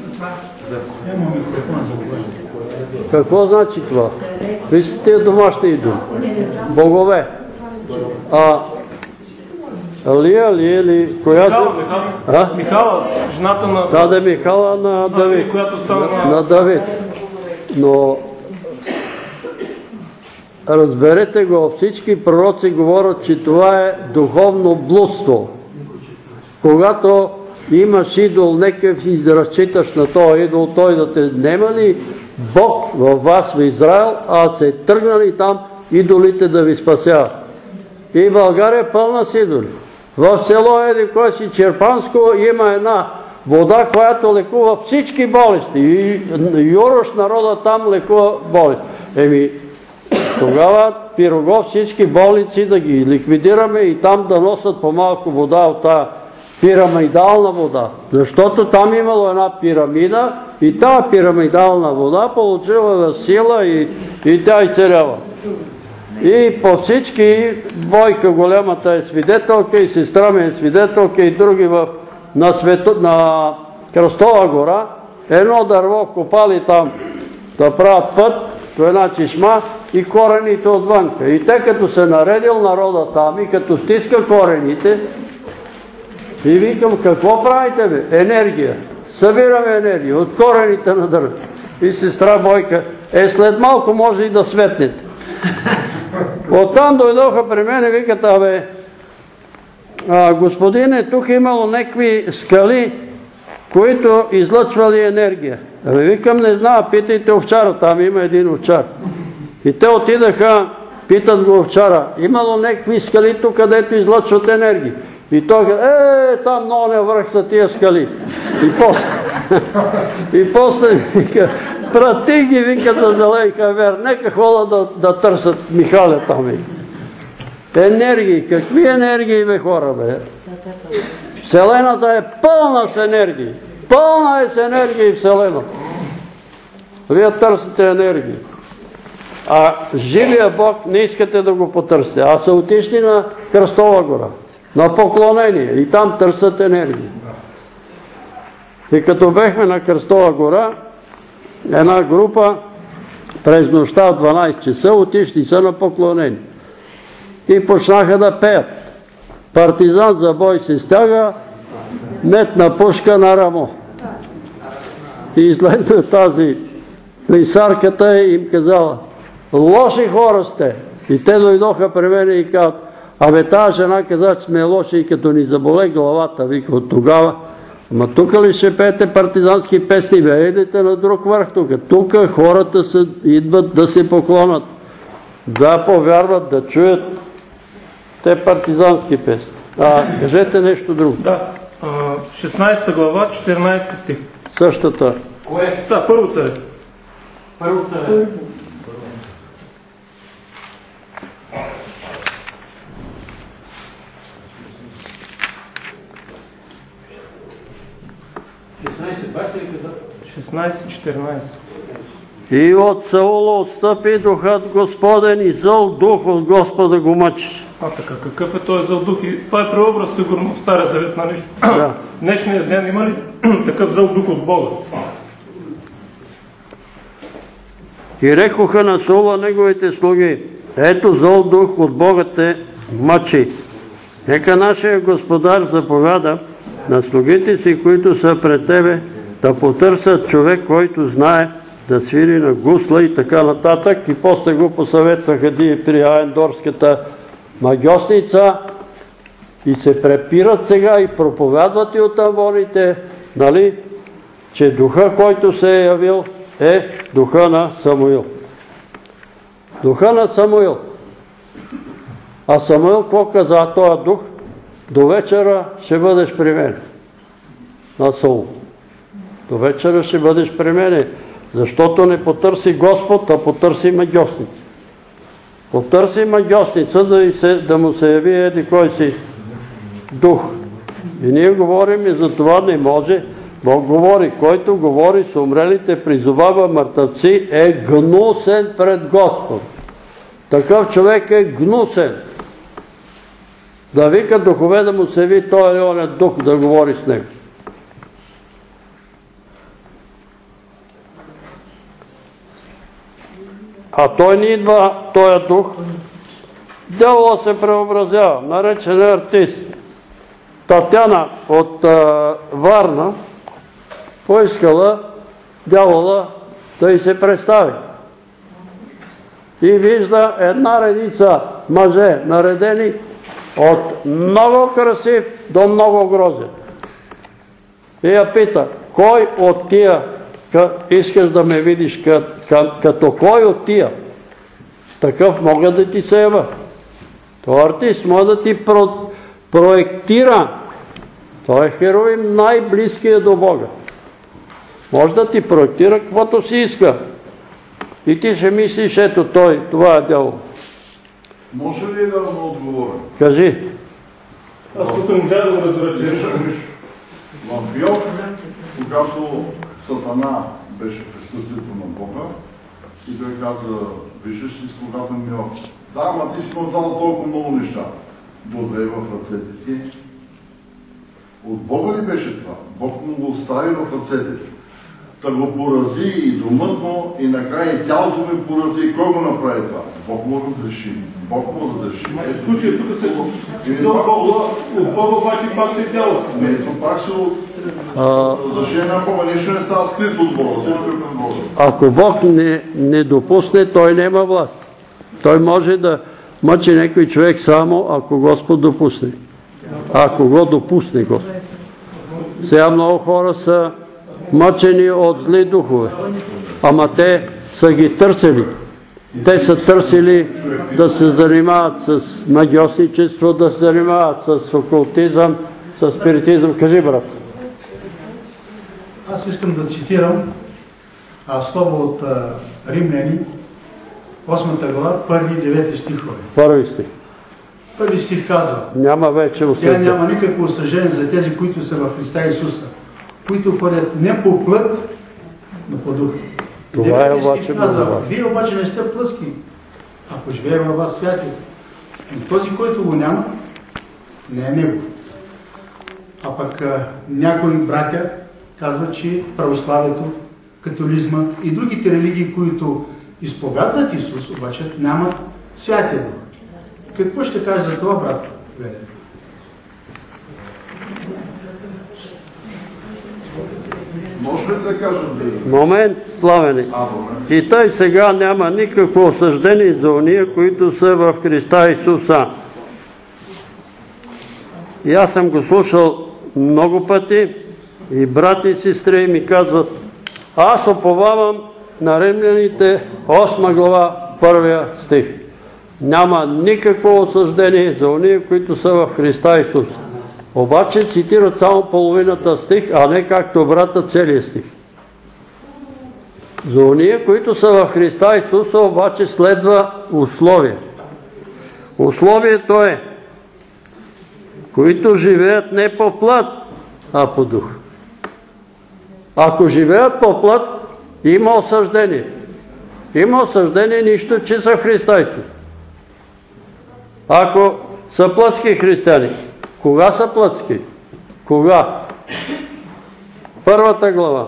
Какво значи това? Вижте тия домашни идоли. Богове. А Алия ли е ли? Коя... Михала, Михала. Михала, жената на... Да, да, Михала на Давид. Която стана... На Давид. Но разберете го, всички пророци говорят, че това е духовно блудство. Когато имаш идол, нека си разчиташ на този идол, той да те... Нема ли Бог във вас в Израел, а се тръгнали там идолите да ви спасяват? И България е пълна с идоли. В село еди кой си Черпанско има една вода, която лекува всички болести. И Юрош народа там лекува болести. Еми, тогава Пирогов всички болници да ги ликвидираме и там да носят по-малко вода от тази пирамидална вода. Защото там имало една пирамида и тази пирамидална вода получила сила и, и тя изцелява. И по всички, Бойка голямата е свидетелка и сестра ми е свидетелка и други в, на, свето, на Кръстова гора, едно дърво копали там да правят път, до една чешма и корените отвънка. И те като се наредил народа там и като стиска корените, и викам, какво правите бе? Енергия. Събираме енергия от корените на дървето. И сестра Бойка, е след малко може и да светнете. Оттам дойдоха при мен и викат, абе, господине, тук имало някакви скали, които излъчвали енергия. Абе, викам, не знам, питайте овчара, там има един овчар. И те отидаха, питат го овчара, имало някакви скали тук, където излъчват енергия. И той каза, е, там много не връх са тия скали. И после, и после вика, прати ги, вика, за залейка вер, нека хода да, да търсят Михаля там. Енергии, какви енергии бе хора бе? Вселената е пълна с енергии. Пълна е с енергии Вселената. Вие търсите енергии. А живия Бог не искате да го потърсите. А са отишли на Кръстова гора, на поклонение и там търсят енергия. И като бехме на Кръстова гора, една група през нощта в дванадесет часа отишли са на поклонение. И почнаха да пеят. Партизан за бой се стяга, метна пушка на рамо. И излезна тази клисарката и им казала, лоши хора сте. И те дойдоха при мене и казват, абе тази жена каза, че сме лоши и като ни заболе главата, вика от тогава. Ама тук ли ще пеете партизански песни? Бе, едете на друг върх тук. Тук хората са, идват да се поклонат, да повярват, да чуят те партизански песни. А, кажете нещо друго. Да, шестнадесета глава, четиринадесети стих. Същата. Кое? Да, Първо царе. Първо царе. шестнайсет двайсет ли каза? шестнайсет четиринайсет. И от Саула отстъпи духът Господен и зъл дух от Господа го мъчи. А така, какъв е този зъл дух? И това е преобраз сигурно в Стария Завет на нещо. Да. Днешния ден има ли такъв зъл дух от Бога? И рекоха на Саула неговите слуги: ето зъл дух от Бога те мъчи. Нека нашия Господар заповяда на слугите си, които са пред тебе, да потърсят човек, който знае да свири на гусла и така нататък. И после го посъветваха ди при Аендорската магиосница и се препират сега и проповядват и от амвоните, нали, че духа, който се е явил, е духа на Самуил. Духа на Самуил. А Самуил какво каза този дух? До вечера ще бъдеш при мен. На Саул. До вечера ще бъдеш при мене, защото не потърси Господ, а потърси магиосница. Потърси магиосница да, се, да му се яви еди кой си дух. И ние говорим и за това не може. Бог говори, който говори с умрелите, призовава мъртъвци, е гнусен пред Господ. Такъв човек е гнусен. Да вика духове да му се яви той или он дух да говори с него. А той ни идва, този дух, дявола се преобразява, наречен е артист. Татяна от а, Варна поискала дявола да й се представи. И вижда една редица мъже наредени от много красив до много грозен. И я пита: кой от тия искаш да ме видиш като кой от тия? Такъв мога да ти се ява. Той артист може да ти проектира. Той е хероин най-близкия до Бога. Може да ти проектира каквото си иска. И ти ще мислиш, ето той, това е дявол. Може ли да му отговоря? Кажи. Аз тук не можа да го разбера, че в Йов, когато Сатана беше в присъствието на Бога и той каза: виждаш ли с когато ми Йов? Да, ама ти си му дал толкова много неща. Додай в ръцете ти. От Бога ли беше това? Бог му го остави в ръцете ти. Та го порази и домът му, и накрая и тялото ми порази. Кой го направи това? Бог му разреши. Бог му разреши. В случая тук се от Бога обаче пак се тялото. Не, ето пак се от разрешение на Бога. Нищо не става скрито от Бога. Всичко е пред Бога. Ако Бог не допусне, той няма власт. Той може да мъчи някой човек само ако Господ допусне. Ако го допусне Господ. Сега много хора са мъчени от зли духове. Ама те са ги търсили. Те са търсили да се занимават с магиосничество, да се занимават с окултизъм, с спиритизъм. Кажи, брат. Аз искам да цитирам слово от Римляни, осмата глава, първи и девети стихове. Първи стих. Първи стих казва: няма вече осъждане. Сега няма никакво осъждение за тези, които са в Христа Исуса, които ходят не по плът, но по дух. Това е обаче казва: вие обаче не сте плътски, ако живее във вас святия. Но този, който го няма, не е негов. А пък а, някои братя казват, че православието, католизма и другите религии, които изповядват Исус, обаче нямат святия дух. Какво ще кажеш за това, брат Велен? Може ли да кажа? Момент, Славени. И тъй сега няма никакво осъждение за уния, които са в Христа Исуса. И аз съм го слушал много пъти и брати и сестри ми казват: аз уповавам на Римляните осма глава, първия стих. Няма никакво осъждение за уния, които са в Христа Исус. Обаче цитират само половината стих, а не както брата целия стих. За уния, които са в Христа Исуса, обаче следва условие. Условието е: които живеят не по плът, а по дух. Ако живеят по плът, има осъждение. Има осъждение, нищо, че са Христа Исус. Ако са плътски християни, кога са плътски? Кога? Първата глава.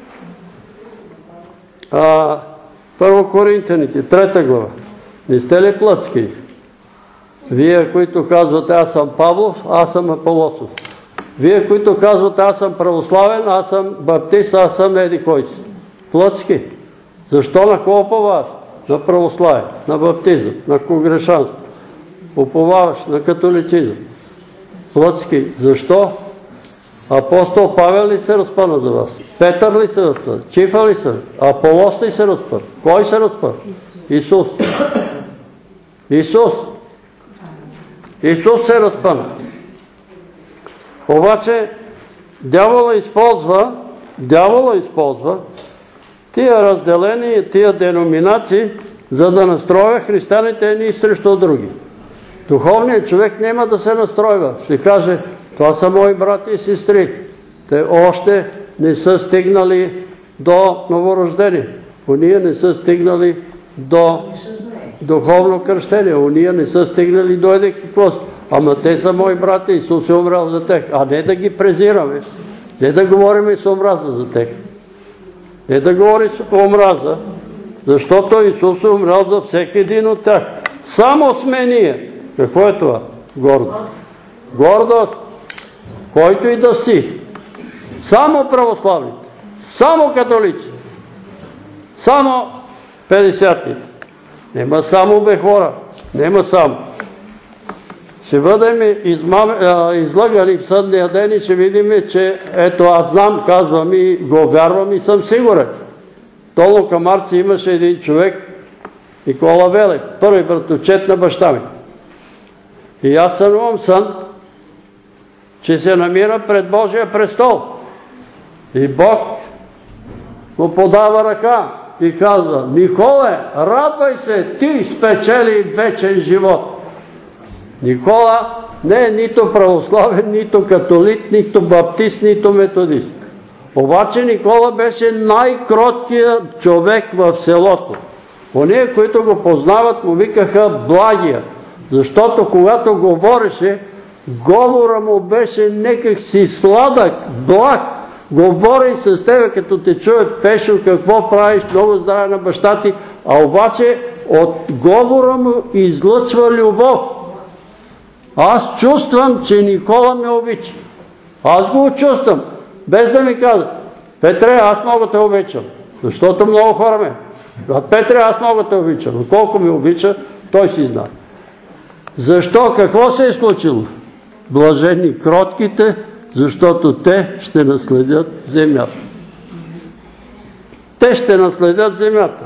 А, Първо Коринтяните, трета глава. Не сте ли плътски? Вие, които казвате, аз съм Павлов, аз съм Аполосов. Вие, които казвате, аз съм православен, аз съм баптист, аз съм еди кой си. Плътски. Защо на кого уповаваш? На православие, на баптизъм, на конгрешанство. Уповаваш на католицизъм. Плътски. Защо? Апостол Павел ли се разпъна за вас? Петър ли се разпъна? Чифа ли се? Аполос ли се разпъна? Кой се разпъна? Исус. Исус. Исус се разпъна. Обаче дявола използва, дявола използва тия разделения, тия деноминации, за да настроя християните едни срещу други. Духовният човек няма да се настройва. Ще каже, това са мои брати и сестри. Те още не са стигнали до новорождение. Уния не са стигнали до духовно кръщение. Уния не са стигнали до един какво. Ама те са мои брати, Исус е умрял за тях. А не да ги презираме. Не да говорим с омраза за тях. Не да говорим с омраза, защото Исус е умрял за всеки един от тях. Само сме ние. Какво е това? Гордост. Гордост. Който и да си. Само православните. Само католици. Само петдесятите. Нема само бе хора. Нема само. Ще бъдем излагани в съдния ден и ще видим, че ето аз знам, казвам и го вярвам и съм сигурен. Долу към Арци имаше един човек, Никола Велев, първи братовчет на баща ми. И аз сънувам сън, че се намира пред Божия престол. И Бог го подава ръка и казва, Николе, радвай се, ти спечели вечен живот. Никола не е нито православен, нито католик, нито баптист, нито методист. Обаче Никола беше най-кроткият човек в селото. Оние, които го познават, му викаха Благия, защото когато говореше, говора му беше некак си сладък, благ. Говори с тебе, като те чуе, Пешо, какво правиш, много здраве на баща ти, а обаче от говора му излъчва любов. Аз чувствам, че Никола ме обича. Аз го чувствам, без да ми казва, Петре, аз много те обичам, защото много хора ме. Петре, аз много те обичам, но колко ме обича, той си знае. Защо? Какво се е случило? Блажени кротките, защото те ще наследят земята. Те ще наследят земята.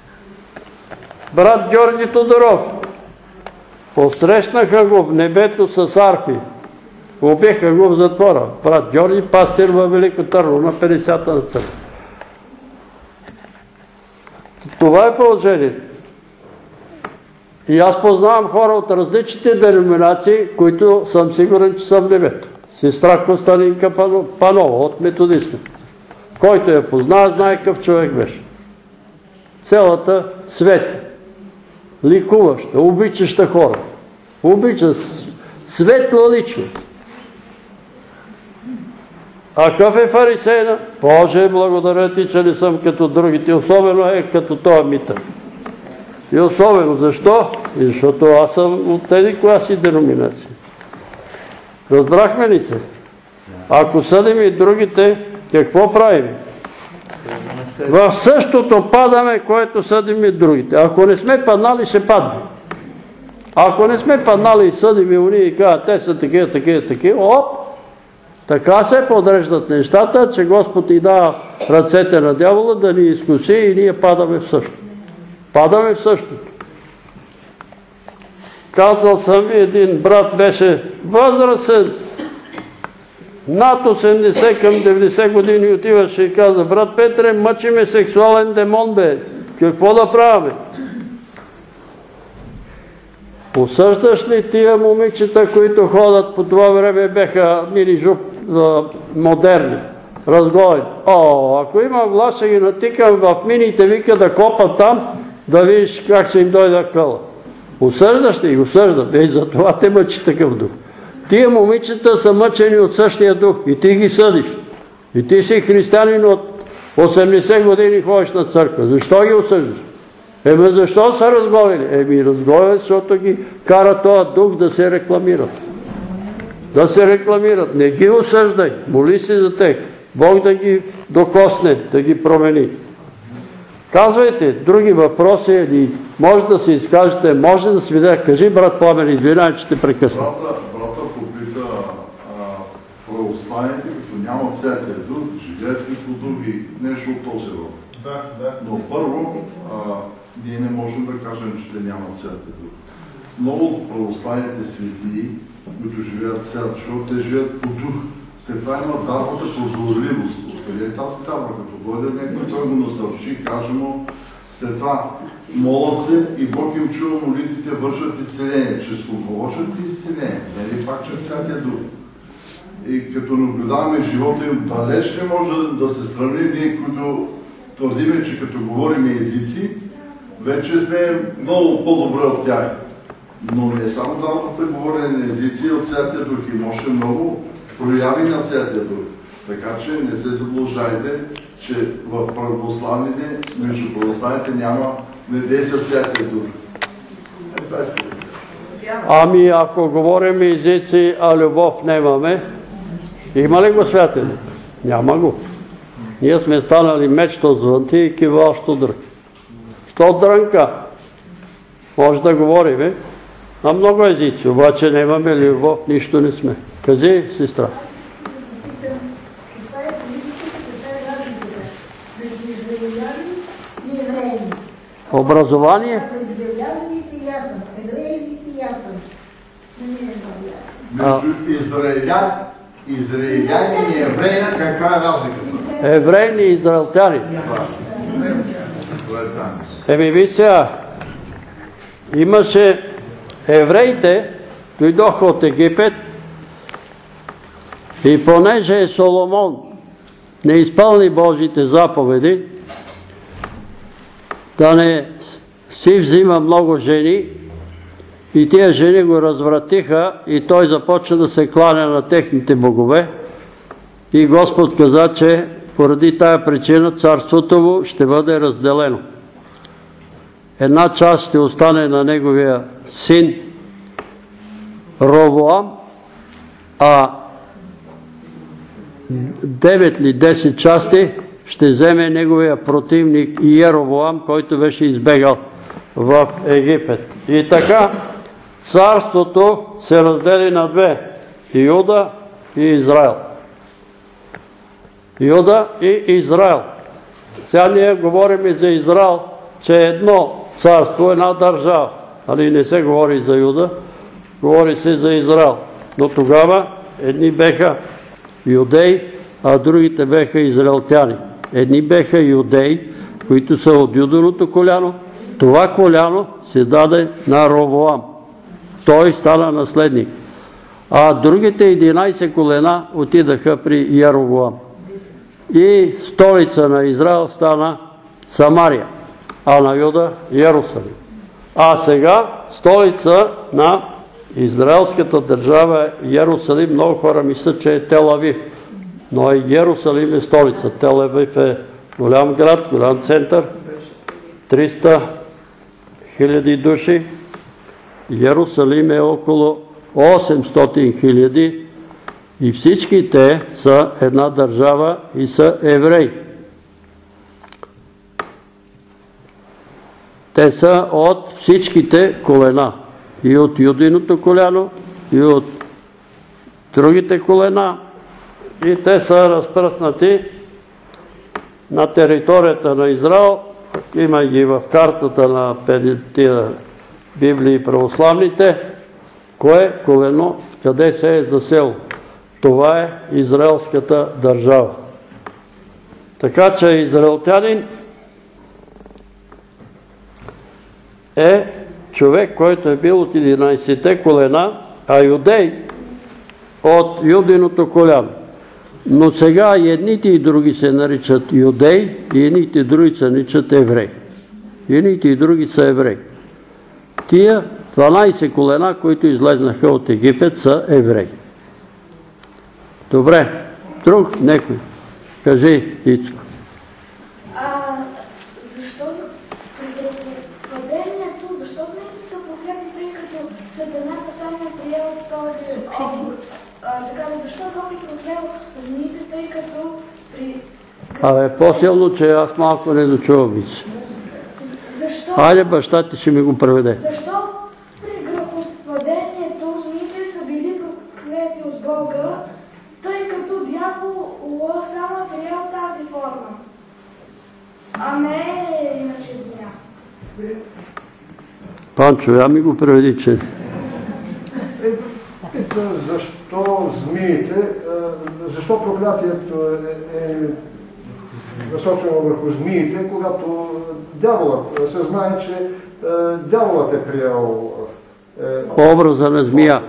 Брат Георги Тодоров, посрещнаха го в небето с арфи. Убиха го в затвора. Брат Георги, пастир във Велико Търново на петдесета на църква. Това е положението. И аз познавам хора от различните деноминации, които съм сигурен, че съм в небето. Сестра Костадинка Панова от методистите. Който я познава, знае какъв човек беше. Цялата Свети. Ликуваща, обичаща хора. Обича светла личност. А какъв е фарисейна? Боже, благодаря ти, че не съм като другите. Особено е като това Митър. И особено. Защо? И защото аз съм от тези класи деноминации. Разбрахме ли се? Ако съдим и другите, какво правим? В същото падаме, което съдим и другите. Ако не сме паднали, ще падне. Ако не сме паднали и съдим и уния и казват, те са такива, такива, такива, оп, така се подреждат нещата, че Господ и дава ръцете на дявола да ни изкуси и ние падаме в същото. Падаме в същото. Казал съм, един брат беше възрастен, над осемдесет към деветдесет години отиваше и каза, брат Петре, мъчи ме сексуален демон, бе. Какво да правим? Осъждаш ли тия момичета, които ходят по това време, беха мини жуп модерни? разголени. О, ако има власт, ще ги натикам в мините, вика да копат там, да видиш как ще им дойде къла. Осъждаш ли? Осъждам. Ей, за това те мъчи такъв дух. Тия момичета са мъчени от същия дух и ти ги съдиш. И ти си християнин от осемдесет години ходиш на църква. Защо ги осъждаш? Еми защо са разголени? Еми разголени, защото ги кара този дух да се рекламират. Да се рекламират. Не ги осъждай. Моли се за тях. Бог да ги докосне, да ги промени. Казвайте, други въпроси или може да се изкажете, може да свидете. Кажи, брат Пламен, извинявай, че те прекъсна. Брата, брата попита православните, като нямат Святия Дух, живеят ли по други, нещо от този род. Да, да. Но първо, а, ние не можем да кажем, че те нямат Святия Дух. Много от православните светии, които живеят сега, защото те живеят по дух. След това има дарбата прозорливост. Откъде е тази дарба? Като дойде някой, той го насърчи, каже му, след това молят се и Бог им чува молитвите, вършат изцеление. Чрез кого вършат изцеление? Не ли пак чрез Святия Дух? И като наблюдаваме живота им, далеч не може да се сравни ние, които твърдиме, че като говорим езици, вече сме много по-добре от тях. Но не е само дарбата говорене на езици от Святия Дух. Имаше много прояви на Святия Дух. Така че не се заблуждайте, че в православните, между православните няма не действа Святия Дух. Е, това е. Ами ако говорим езици, а любов нямаме, има ли го Святия Дух? Няма го. Ние сме станали мечто звънти и киващо дръг. Що дрънка? Може да говорим на много езици, обаче нямаме любов, нищо не сме. Кажи, сестра. Образование? Между израелян, израеляни и евреи, каква е разликата? Евреи и израелтяни. Еми ви сега, имаше евреите, дойдоха от Египет и понеже Соломон не изпълни Божите заповеди, да не си взима много жени, и тия жени го развратиха и той започна да се кланя на техните богове и Господ каза, че поради тая причина царството му ще бъде разделено. Една част ще остане на неговия син Ровоам, а девет или десет части ще вземе неговия противник Иеровоам, който беше избегал в Египет. И така царството се раздели на две – Юда и Израел. Юда и Израел. Сега ние говорим и за Израел, че е едно царство, една държава. Али не се говори за Юда, говори се за Израел. Но тогава едни беха юдеи, а другите беха израелтяни. Едни беха юдеи, които са от юденото коляно. Това коляно се даде на Ровоам. Той стана наследник. А другите единайсет колена отидаха при Яровоам. И столица на Израел стана Самария, а на Юда Йерусалим. А сега столица на израелската държава е Йерусалим. Много хора мислят, че е Тел Авив, но и Йерусалим е столица. Тел Авив е голям град, голям център, триста хиляди души. Йерусалим е около осемстотин хиляди и всички те са една държава и са евреи. Те са от всичките колена. И от юдиното коляно, и от другите колена. И те са разпръснати на територията на Израел. Има ги в картата на тия Библии православните. Кое колено, къде се е засело? Това е израелската държава. Така че израелтянин е човек, който е бил от единайсетте колена, а юдей от юдиното коляно. Но сега и едните и други се наричат юдеи, и едните и други се наричат евреи. И едните и други са евреи. Тия дванайсет колена, които излезнаха от Египет, са евреи. Добре, друг некой. Кажи, Ицко. А защо при грехопадението, защо змиите са прокляти, тъй като Сатаната сам е приел този отговор? Така, защо Бог е проклял змиите, тъй като при... Абе, по-силно, че аз малко не дочувам вице. Защо? Айде, баща ти ще ми го преведе. Защо при грехопадението змиите са били прокляти от Бога, тъй като дявола само е приел тази форма, а не иначе земя? Панчо, я ми го преведи, че... Пита защо змиите, защо проклятието е насочено върху змиите, когато дяволът се знае, че дяволът е приел образа на змия.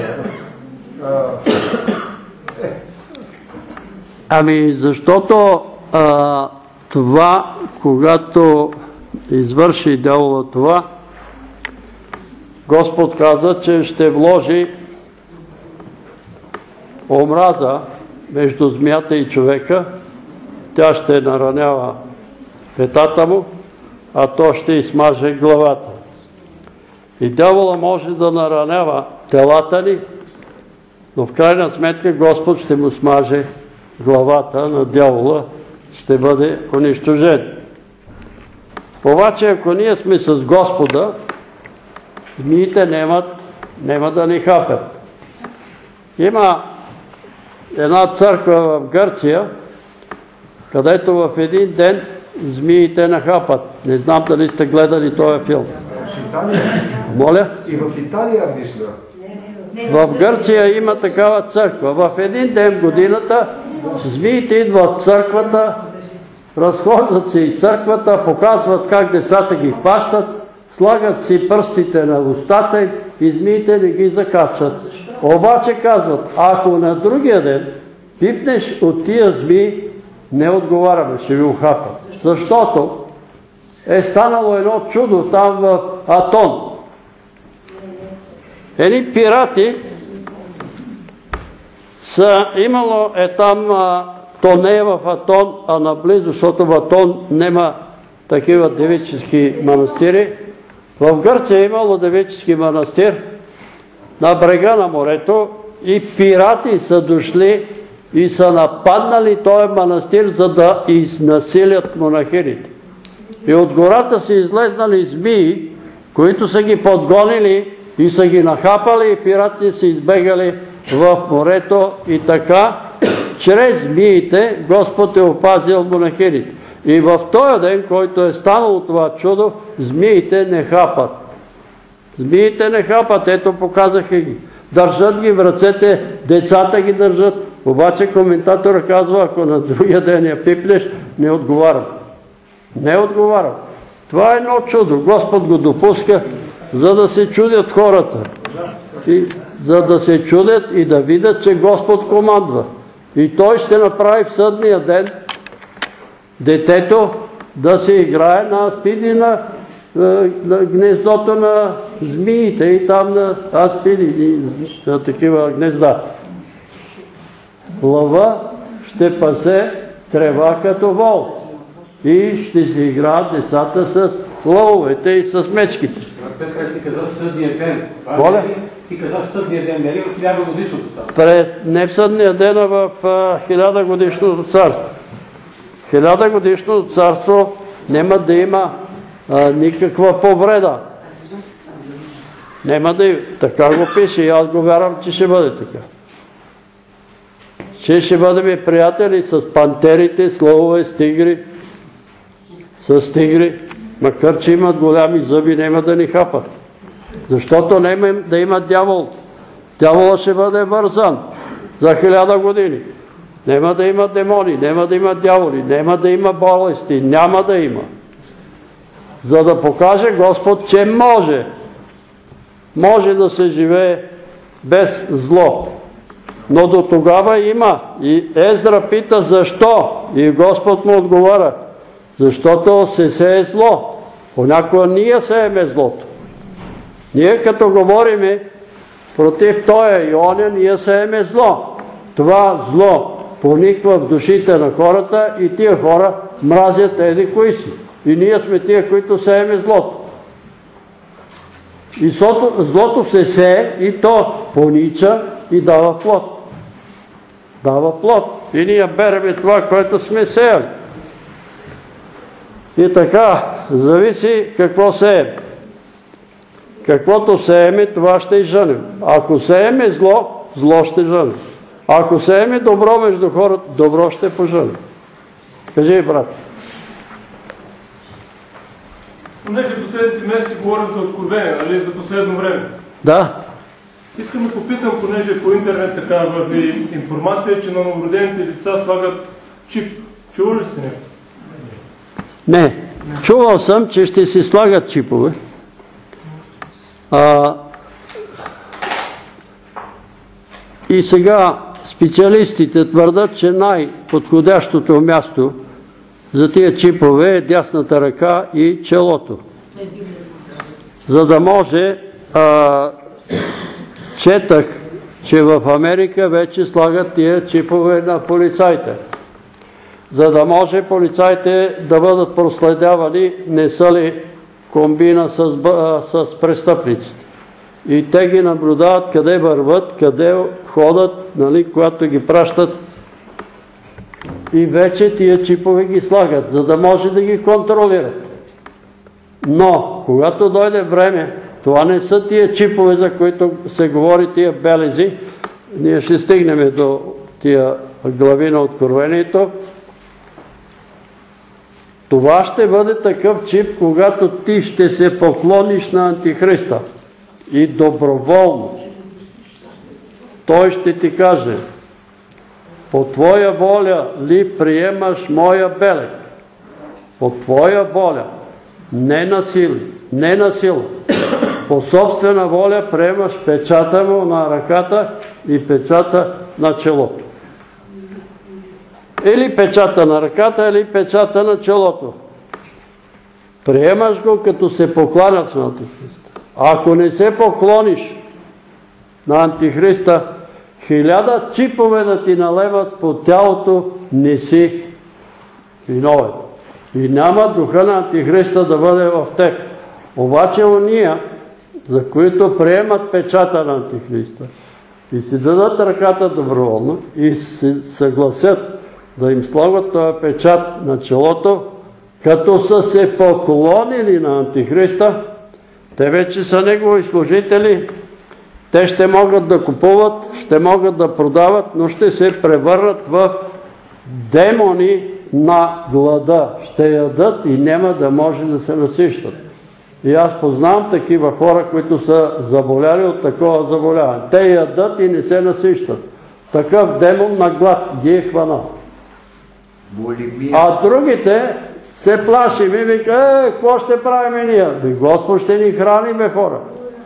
Ами, защото а, това, когато извърши дявола това, Господ каза, че ще вложи омраза между змията и човека, тя ще наранява петата му, а то ще измаже главата. И дявола може да наранява телата ни, но в крайна сметка Господ ще му смаже главата на дявола, ще бъде унищожен. Обаче, ако ние сме с Господа, змиите немат, няма да ни хапят. Има една църква в Гърция, където в един ден змиите нахапат. Не знам дали сте гледали този филм. В Италия? Моля? И в Италия, мисля. В Гърция има такава църква. В един ден в годината змиите идват в църквата, разхождат се и църквата, показват как децата ги хващат, слагат си пръстите на устата и змиите не ги закачат. Обаче казват, ако на другия ден пипнеш от тия змии, не отговаряме, ще ви ухапат. Защото е станало едно чудо там в Атон. Едни пирати са имало е там, то не е в Атон, а наблизо, защото в Атон нема такива девически манастири. В Гърция е имало девически манастир на брега на морето и пирати са дошли и са нападнали този манастир, за да изнасилят монахините. И от гората са излезнали змии, които са ги подгонили и са ги нахапали и пирати са избегали в морето и така, чрез змиите Господ е опазил монахините. И в този ден, който е станало това чудо, змиите не хапат. Змиите не хапат, ето показаха ги. Държат ги в ръцете, децата ги държат. Обаче коментатора казва, ако на другия ден я пипнеш, не отговарям. Не отговарям. Това е едно чудо. Господ го допуска, за да се чудят хората. И за да се чудят и да видят, че Господ командва. И Той ще направи в съдния ден детето да се играе на аспиди на, на, на гнездото на змиите и там на аспиди, на такива гнезда. Лъва ще пасе трева като вол и ще се играят децата с лъвовете и с мечките. Петър, ти каза съдния ден. Моля? Ти каза съдния ден, не ли в хиляда годишното царство? През, не в съдния ден, а в хиляда годишното царство. Хиляда годишното царство няма да има а, никаква повреда. Няма да има. Така го пише и аз го вярвам, че ще бъде така. Че ще бъдем приятели с пантерите, с лъвове, с тигри, с тигри. Макар че имат голями зъби, няма да ни хапат. Защото няма да има дявол. Дявола ще бъде вързан за хиляда години. Няма да има демони, няма да има дяволи, няма да има болести, няма да има. За да покаже Господ, че може. Може да се живее без зло. Но до тогава има. И Езра пита защо. И Господ му отговаря. Защото се сее зло. Понякога ние сееме злото. Ние като говориме против тоя и оня, ние сееме зло. Това зло пониква в душите на хората и тия хора мразят еди кои си. И ние сме тия, които сееме злото. И злото, злото се сее и то понича и дава плод. Дава плод. И ние береме това, което сме сеяли. И така, зависи какво сеем. Каквото сееме, това ще и жънем. Ако сееме зло, зло ще жънем. Ако сееме добро между хората, добро ще пожънем. Кажи, брат. Понеже последните месеци говорим за откровение, нали, за последно време. Да. Искам да попитам, понеже по интернет така върви информация, че на новородените деца слагат чип. Чували ли сте нещо? Не. Чувал съм, че ще си слагат чипове. А, и сега специалистите твърдат, че най-подходящото място за тия чипове е дясната ръка и челото. За да може, а, четах, че в Америка вече слагат тия чипове на полицаите. За да може полицаите да бъдат проследявани, не са ли комбина с, а, с престъпниците. И те ги наблюдават къде върват, къде ходят, нали, когато ги пращат. И вече тия чипове ги слагат, за да може да ги контролират. Но, когато дойде време, това не са тия чипове, за които се говори, тия белези. Ние ще стигнем до тия глави на Откровението. Това ще бъде такъв чип, когато ти ще се поклониш на Антихриста. И доброволно. Той ще ти каже: по твоя воля ли приемаш моя белег? По твоя воля. Не на сили, не на сила. По собствена воля приемаш печата му на ръката и печата на челото. Или печата на ръката, или печата на челото. Приемаш го, като се покланят на Антихриста. Ако не се поклониш на Антихриста, хиляда чипове да ти налеват по тялото, не си виновен. И няма духа на Антихриста да бъде в теб. Обаче ония, за които приемат печата на Антихриста и си дадат ръката доброволно и се съгласят да им слагат този печат на челото, като са се поклонили на Антихриста, те вече са негови служители, те ще могат да купуват, ще могат да продават, но ще се превърнат в демони на глада. Ще ядат и няма да може да се насищат. И аз познавам такива хора, които са заболяли от такова заболяване. Те ядат и не се насищат. Такъв демон на глад ги е хванал. А другите се плашим и вика: е, какво ще правим ние? Бе, Господ ще ни храни, бе, хора.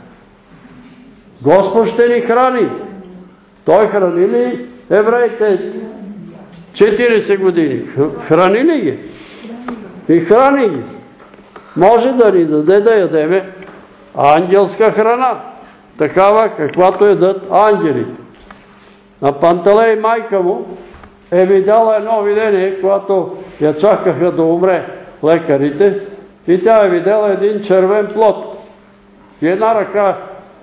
Господ ще ни храни. Той храни ли евреите четирийсет години? Храни ли ги? И храни ги. Може да ни даде да ядеме ангелска храна. Такава, каквато ядат ангелите. На Панталей майка му е видяла едно видение, когато я чакаха да умре лекарите, и тя е видяла един червен плод. И една ръка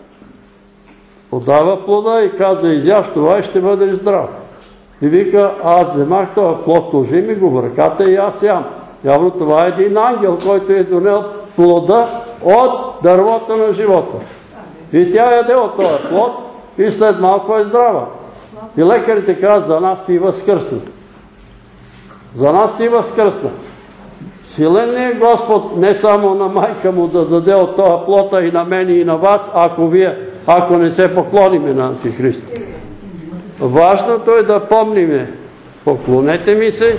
подава плода и казва: изяж това и ще бъдеш здрав. И вика: аз вземах този плод, сложи ми го в ръката и аз ям. Явно това е един ангел, който е донел плода от дървото на живота. И тя яде от този плод и след малко е здрава. И лекарите казват: за нас ти възкръсна. За нас ти възкръсна. Силен ли е Господ не само на майка му да даде от този плота и на мен и на вас, ако вие, ако не се поклониме на Антихрист. Важното е да помниме: поклонете ми се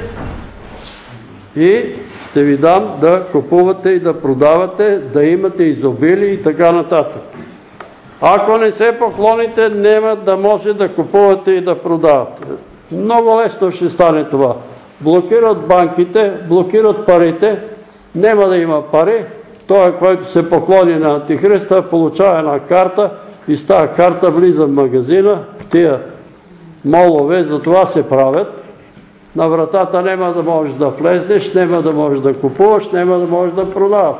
и ще ви дам да купувате и да продавате, да имате изобилие и така нататък. Ако не се поклоните, няма да може да купувате и да продавате. Много лесно ще стане това. Блокират банките, блокират парите, няма да има пари. Той, който се поклони на Антихриста, получава една карта и с тази карта влиза в магазина. Тия молове за това се правят. На вратата няма да можеш да влезнеш, няма да можеш да купуваш, няма да можеш да продаваш.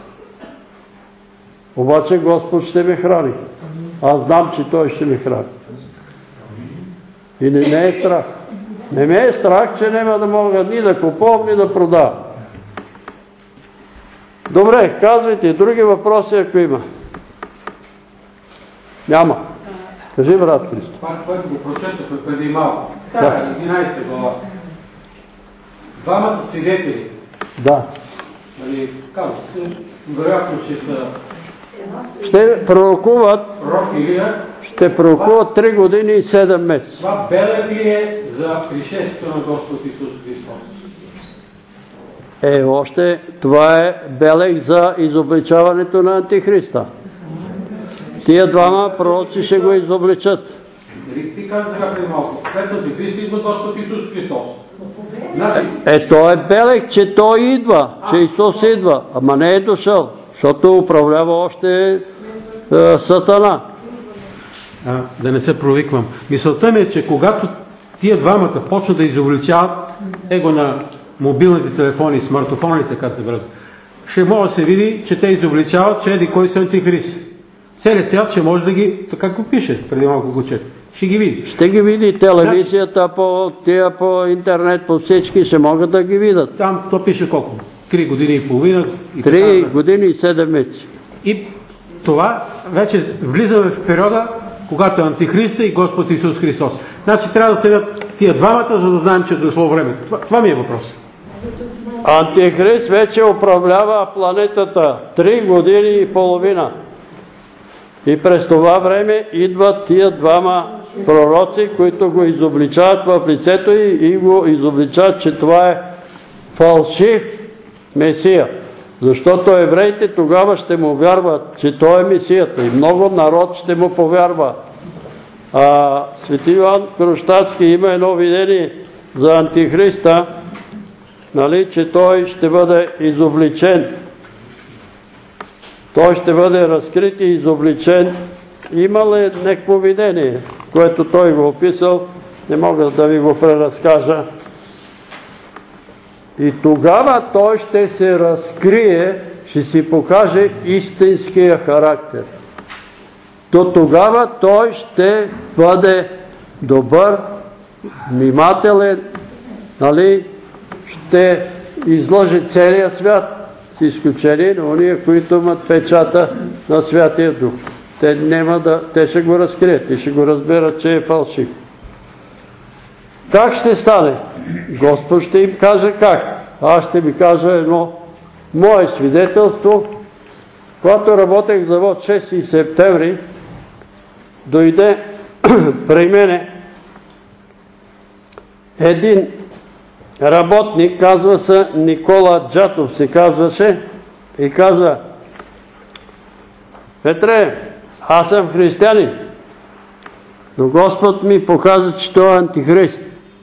Обаче Господ ще ме храни. Аз знам, че Той ще ме храни. И не ме е страх. Не ме е страх, че няма да мога ни да купувам, ни да продавам. Добре, казвайте други въпроси, ако има. Няма. Кажи, брат Христо. Това, което го прочетохме преди малко. Да, единайсета глава. Двамата свидетели. Да. Нали, казва се, вероятно ще са ще пророкуват пророк Илия. Ще пророкуват три години и седем месеца. Това белег ли е за пришествието на Господ Исус Христос? Е, още това е белег за изобличаването на Антихриста. Тия двама пророци ще го изобличат. Нали ти каза сега преди малко? След Антихриста идва Господ Исус Христос. Значи... Е, то е белег, че Той идва, че Исус идва, ама не е дошъл, защото управлява още е, Сатана. А, да не се провиквам. Мисълта ми е, че когато тия двамата почнат да изобличават его на мобилните телефони, смартофони се казва бързо, ще може да се види, че те изобличават, че еди кой са Антихрист. Целият свят ще може да ги, така го пише, преди малко го чете, ще ги види. Ще ги види телевизията, по, тия по интернет, по всички ще могат да ги видят. Там то пише колко? Три години и половина. И Три така, години и седем месеца. И това вече влизаме в периода, когато е Антихриста и Господ Исус Христос. Значи трябва да седят тия двамата, за да знаем, че е дошло времето. Това, това ми е въпрос. Антихрист вече управлява планетата три години и половина. И през това време идват тия двама пророци, които го изобличават в лицето и, и го изобличават, че това е фалшив Месия. Защото евреите тогава ще му вярват, че той е Месията и много народ ще му повярва. А, Свети Йоан Кръщацки има едно видение за Антихриста, нали, че той ще бъде изобличен. Той ще бъде разкрит и изобличен. Има ли някакво видение, което той го описал, не мога да ви го преразкажа. И тогава той ще се разкрие, ще си покаже истинския характер. До тогава той ще бъде добър, внимателен, нали, ще изложи целия свят, с изключение на уния, които имат печата на Святия Дух. Те, няма да, те ще го разкрият и ще го разберат, че е фалшив. Как ще стане? Господ ще им каже как. Аз ще ви кажа едно мое свидетелство. Когато работех в завод шести септември, дойде при мене един работник, казва се Никола Джатов, се казваше, и казва: Петре, аз съм християнин, но Господ ми показа, че той е Антихрист.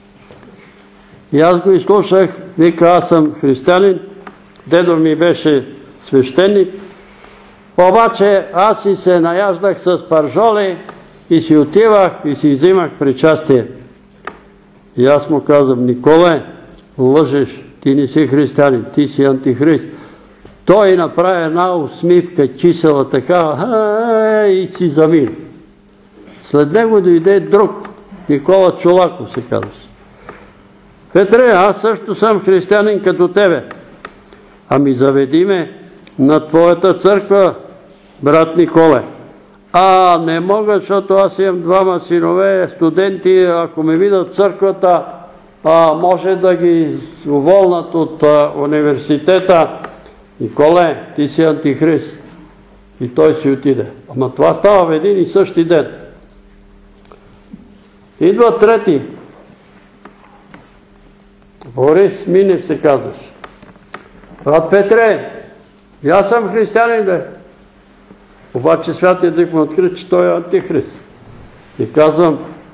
И аз го изслушах, вика, аз съм християнин, дедо ми беше свещеник, обаче аз си се наяждах с паржоли и си отивах и си взимах причастие. И аз му казвам: Николе, лъжеш, ти не си християнин, ти си Антихрист. Той направи една усмивка, кисела така, и си замина. След него дойде друг, Никола Чолаков се казва. Петре, аз също съм християнин като тебе. Ами заведи ме на твоята църква, брат Николе. А, не мога, защото аз имам двама синове, студенти, ако ме видят църквата, а, може да ги уволнат от а, университета. Николе, ти си Антихрист. И той си отиде. Ама това става в един и същи ден. Идва трети. Борис Минев се казваш. Брат Петре, аз съм християнин, бе. Обаче Святия Дух му откри, че той е антихрист. И казвам,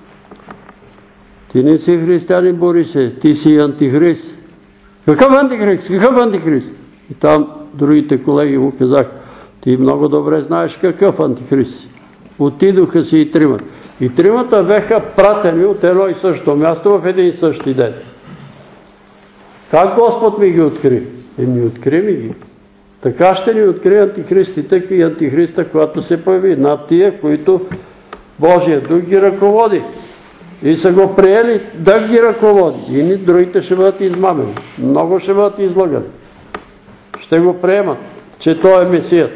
ти не си християнин, Борисе, ти си антихрист. Какъв антихрист? Какъв антихрист? И там другите колеги му казах, ти много добре знаеш какъв антихрист си. Отидоха си и тримата. И тримата беха пратени от едно и също място в един и същи ден. Как Господ ми ги откри? И ми откри ми ги. Така ще ни откри антихристите и антихриста, когато се появи над тия, които Божия Дух ги ръководи. И са го приели да ги ръководи. И ни другите ще бъдат измамени. Много ще бъдат излагани. Ще го приемат, че той е Месият.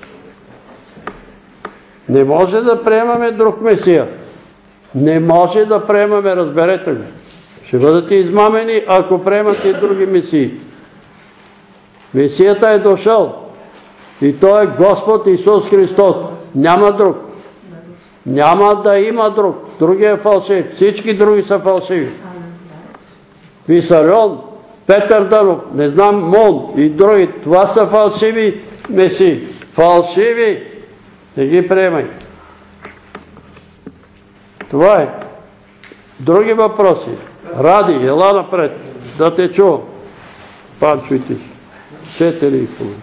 Не може да приемаме друг Месия. Не може да приемаме, разберете го. Ще бъдете измамени, ако приемате и други Месии. Месията е дошъл. И той е Господ Исус Христос. Няма друг. Няма да има друг. Другия е фалшив. Всички други са фалшиви. Висарион, Петър Дънов, не знам, Мон и други. Това са фалшиви месии. Фалшиви. Не ги приемай. Това е. Други въпроси. Ради, ела напред. Да те чувам. Панчо и ти. Четири и половина.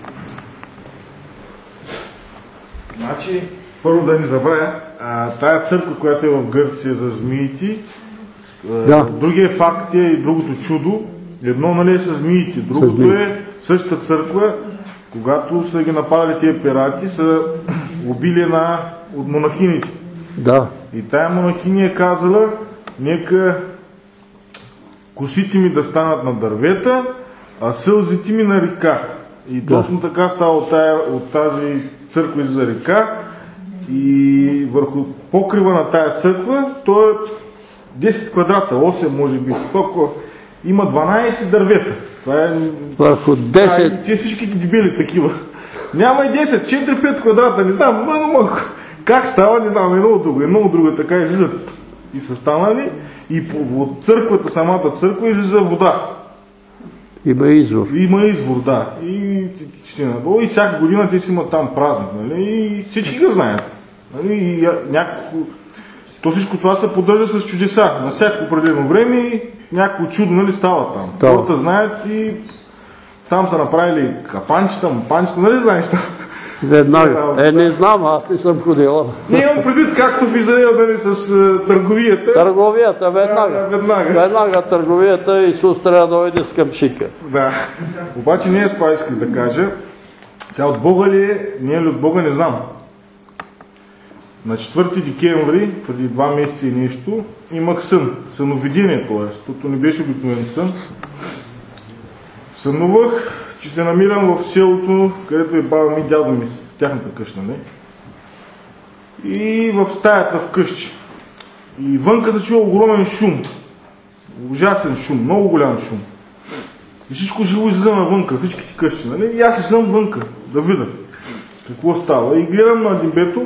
Значи, първо да ни забравя, тая църква, която е в Гърция за змиите, да. Другия факт е и другото чудо. Едно, нали, е с змиите. Другото е същата църква, когато са ги нападали тия пирати, са убили една от монахините. Да. И тая монахиня е казала, нека косите ми да станат на дървета, а сълзите ми на река. И да. Точно така става от, тая, от тази църква за река. И върху покрива на тая църква, то е десет квадрата, осем може би, толкова. Има дванайсет дървета. Това е... Върху десет... Те всичките дебели такива. Няма и десет, четири-пет квадрата, не знам, много малко. Как става, не знам, едно от друго, едно от друго, така излизат. И са станали, и от църквата, самата църква, излиза вода. Има извор. Има извор, да. И, и всяка година те си имат там празник, нали? И всички го знаят. Нали? И някакво... То всичко това се поддържа с чудеса. На всяко определено време и някакво чудо, нали, става там. Да. Хората знаят и там са направили капанчета, мапанчета, нали знаеш там? Веднага. Е, не знам, аз не съм ходила. Не имам предвид както в Израел, нали, с uh, търговията. Търговията, веднага. Да, веднага. Веднага търговията, Исус трябва да дойде с къмшика. Да. Обаче не е с това исках да кажа. Сега от Бога ли е, не е ли от Бога, не знам. На четвърти декември, преди два месеца и нещо, имах сън. Съновидение, т.е. защото не беше обикновен сън. Сънувах, че се намирам в селото, където е баба ми и дядо ми, в тяхната къща, не? И в стаята вкъщи. И вънка се чува огромен шум. Ужасен шум, много голям шум. И всичко живо излиза навънка, всичките къщи, нали? И аз излизам вънка, да видя какво става. И гледам на небето,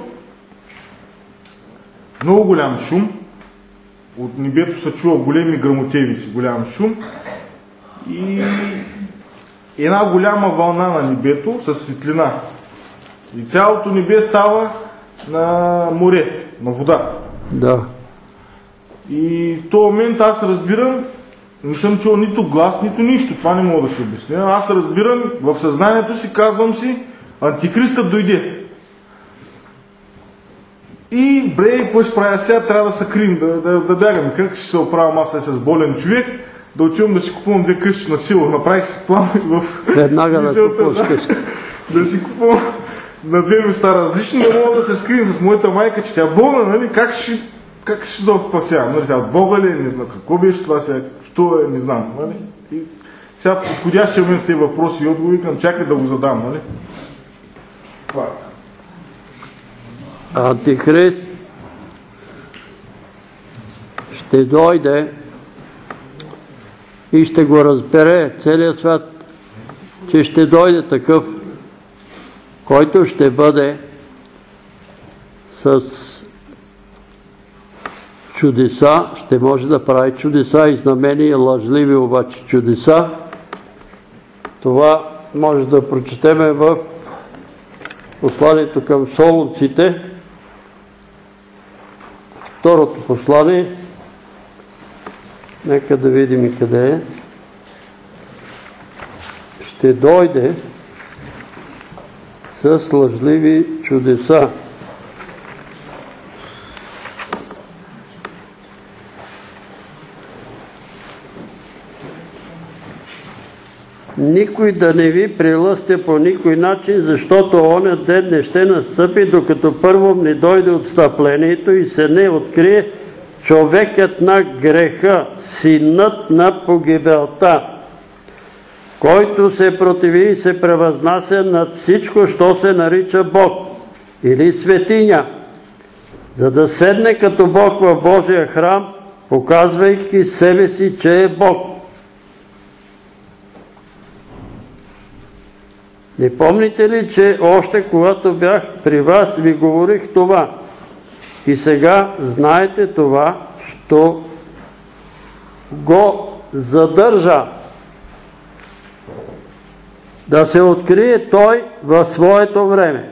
много голям шум. От небето се чува големи грамотевици, голям шум. И една голяма вълна на небето със светлина. И цялото небе става на море, на вода. Да. И в този момент аз разбирам, не съм чул нито глас, нито нищо. Това не мога да се обясня. Аз разбирам, в съзнанието си казвам си, антихристът дойде. И бре, какво ще правя сега? Трябва да се крием, да, да, да бягам. Как ще се оправям аз с болен човек? Да отивам да си купувам две къщи на сила. Направих си план в веднага да купуваш къщи. Да си купувам на две места различни, да мога да се скрием с моята майка, че тя е болна, нали? Как ще, как ще се спасявам? Нали? Сега от Бога ли? Не знам. Какво беше това сега? Що е? Не знам. Нали? И сега подходящия момент с тези въпроси и отговори към чакай да го задам. Нали? Това е. Антихрист ще дойде и ще го разбере целият свят, че ще дойде такъв, който ще бъде с чудеса, ще може да прави чудеса и знамения, лъжливи обаче чудеса. Това може да прочетеме в посланието към Солунците, второто послание, нека да видим и къде е. Ще дойде с лъжливи чудеса. Никой да не ви прелъсте по никой начин, защото оня ден не ще настъпи, докато първо не дойде отстъплението и се не открие човекът на греха, синът на погибелта, който се противи и се превъзнася над всичко, що се нарича Бог или светиня, за да седне като Бог в Божия храм, показвайки себе си, че е Бог. Не помните ли, че още когато бях при вас, ви говорих това? И сега знаете това, що го задържа. Да се открие той в своето време.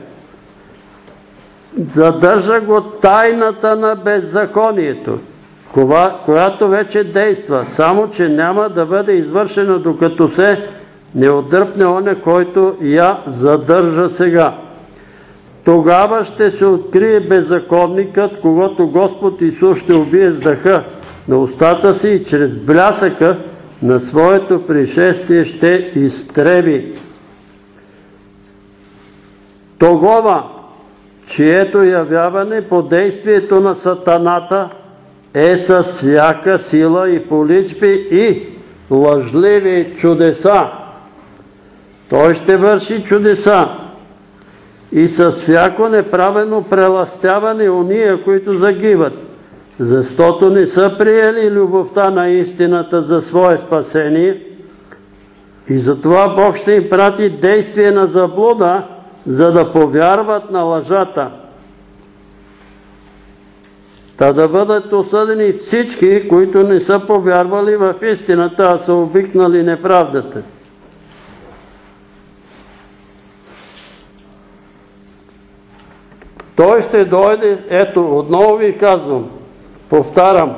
Задържа го тайната на беззаконието, която вече действа, само че няма да бъде извършена, докато се не отдръпне оня, който я задържа сега. Тогава ще се открие беззаконникът, когато Господ Исус ще убие с дъха на устата си и чрез блясъка на своето пришествие ще изтреби. Тогова, чието явяване по действието на сатаната е с всяка сила и поличби и лъжливи чудеса. Той ще върши чудеса и с всяко неправено прелъстяване уния, които загиват, защото не са приели любовта на истината за свое спасение, и затова Бог ще им прати действие на заблуда, за да повярват на лъжата. Та да бъдат осъдени всички, които не са повярвали в истината, а са обикнали неправдата. Той ще дойде, ето, отново ви казвам, повтарям,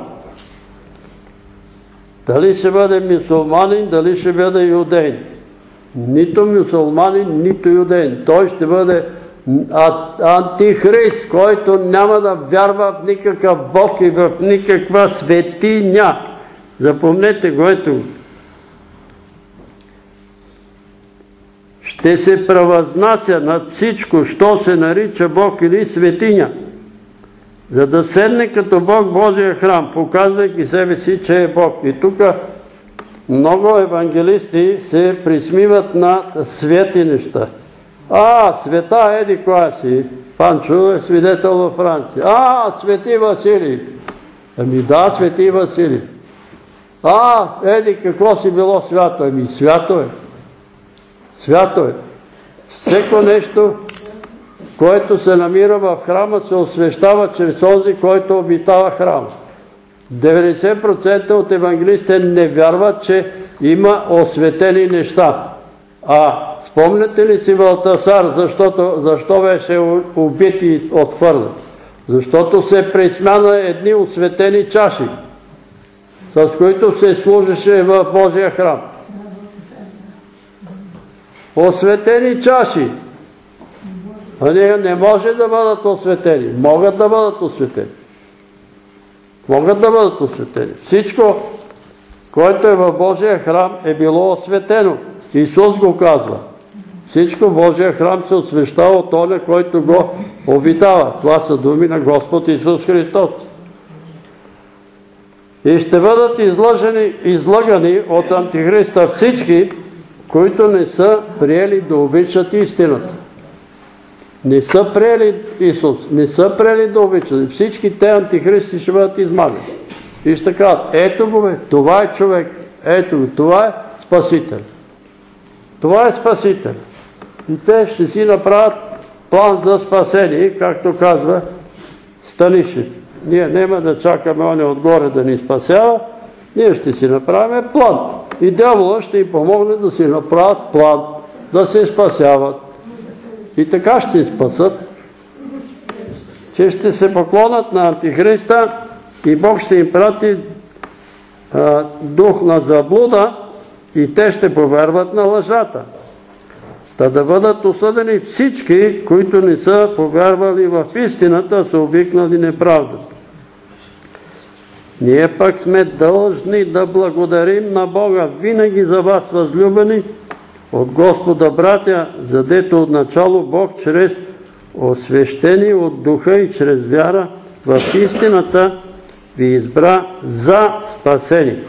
дали ще бъде мюсюлманин, дали ще бъде юдеин. Нито мюсюлманин, нито юдеин. Той ще бъде антихрист, който няма да вярва в никакъв Бог и в никаква светиня. Запомнете го, ето. Ще се превъзнася над всичко, що се нарича Бог или светиня, за да седне като Бог Божия храм, показвайки себе си, че е Бог. И тук много евангелисти се присмиват на свети неща. А, света еди коя си, Панчо е свидетел във Франция. А, свети Василий. Ами да, свети Василий. А, еди какво си било свято. Ами свято е. Свято е. Всеко нещо, което се намира в храма, се освещава чрез този, който обитава храма. деветдесет процента от евангелистите не вярват, че има осветени неща. А спомняте ли си Валтасар, защо беше убит и отхвърлен? Защото се присмя на едни осветени чаши, с които се служеше в Божия храм. Осветени чаши. А не, не може да бъдат осветени. Могат да бъдат осветени. Могат да бъдат осветени. Всичко, което е в Божия храм, е било осветено. Исус го казва. Всичко в Божия храм се освещава от оня, който го обитава. Това са думи на Господ Исус Христос. И ще бъдат излъжени, излъгани от Антихриста всички, които не са приели да обичат истината. Не са приели Исус, не са приели да обичат. Всички те антихристи ще бъдат измамени. И ще кажат, ето го бе, това е човек, ето го, това е Спасител. Това е Спасител. И те ще си направят план за спасение, както казва Станишев. Ние няма да чакаме оня отгоре да ни спасява, ние ще си направим план. И дявола ще им помогне да си направят план, да се спасяват. и така ще се спасат, че ще се поклонят на Антихриста и Бог ще им прати а, дух на заблуда и те ще повярват на лъжата. Та да бъдат осъдени всички, които не са повярвали в истината, са обикнали неправдата. Ние пък сме дължни да благодарим на Бога винаги за вас, възлюбени от Господа братя, задето отначало Бог чрез освещение от духа и чрез вяра в истината ви избра за спасение.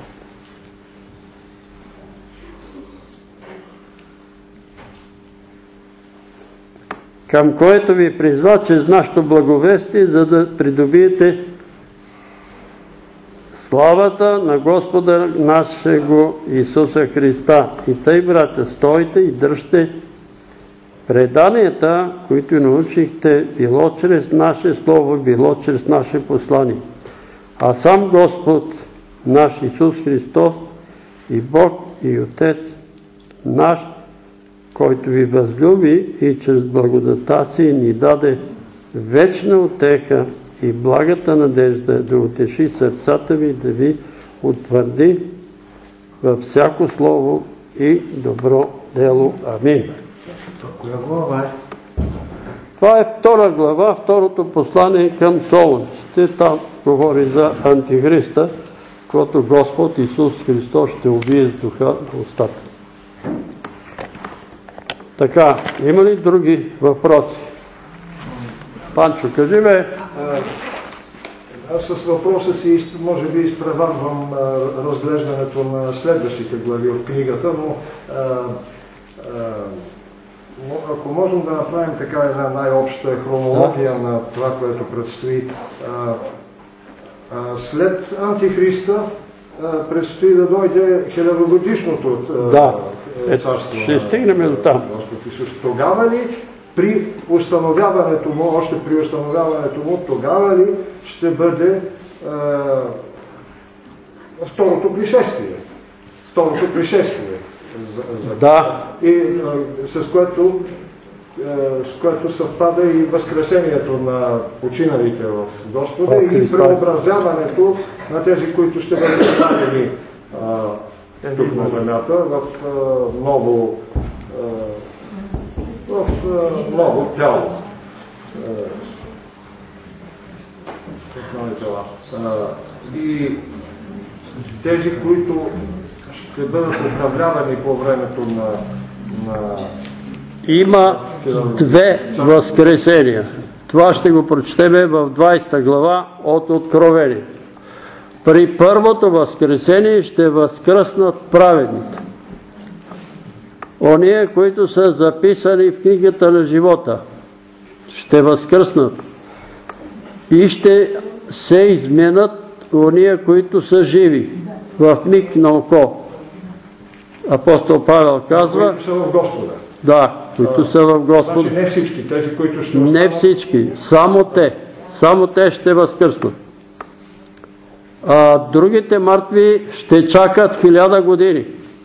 Към което ви призва чрез нашето благовестие, за да придобиете славата на Господа нашего Исуса Христа. И тъй, братя, стойте и дръжте преданията, които научихте, било чрез наше слово, било чрез наше послание. А сам Господ наш Исус Христос и Бог и Отец наш, който ви възлюби и чрез благодата си ни даде вечна утеха и благата надежда да утеши сърцата ви, да ви утвърди във всяко слово и добро дело. Амин. Коя глава е? Това е втора глава, второто послание към солунците. Там говори за Антихриста, който Господ Исус Христос ще убие с духа на устата. Така, има ли други въпроси? Панчо, кажи ме. Аз с въпроса си може би изпреварвам разглеждането на следващите глави от книгата, но а, а, ако можем да направим така една най-обща хронология на това, което предстои. А, а, след Антихриста а, предстои да дойде хилядогодишното да. царство. Ще стигнем до там. Господ Исус. Тогава ли при установяването му, още при установяването му, тогава ли ще бъде а, второто пришествие? Второто пришествие. За, за... Да. И а, с което а, с което съвпада и възкресението на починалите в Господа О, и преобразяването на тези, които ще бъдат оставени тук на земята в а, ново а, в а, ново тяло. А, и тези, които ще бъдат управлявани по времето на, на... Има две възкресения. Това ще го прочетеме в двадесета глава от Откровение. При първото възкресение ще възкръснат праведните. Ония, които са записани в книгата на живота, ще възкръснат и ще се изменят ония, които са живи в миг на око. Апостол Павел казва... Които са в Господа. Да, които са в Господа. Значи не всички, тези, които ще останат... Не всички, само те. Само те ще възкръснат. А другите мъртви ще чакат хиляда години.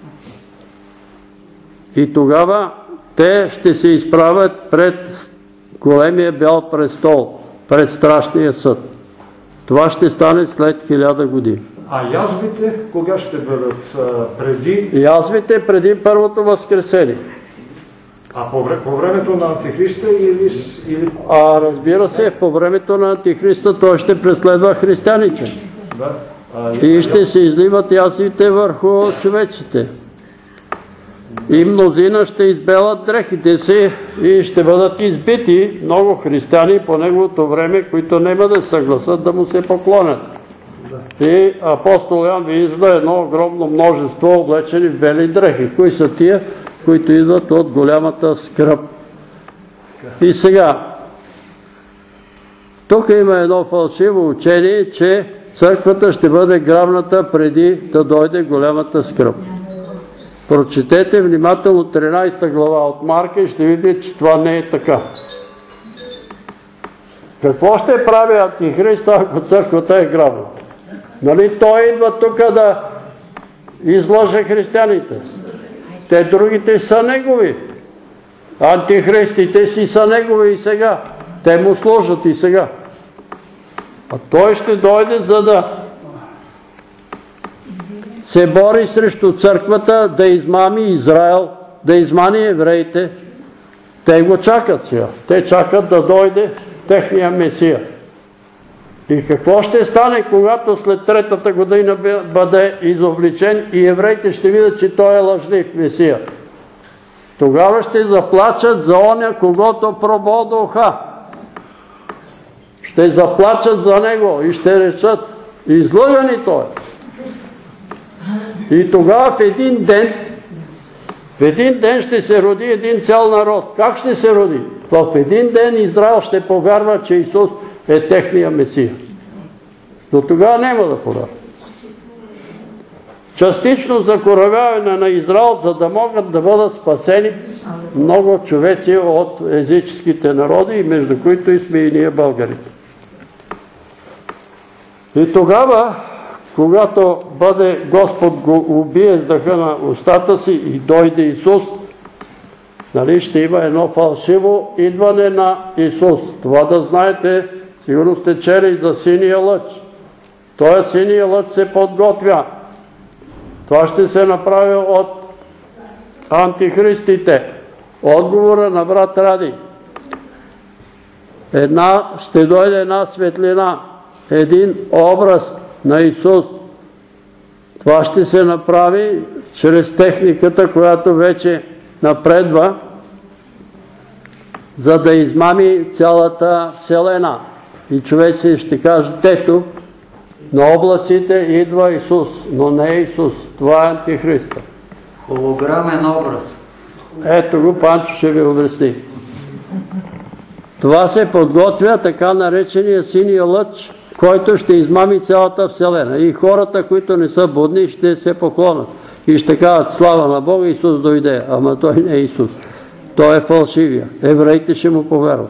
И тогава те ще се изправят пред големия бял престол, пред страшния съд. Това ще стане след хиляда години. А язвите кога ще бъдат? Преди? Язвите преди първото възкресение. А по, време, по времето на Антихриста или, или... А разбира се, по времето на Антихриста той ще преследва християните. Да. А, и ще се изливат язвите върху човеците. И мнозина ще избелят дрехите си и ще бъдат избити много християни по неговото време, които няма да съгласат да му се поклонят. И апостол Ян вижда едно огромно множество облечени в бели дрехи. Кои са тия, които идват от голямата скръб? И сега, тук има едно фалшиво учение, че църквата ще бъде грабната преди да дойде голямата скръб. Прочетете внимателно тринадесета глава от Марка и ще видите, че това не е така. Какво ще прави Антихриста, ако църквата е грабната? Нали той идва тук да излъже християните? Те другите са негови. Антихристите си са негови и сега. Те му служат и сега. А той ще дойде, за да се бори срещу църквата, да измами Израел, да измани евреите. Те го чакат сега. Те чакат да дойде техния Месия. И какво ще стане, когато след третата година бъде изобличен и евреите ще видят, че той е лъжлив Месия? Тогава ще заплачат за оня, когото прободоха. Ще заплачат за него и ще речат: излъгани той. И тогава в един ден, в един ден ще се роди един цял народ. Как ще се роди? В един ден Израел ще повярва, че Исус е техния Месия. Но тогава няма да повярва. Частично закоравяване на Израел, за да могат да бъдат спасени много човеци от езическите народи, между които и сме и ние българите. И тогава, когато бъде Господ го убие с дъха на устата си и дойде Исус, нали, ще има едно фалшиво идване на Исус. Това да знаете, сигурно сте чели за синия лъч. Той синия лъч се подготвя. Това ще се направи от антихристите. Отговора на брат Ради. Една, ще дойде една светлина, един образ на Исус. Това ще се направи чрез техниката, която вече напредва, за да измами цялата вселена. И човеци ще кажат: ето, на облаците идва Исус, но не е Исус. Това е антихриста. Холограмен образ. Ето го, Панчо ще ви обясни. Това се подготвя така наречения синия лъч, който ще измами цялата вселена. И хората, които не са будни, ще се поклонят. И ще кажат: слава на Бога, Исус дойде. Ама той не е Исус. Той е фалшивия. Евреите ще му повярват.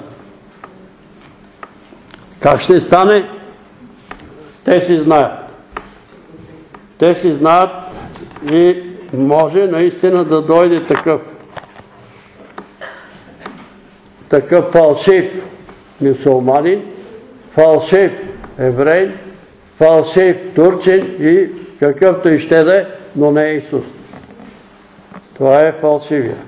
Как ще стане? Те си знаят. Те си знаят и може наистина да дойде такъв такъв фалшив мюсюлманин, фалшив еврей, фалшив турчин и какъвто и ще да е, но не е Исус. Това е фалшивия.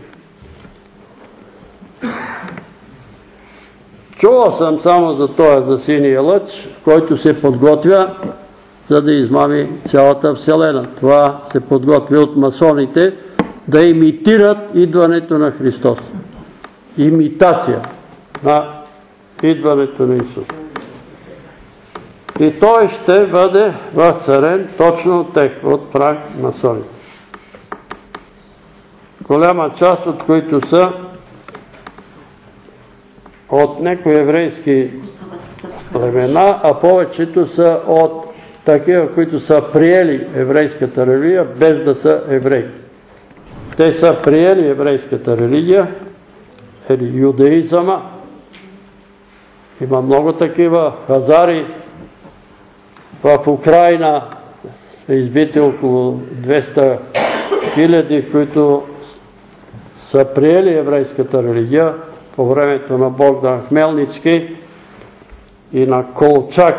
Чувал съм само за този, за синия лъч, който се подготвя, за да измами цялата вселена. Това се подготвя от масоните, да имитират идването на Христос. Имитация на идването на Исус. И той ще бъде възцарен точно от тех, от прах масоните. Голяма част от които са от някои еврейски племена, а повечето са от такива, които са приели еврейската религия, без да са евреи. Те са приели еврейската религия, или юдаизъма. Има много такива хазари. В Украина са избити около двеста хиляди, които са приели еврейската религия по времето на Богдан Хмелницки и на Колчак.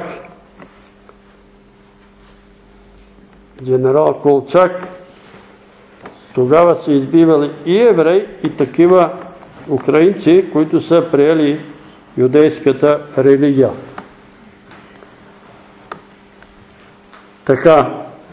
Генерал Колчак. Тогава са избивали и евреи, и такива украинци, които са приели юдейската религия. Така,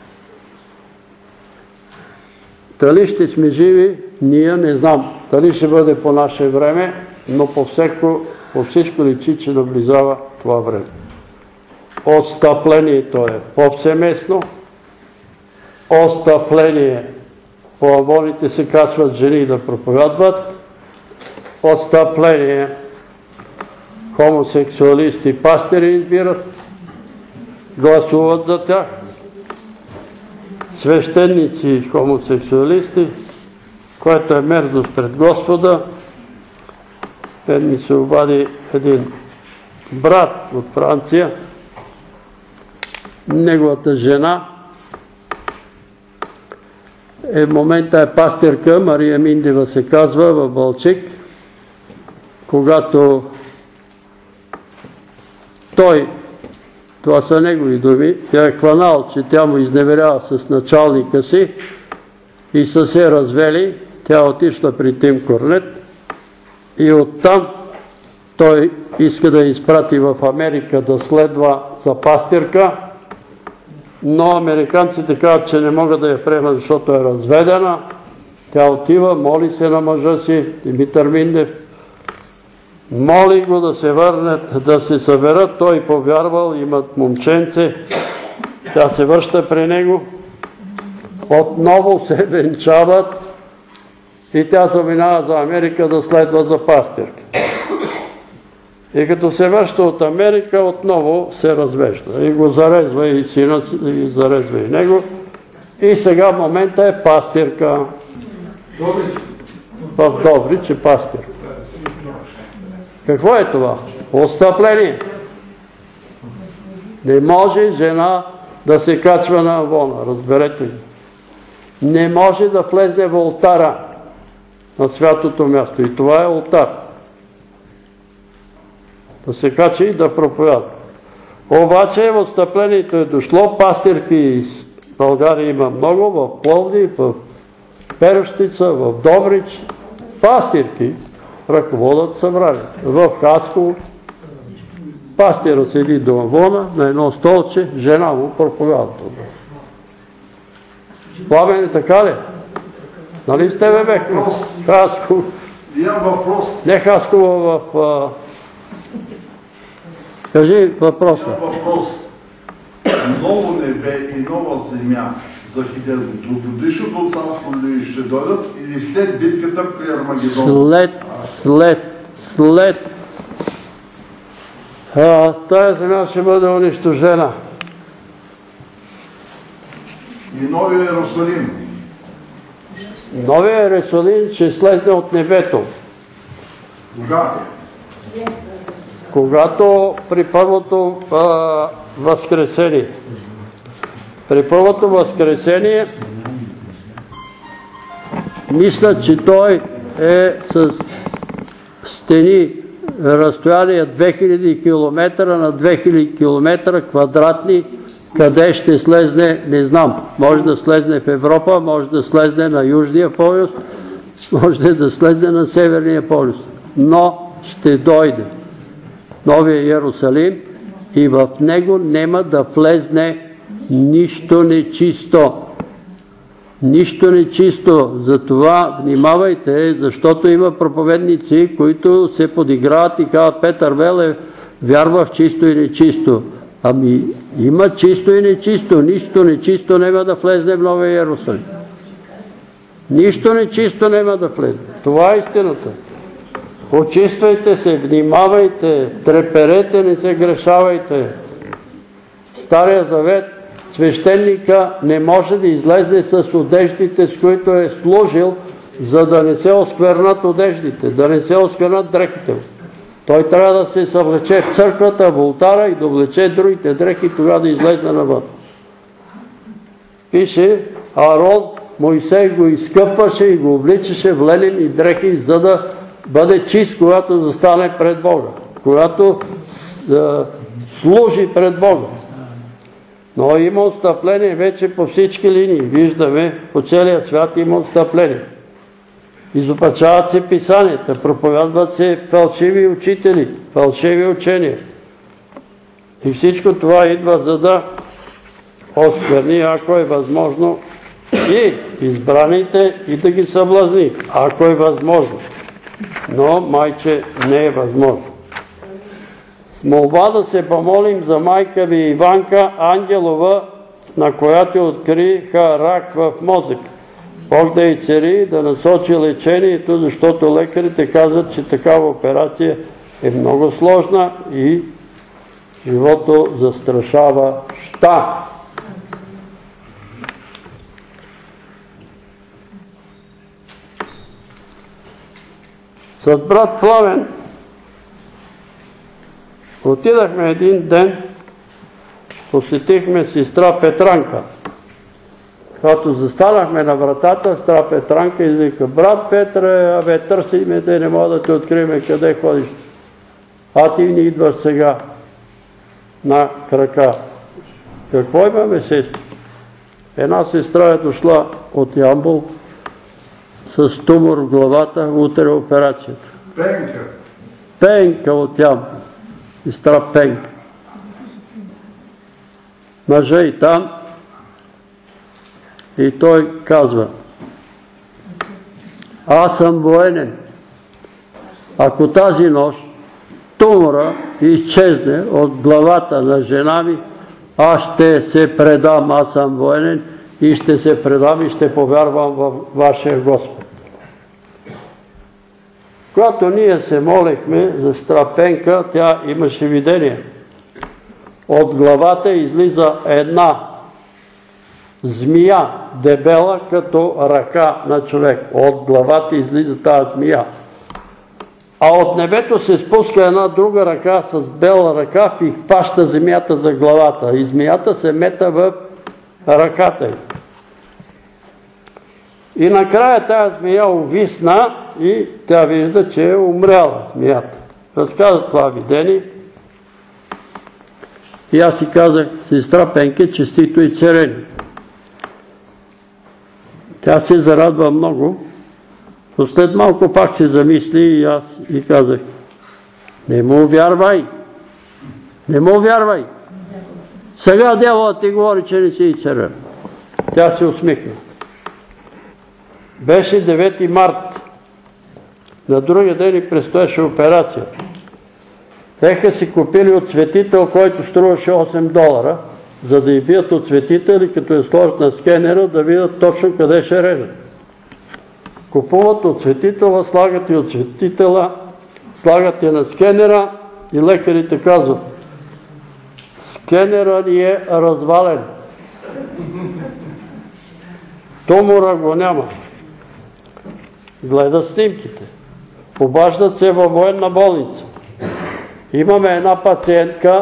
дали ще сме живи, ние не знам. Дали ще бъде по наше време, но по, всеко, по всичко личи, че наблизава това време. Отстъплението е повсеместно. Отстъпление, по амоните се качват жени да проповядват. Отстъпление, хомосексуалисти, пастири избират, гласуват за тях. Свещеници, хомосексуалисти, което е мерзост пред Господа. Мен ми се обади един брат от Франция, неговата жена е в момента е пастирка, Мария Миндева се казва, в Балчик. когато той, това са негови думи, тя е хванал, че тя му изневерява с началника си и са се развели, тя отишла при Тим Корнет и оттам той иска да изпрати в Америка да следва за пастирка, но американците казват, че не могат да я приемат, защото е разведена. Тя отива, моли се на мъжа си, Димитър Миндев, моли го да се върнат, да се съберат, той повярвал, имат момченце, тя се връща при него, отново се венчават и тя заминава за Америка да следва за пастирка. И като се връща от Америка, отново се развежда. И го зарезва и сина си, и зарезва и него. И сега в момента е пастирка. В Добрич е пастирка. Какво е това? Отстъпление. Не може жена да се качва на авона, разберете ли. Не може да влезне в олтара на святото място. И това е олтар. Да се качи и да проповядва. Обаче отстъплението е дошло, пастирки из България има много, в Пловдив, в Перущица, в Добрич. Пастирки ръководят събранието. В Хасково пастира седи до авона на едно столче, жена му проповядва. Пламен е така ли? Нали сте бе бехме? Хасково. Имам въпрос. Не Хасково в... Кажи въпроса. Имам въпрос. Ново небе и нова земя за хилядогодишното царство ли ще дойдат или след битката при Армагедон? След, след, след. А, тая земя ще бъде унищожена. И новия Иерусалим? Новия Иерусалим ще слезне от небето. Кога? Когато при първото а, възкресение. При първото възкресение мисля, че той е с стени разстояние две хиляди километра на две хиляди километра квадратни. Къде ще слезне, не знам. Може да слезне в Европа, може да слезне на Южния полюс, може да слезне на Северния полюс. Но ще дойде Новия Иерусалим и в него няма да влезне нищо нечисто. Нищо нечисто. Затова внимавайте, защото има проповедници, които се подиграват и казват: Петър Велев вярва в чисто и нечисто. Ами има чисто и нечисто. Нищо нечисто няма да влезне в Новия Иерусалим. Нищо нечисто няма да влезне. Това е истината. Очиствайте се, внимавайте, треперете, не се грешавайте. Стария завет свещеника не може да излезне с одеждите, с които е служил, за да не се осквернат одеждите, да не се осквернат дрехите му. Той трябва да се съвлече в църквата, в олтара и да облече другите дрехи, тогава да излезе навън. Пише, Аарон, Мойсей го изкъпваше и го обличаше в ленени дрехи, за да бъде чист, когато застане пред Бога, когато да служи пред Бога. Но има отстъпление вече по всички линии. Виждаме, по целия свят има отстъпление. Изопачават се писанията, проповядват се фалшиви учители, фалшиви учения. И всичко това идва, за да оскверни, ако е възможно, и избраните, и да ги съблазни, ако е възможно. Но майче не е възможно. С молба да се помолим за майка ви Иванка Ангелова, на която откриха рак в мозък. Бог да й цари, да насочи лечението, защото лекарите казват, че такава операция е много сложна и живото застрашава ща. С брат Пламен отидахме един ден, посетихме сестра Петранка. Когато застанахме на вратата, стара Петранка извика: брат Петре, абе търси ме, те не мога да те открием къде ходиш. А ти ни идваш сега на крака. Какво имаме, сестри? Една сестра е дошла от Ямбол с тумор в главата, утре операцията. Пенка. Пенка от Ямбол. Сестра Пенка. Мъжа и там. И той казва: аз съм военен. Ако тази нощ тумора изчезне от главата на жена ми, аз ще се предам, аз съм военен и ще се предам и ще повярвам в вашия Господ. Когато ние се молихме за сестра Пенка, тя имаше видение. От главата излиза една змия, дебела като ръка на човек. От главата излиза тази змия. А от небето се спуска една друга ръка с бела ръка и хваща земята за главата. И змията се мета в ръката й. И накрая тази змия увисна и тя вижда, че е умряла змията. Разказа това видение. И аз си казах: сестра Пенке, честито и царени. Тя се зарадва много, но след малко пак се замисли и аз и казах: не му вярвай, не му вярвай. Сега дяволът ти говори, че не си и царен. Тя се усмихна. Беше девети март. На другия ден и предстоеше операция. Беха си купили отцветител, който струваше осем долара, за да й бият отцветител и като я сложат на скенера, да видят точно къде ще режат. Купуват отцветителя, слагат и отцветителя, слагат я на скенера и лекарите казват: скенера ни е развален. Тумора го няма. Гледат снимките. Обаждат се във военна болница. Имаме една пациентка,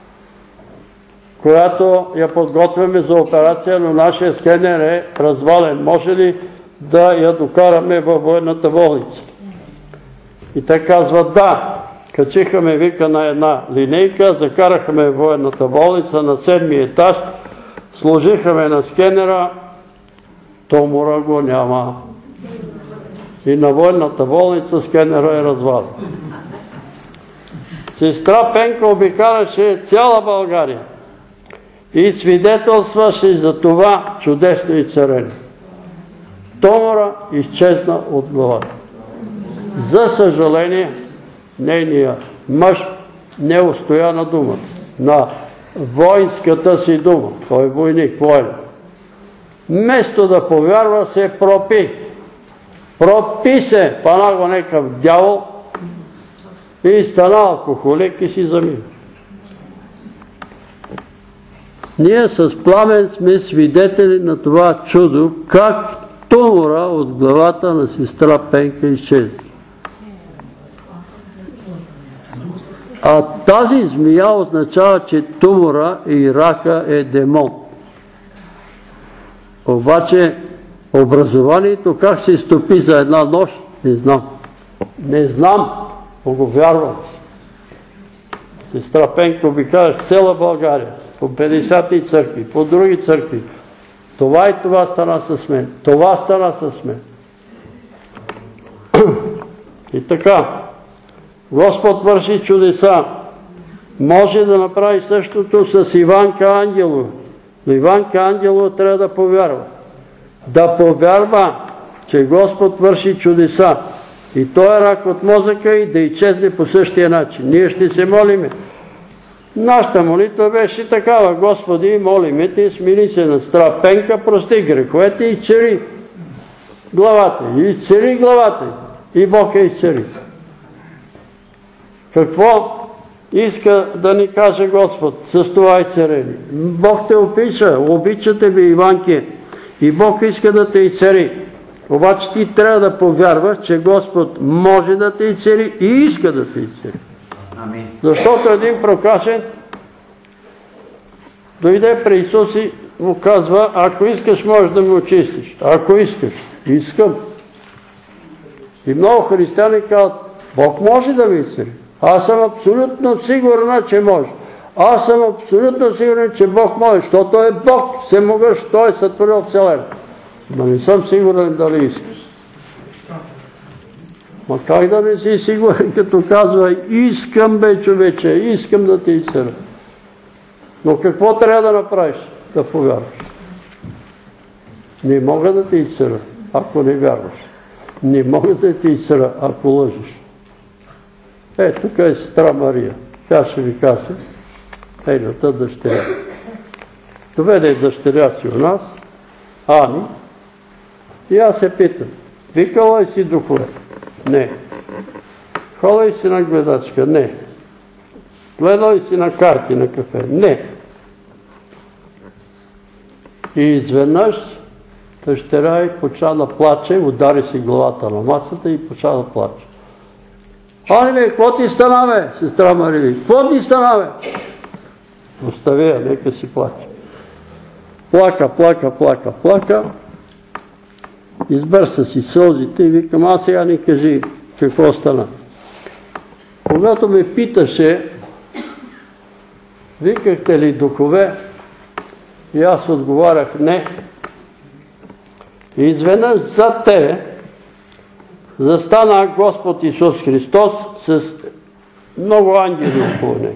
която я подготвяме за операция, но нашия скенер е развален. Може ли да я докараме във военната болница? И те казват: да. Качиха ме, вика, на една линейка, закараха ме в военната болница на седми етаж, сложиха ме на скенера, тумора го няма. И на военната болница скенера е развален. Сестра Пенка обикаляше цяла България и свидетелстваше за това чудесно и царено. Тумора изчезна от главата. За съжаление, нейният мъж не устоя на думата, на воинската си дума. Той е войник, воен. Вместо да повярва, се пропи. Пропи се, фана го некъв дявол и стана алкохолик и си замина. Ние с Пламен сме свидетели на това чудо, как тумора от главата на сестра Пенка изчезна. А тази змия означава, че тумора и рака е демон. Обаче образованието как се стопи за една нощ, не знам. Не знам, но го вярвам. Сестра Пенка обикаляш в цяла България, по петдесет църкви, по други църкви. Това и това стана с мен. Това стана с мен. И така, Господ върши чудеса. Може да направи същото с Иванка Ангелова. Но Иванка Ангелова трябва да повярва. Да повярва, че Господ върши чудеса. И той е рак от мозъка и да изчезне по същия начин. Ние ще се молиме. Нашата молитва беше такава: Господи, молиме Те, смили се на сестра Пенка, прости греховете и изцели главата. И изцели главата. И Бог я изцели. Какво иска да ни каже Господ с това изцеление? Бог те опича, обичате ви, Иванке, и Бог иска да те изцели. Обаче ти трябва да повярваш, че Господ може да те изцели и иска да те изцели. Защото един прокашен дойде при Исус и му казва, ако искаш, можеш да ме очистиш. Ако искаш, искам. И много християни казват, Бог може да ме изцели. Аз съм абсолютно сигурна, че може. Аз съм абсолютно сигурен, че Бог може, защото е Бог, всемогъщ, Той е сътворил Вселената. Но не съм сигурен дали искаш. Ма как да не си сигурен, като казва, искам бе, човече, искам да те изцеля. Но какво трябва да направиш? Да повярваш. Не мога да те изцеля, ако не вярваш. Не мога да те изцеля, ако лъжиш. Е, тук е сестра Мария. Тя ще ви каже, нейната дъщеря. Доведе дъщеря си у нас, Ани, и аз се питам, викала ли си духове? Не. Ходила ли си на гледачка? Не. Гледала ли си на карти на кафе? Не. И изведнъж дъщеря й почна да плаче, удари си главата на масата и почна да плаче. Ани бе, какво ти стана бе, сестра Мария? Какво ти стана бе? Остави я, нека си плаче. Плака, плака, плака, плака. Избърса си сълзите и викам, а сега ни кажи какво стана. Когато ме питаше, викахте ли духове, и аз отговарях не. И изведнъж зад тебе застана Господ Исус Христос с много ангели около него.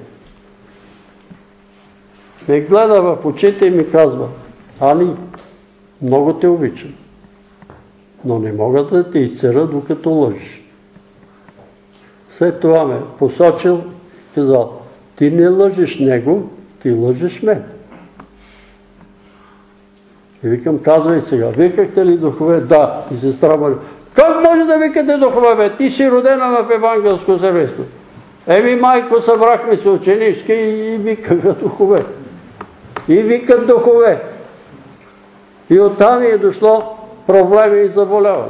Ме гледа в очите и ми казва, Ани, много те обичам, но не мога да те изцеля, докато лъжиш. След това ме посочил и казал, ти не лъжиш него, ти лъжиш мен. И викам, казвай сега, викахте ли духове? Да. И сестра Мария, как може да викате духове, бе? Ти си родена в евангелско семейство. Еми, майко, събрахме се ученички и викаха духове. И викат духове. И оттам е дошло проблеми и заболяване.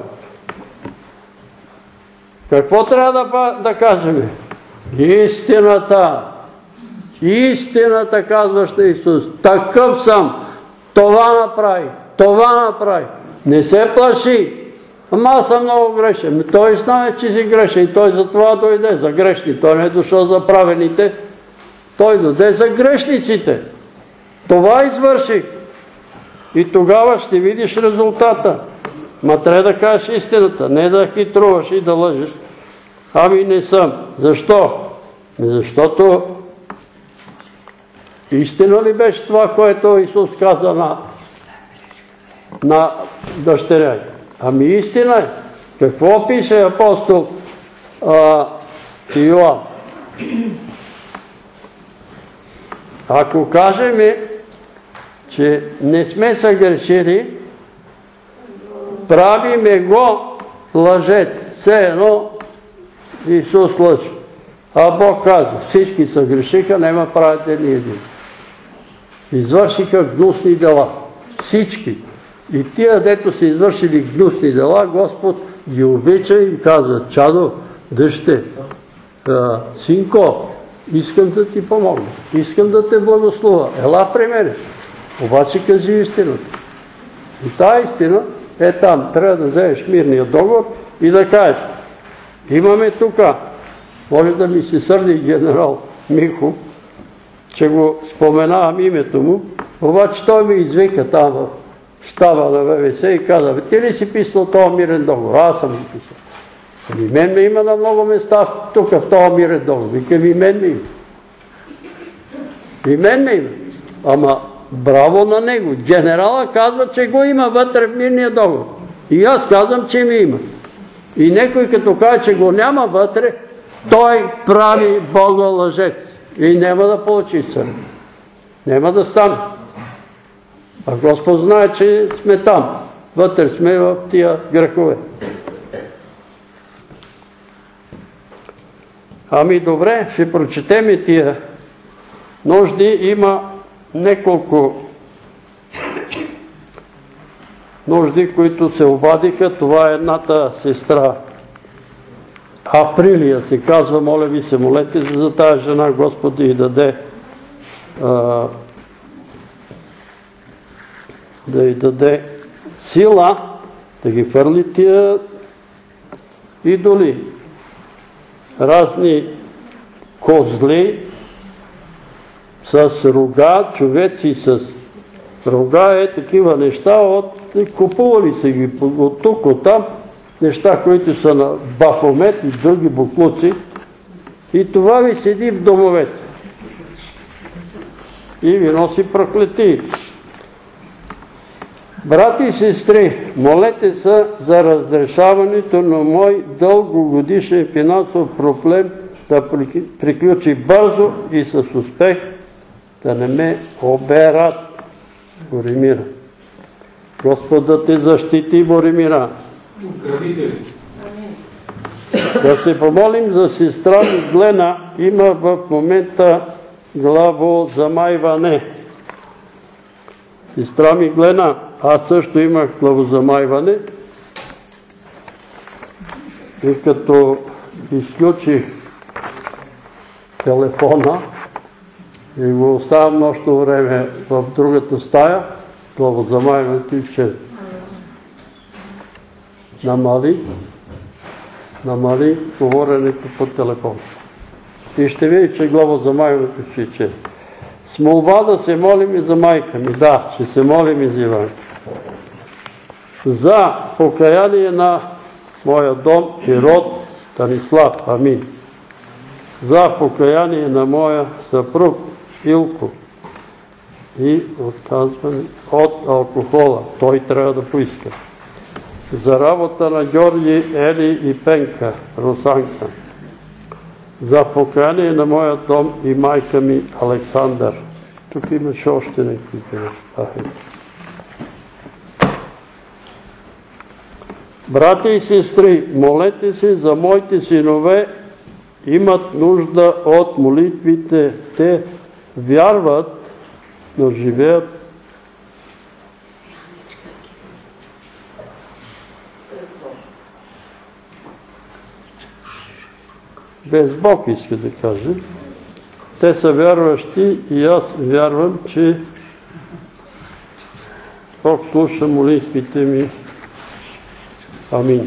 Какво трябва да, да кажем? Истината. Истината, казваш на Исус. Такъв съм. Това направи. Това направи. Не се плаши. Ама аз съм много грешен. Той знае, че си грешен и той за това дойде, за грешни. Той не е дошъл за правените. Той дойде за грешниците. Това извърши. И тогава ще видиш резултата. Ма трябва да кажеш истината, не да хитруваш и да лъжеш. Ами не съм. Защо? Защото истина ли беше това, което Исус каза на, на дъщеря? Ами истина е. Какво пише апостол а, Йоан? Ако кажем, че не сме съгрешили, правиме го лъжец. Все едно Исус лъже. А Бог казва, всички съгрешиха, нема правите ни един. Извършиха гнусни дела. Всички. И тия, дето са извършили гнусни дела, Господ ги обича и казва, чадо, дъще, синко, искам да ти помогна. Искам да те благословя. Ела при мене. Обаче кажи истината. И тая истина е там. Трябва да вземеш мирния договор и да кажеш, имаме тук, може да ми се сърди генерал Михо, че го споменавам името му, обаче той ми извика там в щаба на Вэ Вэ Се и каза, ти ли си писал този мирен договор? Аз съм го писал. Ами мен ме има на много места тук в този мирен договор. Викам и мен ме има. И мен ме има. Ама браво на него. Генерала казва, че го има вътре в мирния договор. И аз казвам, че ми има. И някой като каже, че го няма вътре, той прави Бога лъжец. И няма да получи изцеление. Няма да стане. А Господ знае, че сме там. Вътре сме в тия грехове. Ами добре, ще прочетем и тия нужди. Има няколко нужди, които се обадиха. Това е едната сестра Априлия се казва, моля ви се, молете за тази жена, Господ да й даде а, да й даде сила да ги хвърли тия идоли, разни козли с рога, човеци с рога, е такива неща, от, купували са ги от тук, от там, неща, които са на Бафомет и други буклуци, и това ви седи в домовете и ви носи проклетии. Брати и сестри, молете се за разрешаването на мой дългогодишен финансов проблем да приключи бързо и с успех, да не ме оберат. Боримира. Господ да те защити, Боримира. Да се помолим за сестра ми Глена. Има в момента главозамайване. Сестра ми Глена, аз също имах главозамайване. И като изключих телефона и го оставам нощно време в другата стая, главозамайването изчезна. Намали, намали говоренето по телефона. И ще види, че главозамайването ще изчезна. С молба да се молим и за майка ми. Да, ще се молим и за Иван. За покаяние на моя дом и род Станислав. Амин. За покаяние на моя съпруг Илко и отказване от алкохола. Той трябва да поиска. За работа на Георги, Ели и Пенка, Русанка. За покаяние на моя дом и майка ми Александър. Тук имаше още някакви неща. Брати и сестри, молете се за моите синове, имат нужда от молитвите. Те вярват, но живеят без Бог, иска да каже. Те са вярващи и аз вярвам, че Бог слуша молитвите ми. Амин.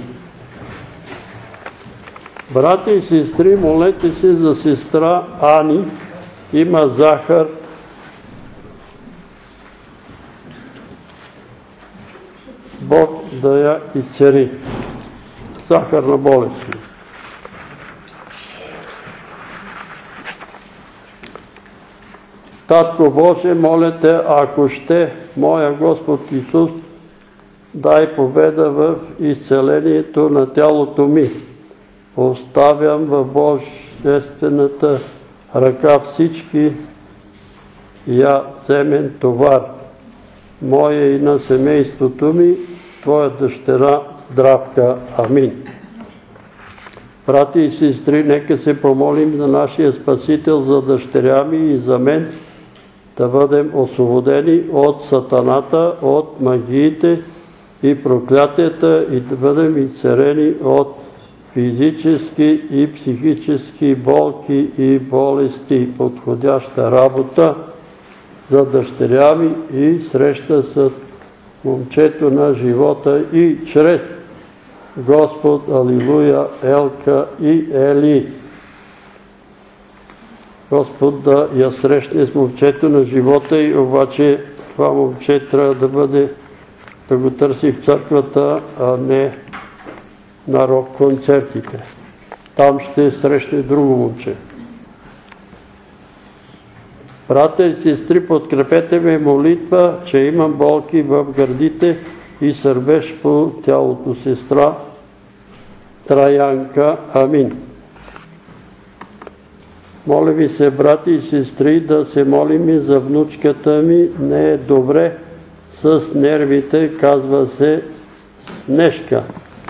Брати и сестри, молете се за сестра Ани. Има захар. Бог да я изцери. Захарна болест. Татко Боже, моля те, ако ще, моя Господ Исус, дай победа в изцелението на тялото ми. Оставям в Божествената ръка всички я семен товар, моя и на семейството ми, Твоя дъщера Здравка. Амин. Брати и сестри, нека се помолим за нашия Спасител, за дъщеря ми и за мен, да бъдем освободени от сатаната, от магиите и проклятията и да бъдем изцелени от физически и психически болки и болести. Подходяща работа за дъщеря ми и среща с момчето на живота и чрез Господ, алилуя, Елка и Ели. Господ да я срещне с момчето на живота и обаче това момче трябва да бъде, да го търси в църквата, а не на рок-концертите. Там ще срещне друго момче. Брата и сестри, подкрепете ме молитва, че имам болки в гърдите и сърбеж по тялото. Сестра Траянка. Амин. Моля ви се, брати и сестри, да се молим и за внучката ми. Не е добре с нервите, казва се Снежка.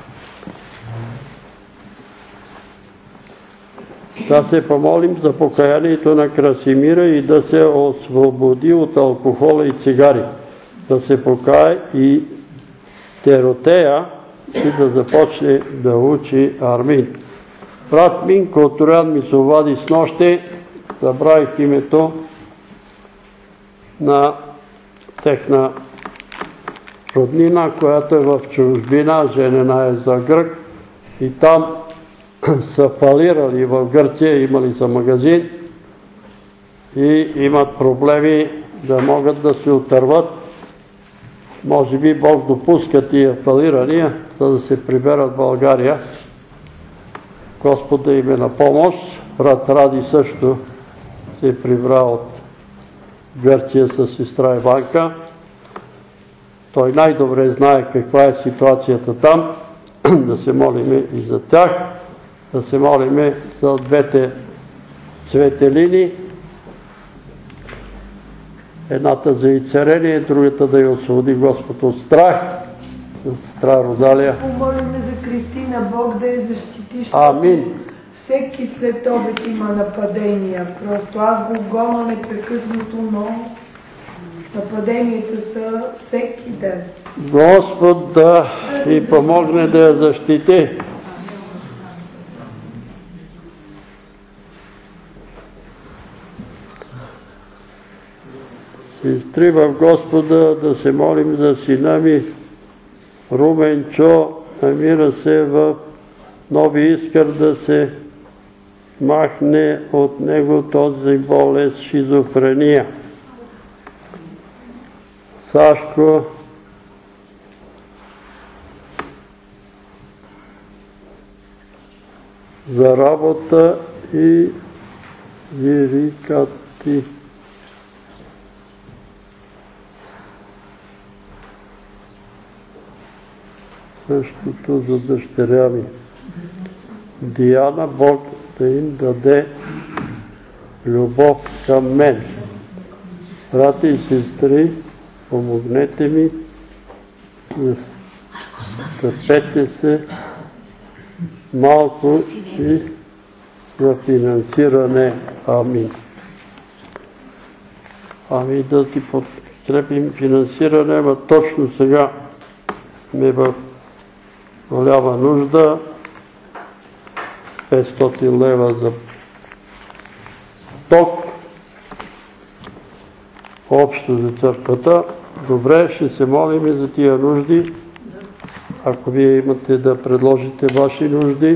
Да се помолим за покаянието на Красимира и да се освободи от алкохола и цигари. Да се покае и Теротея и да започне да учи Армин. Брат Минко Троян ми се обади с нощи, забравих името на техна роднина, която е в чужбина, женена е за грък и там са фалирали в Гърция, имали са магазин и имат проблеми да могат да се отърват. Може би Бог допуска тия фалирания, за да се приберат в България. Господ да им е на помощ. Брат Ради също се е прибрал от Гърция с сестра Иванка. Той най-добре знае каква е ситуацията там. Да се молиме и за тях, да се молиме за двете светелини. Едната за изцеление, другата да я освободи Господ от страх. Сестра Розалия. Помолиме за Кристина, Бог да я защити, защото Амин. всеки след обед има нападения. Просто аз го гоня непрекъснато, но нападенията са всеки ден. Господ да и помогне да я защити. Сестри в Господа, да се молим за сина ми Руменчо, намира се в Нови Искър, да се махне от него този болест шизофрения. Сашко за работа и вирикати. Същото за дъщеря ми. Диана, Бог да им даде любов към мен. Брати и сестри, помогнете ми, стъпете се малко и за финансиране. Амин. Ами да ти подкрепим финансиране, но точно сега сме в голяма нужда. петстотин лева за ток. Общо за църквата. Добре, ще се молим и за тия нужди. Ако вие имате да предложите ваши нужди.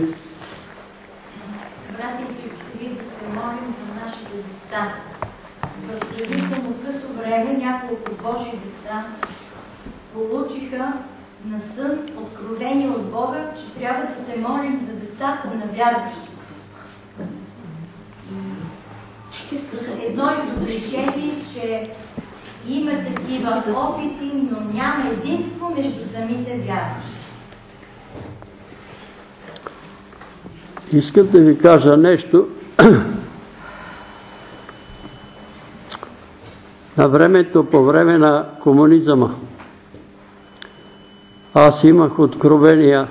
Брати и сестри, да се молим за нашите деца. В сравнително късо време няколко Божи деца получиха на сън откровение от Бога, че трябва да се молим за децата на вярващите. С едно изобличение, че има такива опити, но няма единство между самите вярващи. Искам да ви кажа нещо. На времето, по време на комунизма, аз имах откровения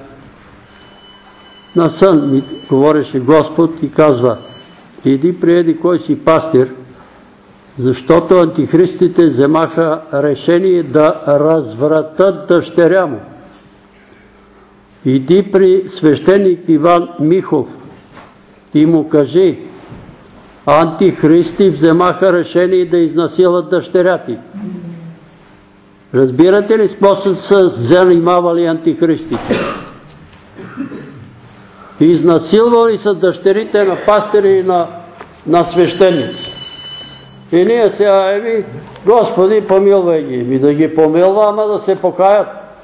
на сън, ми говореше Господ и казва: иди приеди кой си пастир, защото антихристите вземаха решение да развратат дъщеря му. Иди при свещеник Иван Михов и му кажи: антихристи вземаха решение да изнасилат дъщеря ти. Разбирате ли с какво са занимавали антихристите? Изнасилвали са дъщерите на пастири и на, на свещеници. И ние сега, еми, Господи, помилвай ги. Ми да ги помилва, ама да се покаят.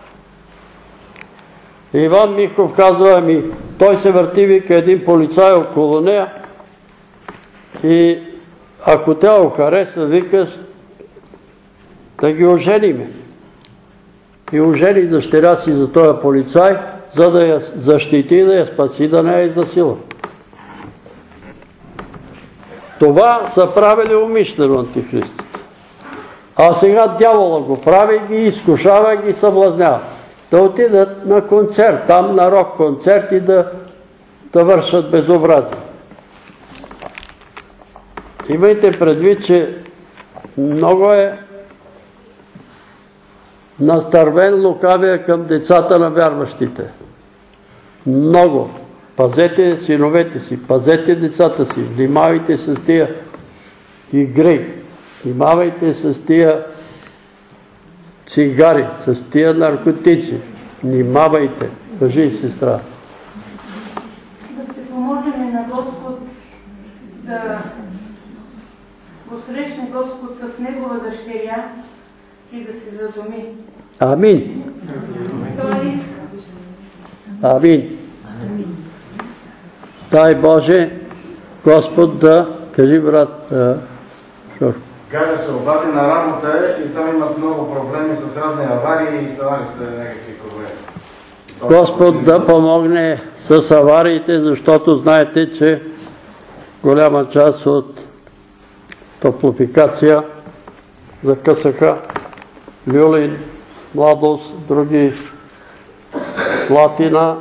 Иван Михов казва, ами, той се върти, вика, един полицай около нея и ако тя го хареса, вика, да ги ожениме. И ожени дъщеря си за този полицай, за да я защити, да я спаси, да не я изнасила. Това са правили умишлено антихристите. А сега дявола го прави, ги изкушава, ги съблазнява. Да отидат на концерт, там на рок концерт и да, да вършат безобразие. Имайте предвид, че много е настървен лукавия към децата на вярващите. Много. Пазете синовете си, пазете децата си, внимавайте с тия игри, внимавайте с тия цигари, с тия наркотици. Внимавайте. Кажи, сестра. Да се помогне на Господ, да го срещне Господ с Негова дъщеря и да се задуми. Амин. Той иска. Амин. Дай Боже, Господ да, кажи брат, Шош. Гажа се обади на работа и там имат много проблеми с разни аварии и ставали се някакви проблеми. Господ да помогне с авариите, защото знаете, че голяма част от топлофикация закъсаха. Люлин, Младост, други Слатина.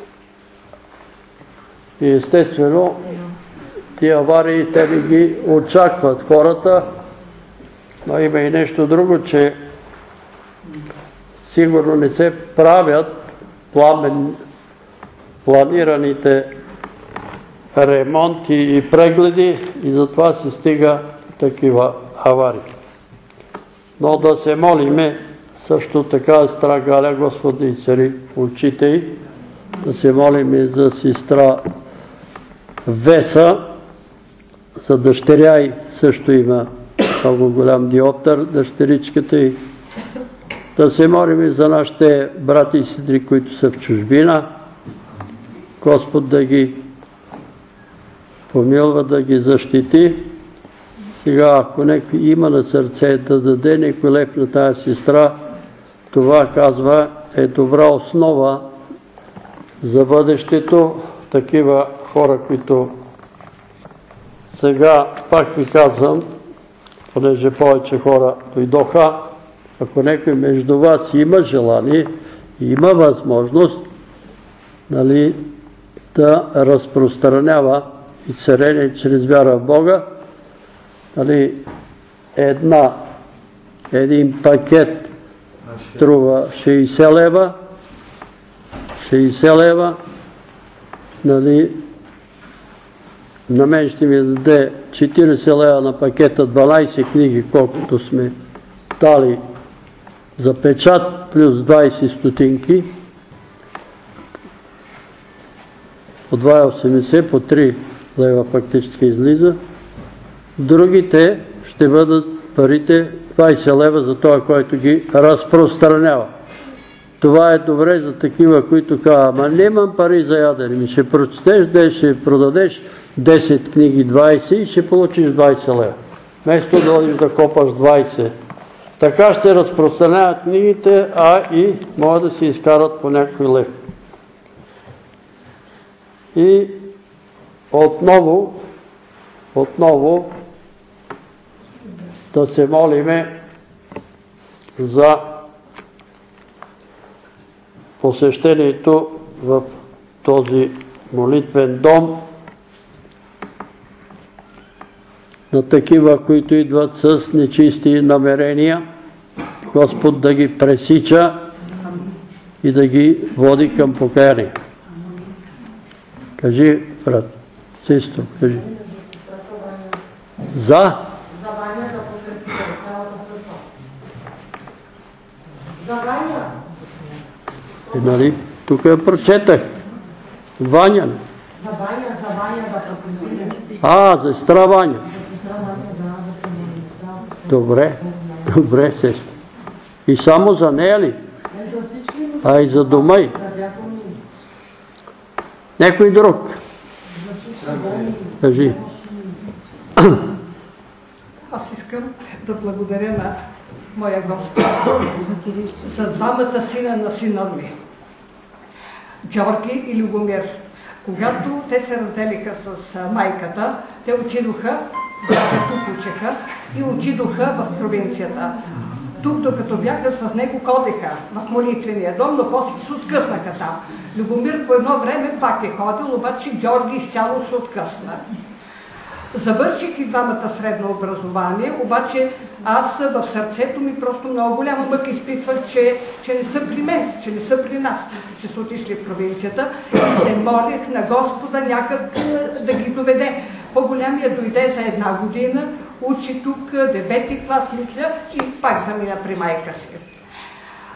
И естествено, тия аварии, те ви ги очакват хората, но има и нещо друго, че сигурно не се правят пламен, планираните ремонти и прегледи и затова се стига такива аварии. Но да се молиме също така, сестра Галя, Господи и цари очите й, да се молиме за сестра Веса, за дъщеря й също има много голям диоптър, дъщеричката й. Да се молим за нашите брати и сестри, които са в чужбина. Господ да ги помилва, да ги защити. Сега, ако някой има на сърце да даде някой лев на тая сестра, това, казва, е добра основа за бъдещето. Такива хора, които сега, пак ви казвам, понеже повече хора дойдоха, ако някой между вас има желание, има възможност, нали, да разпространява и царение чрез вяра в Бога, нали, една, един пакет струва шейсет лева, шейсет лева, нали, на мен ще ми даде четирийсет лева на пакета, дванайсет книги, колкото сме дали за печат, плюс двайсет стотинки, по два и осемдесет, по три лева фактически излиза. Другите ще бъдат парите двайсет лева за това, който ги разпространява. Това е добре за такива, които казват, ама нямам пари за ядене, ми ще прочетеш, ще продадеш десет книги, двайсет и ще получиш двайсет лева. Вместо да ходиш да копаш двайсет. Така ще се разпространяват книгите, а и могат да се изкарат по някой лев. И отново, отново да се молиме за посещението в този молитвен дом на такива, които идват с нечисти намерения, Господ да ги пресича и да ги води към покаяние. Кажи, брат, сестро, кажи. За? За Ваня да подкрепи цялата църква. За Ваня. Е, нали? Тук я прочетах. Ваня. За Ваня, за Ваня да подкрепи. А, за сестра Ваня. Добре, добре, сестра. И само за нея ли? А и за дома й? Някой друг? Кажи. Аз искам да благодаря на моя Господ за двамата сина на сина ми. Георги и Любомир. Когато те се разделиха с майката, те отидоха, тук учеха и отидоха в провинцията. Тук, докато бяха с него, ходеха в молитвения дом, но после се откъснаха там. Любомир по едно време пак е ходил, обаче Георги изцяло се откъсна. Завърших и двамата средно образование, обаче аз в сърцето ми просто много голяма мъка изпитвах, че, че не са при мен, че не са при нас, че са отишли в провинцията и се молих на Господа някак да ги доведе. По-голямия дойде за една година, учи тук девети клас, мисля, и пак замина при майка си.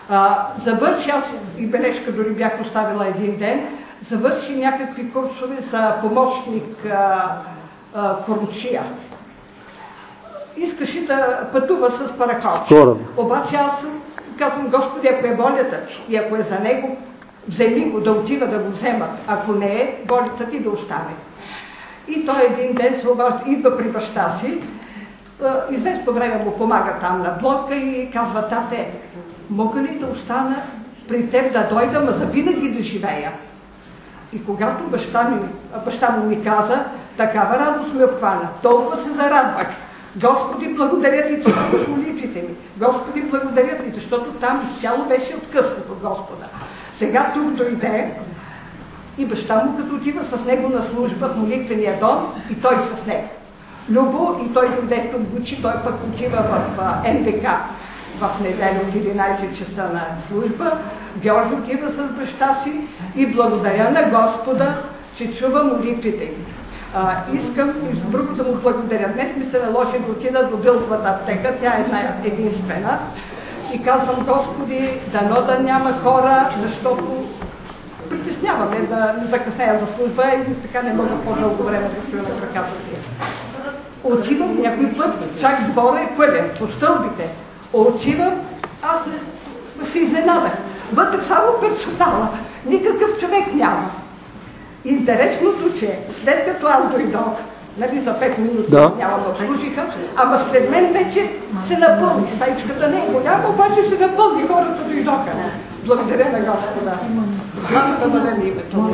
А, завърши, аз и бележка дори бях поставила един ден, завърши някакви курсове за помощник а, а, кормчия. Искаше да пътува с параходче. Обаче аз казвам, Господи, ако е волята ти и ако е за него, вземи го, да отива да го вземат. Ако не е, волята ти да остане. И той един ден се обажда, идва при баща си, известно време му помага там на блока и казва, тате, мога ли да остана при теб да дойда, ма завинаги да живея? И когато баща, ми, баща му ми каза, такава радост ме обхвана, толкова се зарадвах. Господи, благодаря ти, че чуваш молитвите ми. Господи, благодаря ти, защото там изцяло беше откъснато от Господа. Сега тук дойде и баща му, като отива с него на служба в молитвения дом, и той с него. Любо, и той дойде тук в Бучи, той пък отива в Н Б К в неделя от единайсет часа на служба. Георги отива с баща си и благодаря на Господа, че чува молитвите им. А, искам и с друго да му благодаря. Днес ми се наложи да отида до Билковата аптека, тя е една единствена. И казвам, Господи, дано да няма хора, защото притесняваме да не закъснея за служба и така не мога по-дълго време да стоя на краката си. Отивам някой път, чак двора е пълен, по стълбите. Отивам, аз се изненадах. Вътре само персонала, никакъв човек няма. Интересното, че след като аз дойдох, нали, за пет минути да. няма да обслужиха, ама след мен вече се напълни. Стаичката не е голяма, обаче се напълни, хората дойдоха. Благодаря на Господа. Слава да бъде на името.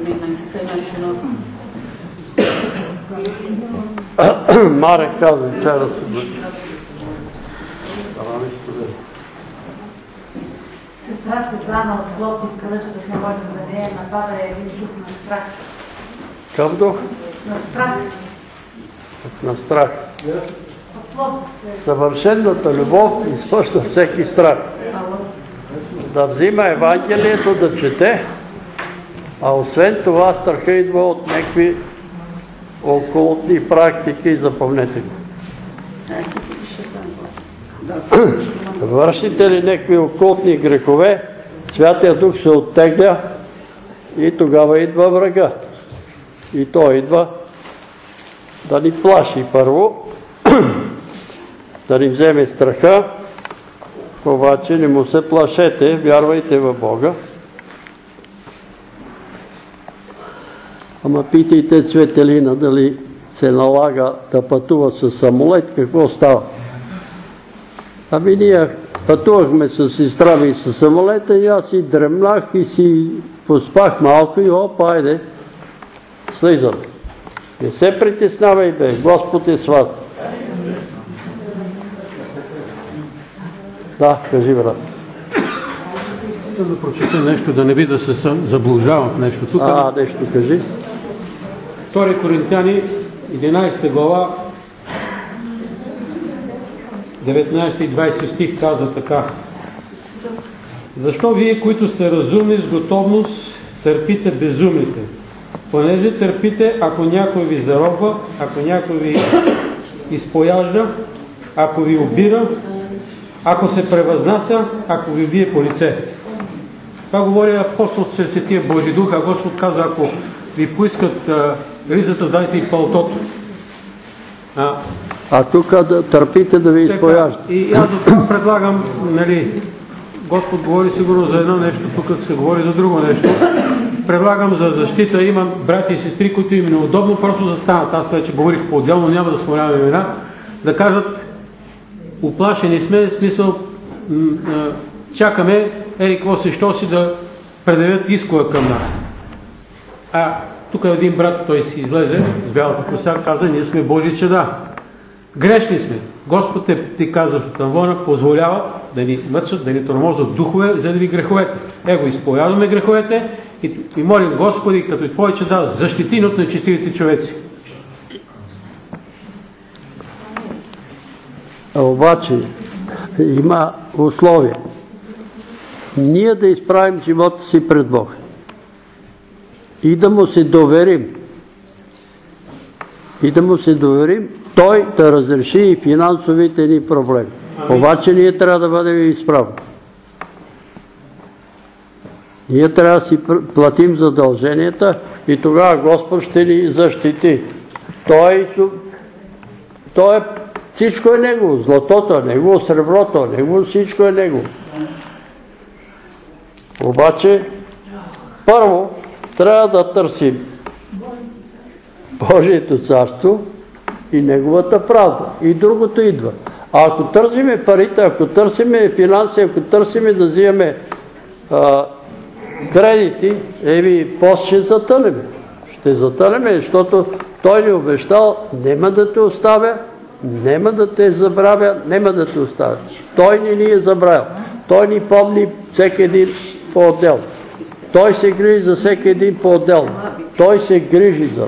Марек казва, вчера се Сестра Светлана от Злотник каза, да се моля да нея напада един дух на страх. Какъв дух? На страх. На страх. Съвършената любов изпъща всеки страх. Да взима Евангелието, да чете, а освен това страха идва от някакви окултни практики, запомнете го. Вършите ли някакви окултни грехове, Святия Дух се оттегля и тогава идва врага. И той идва да ни плаши първо, да ни вземе страха, обаче не му се плашете, вярвайте в Бога. Ама питайте Цветелина дали се налага да пътува с самолет, какво става? Ами ние пътувахме с сестра ми с самолета и аз си дремнах и си поспах малко и опа, айде, слизам. Не се притеснавай, бе, Господ е с вас. Да, кажи, брат. Искам да прочета нещо, да не би да се заблужавам в нещо. Тук, а, нещо кажи. Втори Коринтяни, единайсета глава, деветнайсети и двайсети стих казва така. Защо вие, които сте разумни с готовност, търпите безумните? Понеже търпите, ако някой ви заробва, ако някой ви изпояжда, ако ви обира, ако се превъзнася, ако ви бие по лице. Това говори апостол чрез Светия Божи Дух, а Господ каза, ако ви поискат а, ризата, дайте и пълтото. А, а тук да търпите да ви изпояжда. И аз за това предлагам, нали, Господ говори сигурно за едно нещо, тук се говори за друго нещо. Предлагам за защита, имам брати и сестри, които им е неудобно просто да станат. Аз вече говорих по-отделно, няма да спомнявам имена, да кажат, уплашени сме, в смисъл, чакаме, ери, какво си, що си да предявят искове към нас. А тук един брат, той си излезе с бялата коса, каза, ние сме Божи чеда. Грешни сме. Господ те, ти каза в Тамвона, позволява да ни мъчат, да ни тормозят духове, за да ви греховете. Его, изповядваме греховете и, и молим Господи, като и Твой чеда, защити ни от нечестивите човеци. Обаче има условия. Ние да изправим живота си пред Бог и да му се доверим. И да му се доверим, той да разреши и финансовите ни проблеми. Обаче ние трябва да бъдем изправни. Ние трябва да си платим задълженията и тогава Господ ще ни защити. Той, той е, всичко е Негово, златото е Негово, среброто е Негово, всичко е Негово. Обаче, първо, трябва да търсим Божието царство и Неговата правда. И другото идва. А ако търсиме парите, ако търсиме финанси, ако търсиме да взимаме а, кредити, еми, после ще затънеме. Ще затънеме, защото Той ни обещал, няма да те оставя, няма да те забравя, няма да те оставя. Той не ни е забравил. Той ни помни всеки един по-отделно. Той се грижи за всеки един по-отделно. Той се грижи за нас.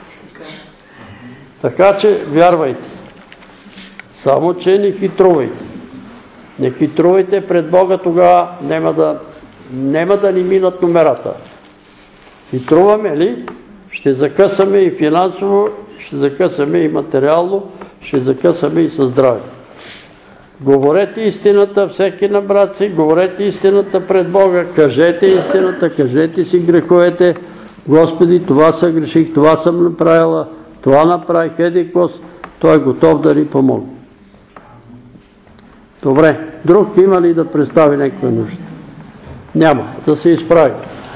Така че вярвайте. Само, че не хитрувайте. Не хитрувайте пред Бога, тогава няма да, няма да ни минат номерата. Хитруваме ли? Ще закъсаме и финансово, ще закъсаме и материално, ще закъсаме и със здраве. Говорете истината всеки на брат си, говорете истината пред Бога, кажете истината, кажете си греховете. Господи, това съгреших, това съм направила, това направих, еди кос, Той е готов да ни помогне. Добре, друг има ли да представи някаква нужда? Няма, да се изправи.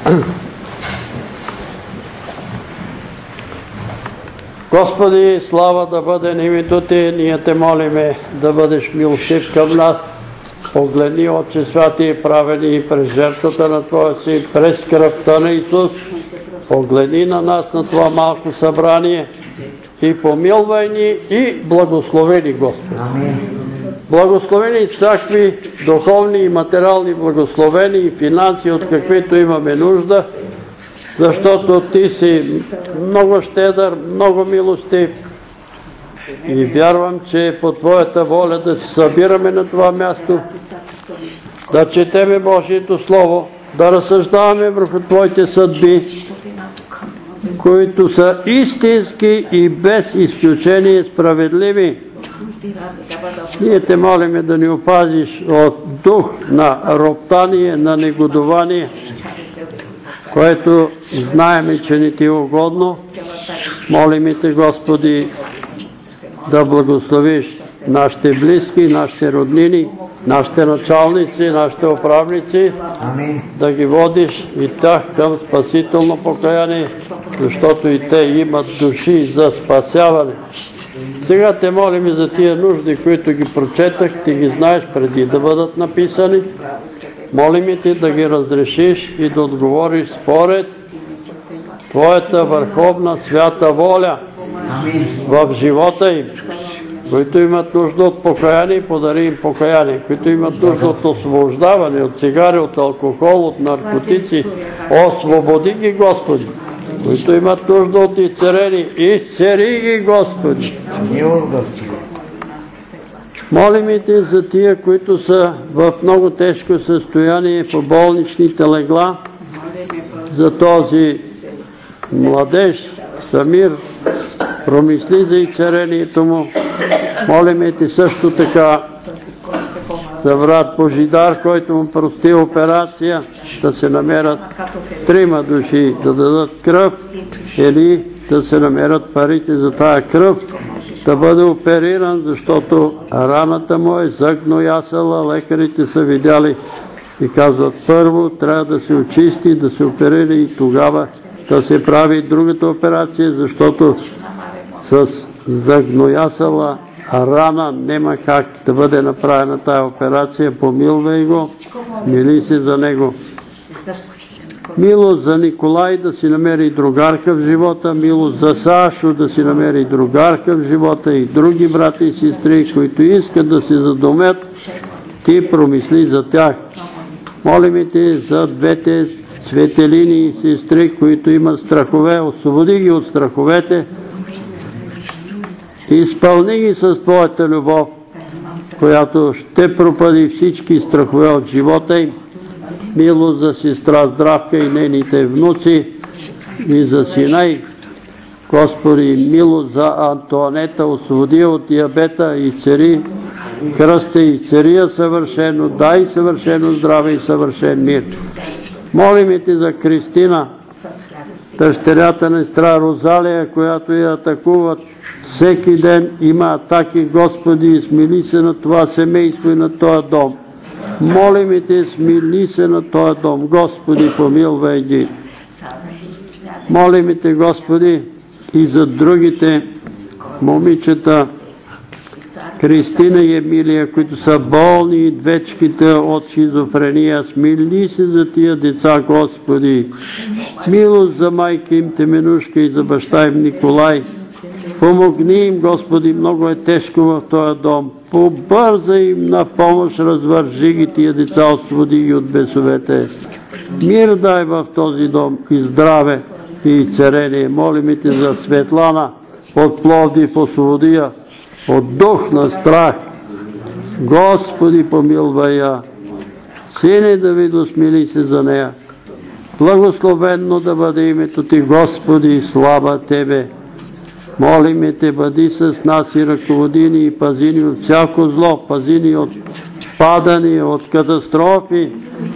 Господи, слава да бъде на името Ти, ние Те молиме да бъдеш милостив към нас. Погледни, Отче святи, правени през жертвата на Твоя Син, през кръвта на Исус. Погледни на нас, на това малко събрание и помилвай ни и благослови ни, Господи. Благослови ни всякакви духовни и материални благословени и финанси, от каквито имаме нужда, защото Ти си много щедър, много милостив и вярвам, че по Твоята воля да се събираме на това място, да четеме Божието Слово, да разсъждаваме върху Твоите съдби, които са истински и без изключение справедливи. Ние Те молиме да ни опазиш от дух на роптание, на негодование, което знаеме, че не Ти е угодно. Молиме Те, Господи, да благословиш нашите близки, нашите роднини, нашите началници, нашите управници, да ги водиш и тях към спасително покаяние, защото и те имат души за спасяване. Сега Те молим за тия нужди, които ги прочетах, Ти ги знаеш преди да бъдат написани. Молим Те да ги разрешиш и да отговориш според Твоята върховна свята воля в живота им. Които имат нужда от покаяние, подари им покаяние. Които имат нужда от освобождаване, от цигари, от алкохол, от наркотици, освободи ги, Господи. Които имат нужда от изцерени, изцери ги, Господи. Молим Те за тия, които са в много тежко състояние по болничните легла, за този младеж Самир, промисли за изцерението му. Молим Те също така за брат Божидар, който му прости операция, да се намерят трима души да дадат кръв или да се намерят парите за тая кръв, да бъде опериран, защото раната му е загноясала. Лекарите са видяли и казват, първо трябва да се очисти, да се оперира и тогава да се прави другата операция, защото с загноясала рана няма как да бъде направена тая операция. Помилвай го, мили се за него. Милост за Николай да си намери другарка в живота, милост за Сашо да си намери другарка в живота и други брати и сестри, които искат да се задумят, Ти промисли за тях. Молим Те за двете светелини и сестри, които имат страхове, освободи ги от страховете, изпълни ги с Твоята любов, която ще пропади всички страхове от живота им. Милост за сестра Здравка и нейните внуци и за сина й. Господи, милост за Антоанета, освободи от диабета и цари кръста и цария съвършено, дай съвършено здраве и съвършен мир. Молим Те за Кристина, дъщерята на сестра Розалия, която я атакуват всеки ден. Има атаки, Господи, смили се на това семейство и на този дом. Молим Те, смили се на този дом. Господи, помилвай ги. Молим Те, Господи, и за другите момичета, Кристина и Емилия, които са болни, и двечките от шизофрения. Смили се за тия деца, Господи. Милост за майка им Теменушка и за баща им Николай. Помогни им, Господи, много е тежко в този дом. Побърза им на помощ, развържи ги тия деца, освободи ги от бесовете. Мир дай в този дом и здраве и царение. Молим Те за Светлана от Пловдив, освободи я от дух на страх. Господи, помилвай я. Сине Давидо, смили се за нея. Благословенно да бъде името Ти, Господи, слава Тебе. Молим Те, бъди с нас и ръководи ни и пази ни от всяко зло, пази ни от падания, от катастрофи,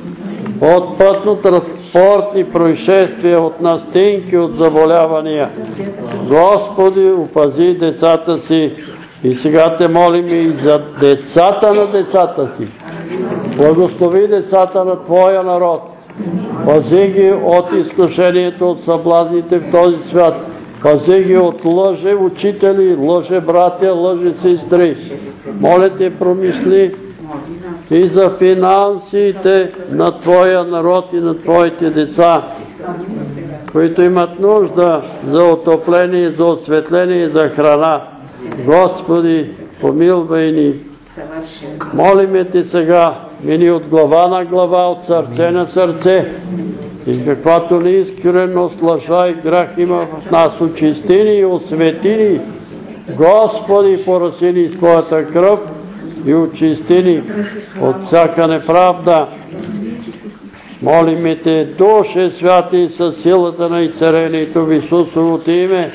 от пътно-транспортни происшествия, от настинки, от заболявания. Господи, опази децата си. И сега Те молим и за децата на децата Ти. Благослови децата на Твоя народ. Пази ги от изкушението, от съблазните в този свят. Пази ги от лъже учители, лъже братя, лъже сестри. Моля Те, промисли и за финансите на Твоя народ и на Твоите деца, които имат нужда за отопление, за осветление, за храна. Господи, помилвай ни. Молиме Те сега, мини от глава на глава, от сърце на сърце. И каквато неискреност, лъжа и грях има в нас, очисти ни и освети ни. Господи, пораси ни с Твоята кръв и очисти ни от всяка неправда. Молиме Те, Душе Святи, със силата на и царението в Исусовото име,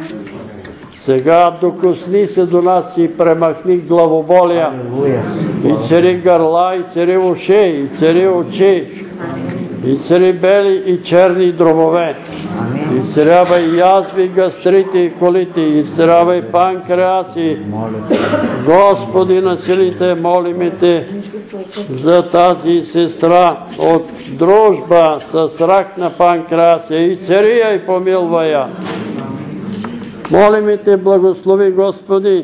сега докосни се до нас и премахни главоболия, и цари гърла, и цари уши, и цари очи, и цари бели и черни дробове, изцерява и язви, гастрити и колити, изцерява и панкреаси. Господи на силите, молиме Те за тази сестра от дружба с рак на панкреаса, и цария и помилвай я. Молиме Те, благослови, Господи,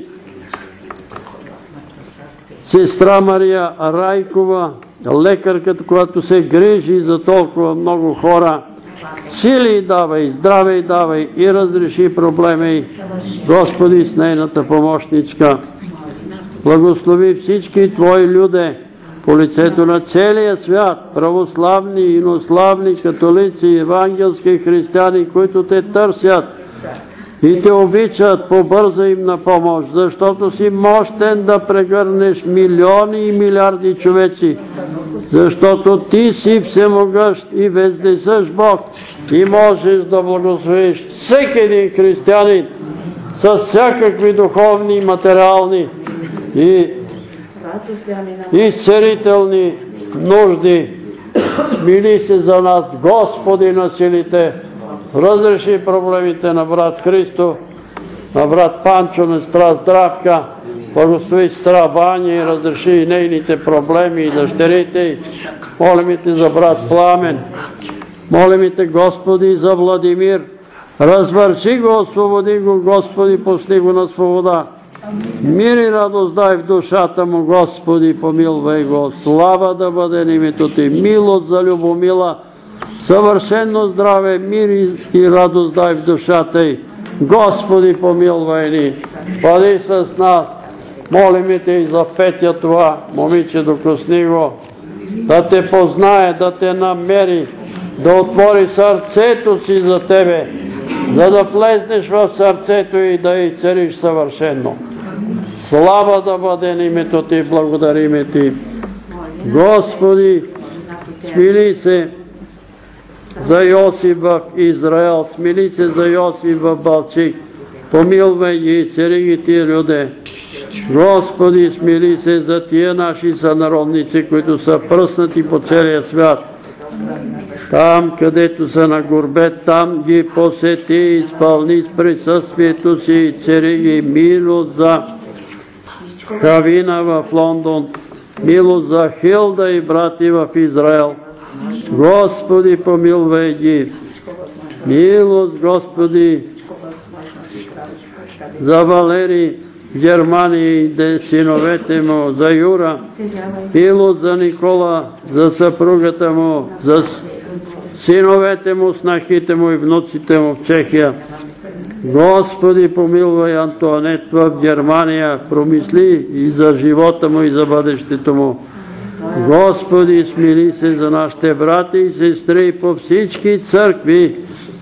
сестра Мария Райкова, лекарката, която се грижи за толкова много хора. Сили давай, здраве давай и разреши проблеми, Господи, с нейната помощничка. Благослови всички Твои люде по лицето на целия свят, православни, инославни, католици, евангелски християни, които Те търсят и Те обичат. Побърза им на помощ, защото си мощен да прегърнеш милиони и милиарди човеци, защото Ти си всемогъщ и вездесъщ Бог и можеш да благословиш всеки един християнин с всякакви духовни, материални и изцелителни нужди. Смили се за нас, Господи на силите. Разреши проблемите на брат Христо, на брат Панчо, на сестра Здравка. Благослови сестра Ваня и разреши и нейните проблеми и дъщерите й. Молим Те за брат Пламен. Молим Те, Господи, за Владимир. Развърши го, освободи го, Господи, пусни го на свобода. Мир и радост дай в душата му, Господи, помилвай го. Слава да бъде името Ти. Милост за Любомила. Съвършено здраве, мир и радост дай в душата й. Господи, помилвай ни. Бъди с нас. Молим Те и за Петя това момиче, докосни го. Да Те познае, да Те намери, да отвори сърцето си за Тебе, за да влезнеш в сърцето и да й цариш съвършено. Слава да бъде на името Ти, благодариме Ти. Господи, смили се за Йосиф в Израел, смили се за Йосиф в Балчик, помилвай ги и цари ги тия люде. Господи, смили се за тия наши сънародници, които са пръснати по целия свят. Там, където са на гурбет, там ги посети и изпълни с присъствието си и цари ги милост за Хавина в Лондон, милост за Хилда и брати в Израел. Господи, помилвай ги. Милост, Господи, за Валери в Германия и синовете му, за Юра, милост за Никола, за съпругата му, за синовете му, снахите му и внуците му в Чехия. Господи, помилвай Антуанет в Германия, промисли и за живота му и за бъдещето му. Господи, смили се за нашите брати и сестри по всички църкви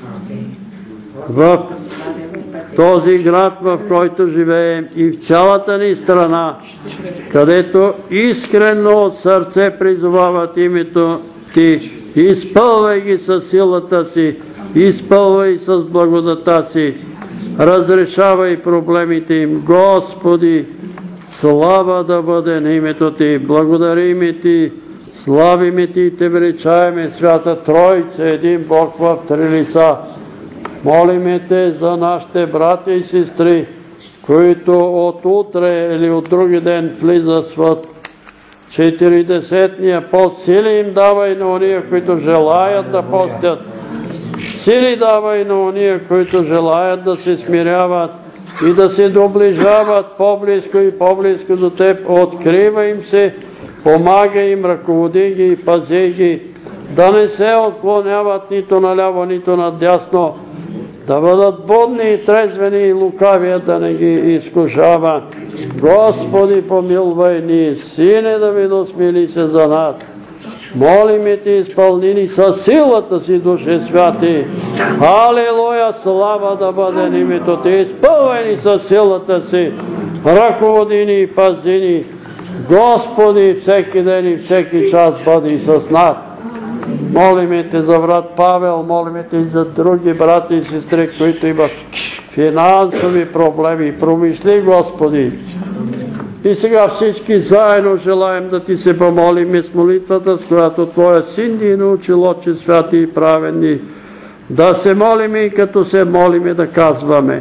в този град, в който живеем, и в цялата ни страна, където искрено от сърце призовават името Ти. Изпълвай ги със силата си, изпълвай с благодата си, разрешавай проблемите им. Господи, слава да бъде на името Ти, благодариме Ти, славиме Ти и Те величаеме, Свята Тройца, един Бог в три лица. Молиме Те за нашите братя и сестри, които от утре или от други ден влизат в четиридесетния пост. Сили им давай на ония, които желаят да постят. Сили давай на ония, които желаят да се смиряват и да се доближават по-близко и по-близко до Теб. Открива им се, помагай им, ръководи ги и пази ги, да не се отклоняват нито наляво, нито надясно, да бъдат будни и трезвени и лукавия да не ги изкушава. Господи, помилвай ни, Сине Давидов, смили се за нас. Молиме Ти, изпълни ни със силата си, Душе Святи. Алелуя, слава да бъде на името Ти. Изпълвай ни със силата си, ръководи ни и пази ни. Господи, всеки ден и всеки час бъди с нас. Молиме Те за брат Павел, молиме Те и за други брати и сестри, които имат финансови проблеми. Промисли, Господи. И сега всички заедно желаем да Ти се помолим с молитвата, с която Твоя Син ни научил, Отче святи и праведни. Да се молиме и като се молиме да казваме: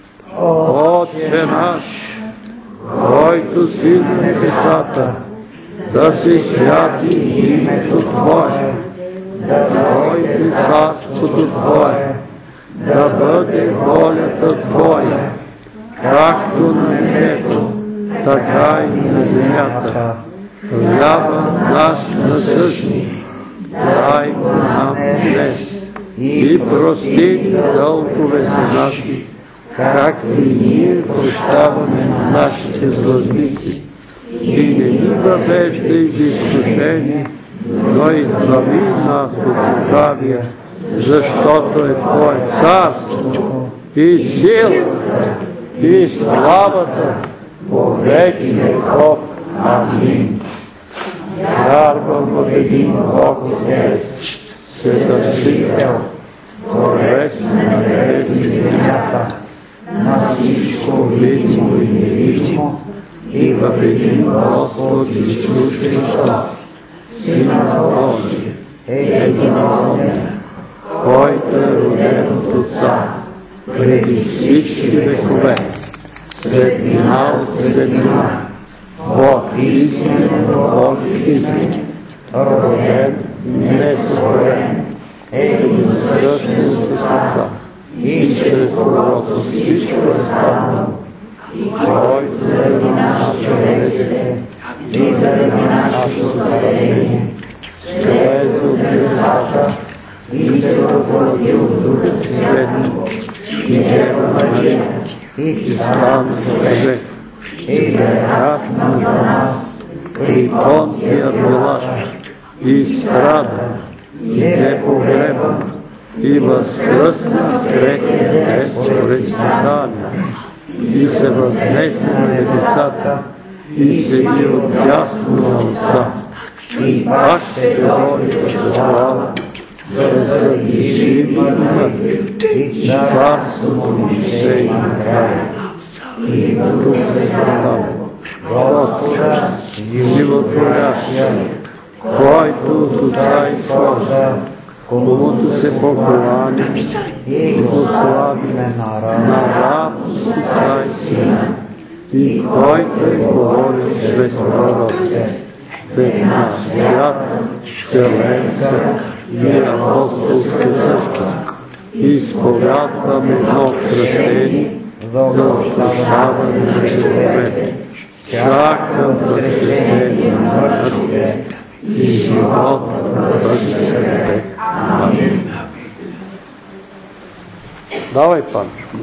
Отче наш, който си на небесата, да се святи името Твое, да дойде царството Твое, да бъде волята Твоя, както на небето, така и на земята. Хляба наш насъщни, дай го нам днес и прости ни дълговете наши, както и ние прощаваме на нашите длъжници. И не ни въвеждай в изкушение, но избави нас от лукавия, защото е Твое царство и силата и славата по веки веков. Амин. Вярвам в един Бог Отец, Вседържител, Творец на небето и земята, на всичко видимо и невидимо, и в един Господ Исус Христос, Сина Божия, единороден, който е роден от Отца преди всички векове, светлина от светлина, Бог истинен, Бог истинен, роден, несътворен, единосъщен с Отца, и чрез когото всичко е станало, който заради нас човеците и заради нашето спасение слезе от небесата и се въплъти от Духа Святого и Дева Мария и стана човек и прерасна за нас при Понтия Пилат и страда и бе погребан и възкръсна в третия ден според Писание и се възнесе на небесата и седи отдясно на Отца и пак ще дойде със слава, за да съди живи и мъртви, и царството му ще има край. И Дух Святого, Господа, животворящия, който от Отца изхожда, комуто се поклани и го славиме на раб и цар Сина, и който е говорил чрез пророците, една свята, вселенска и апостолска църква, изповядваме едно кръщение за ощаване на греховете, чакам възкресение на мъртвите и живота на бъдещия век. Амин. Давай, Панчо.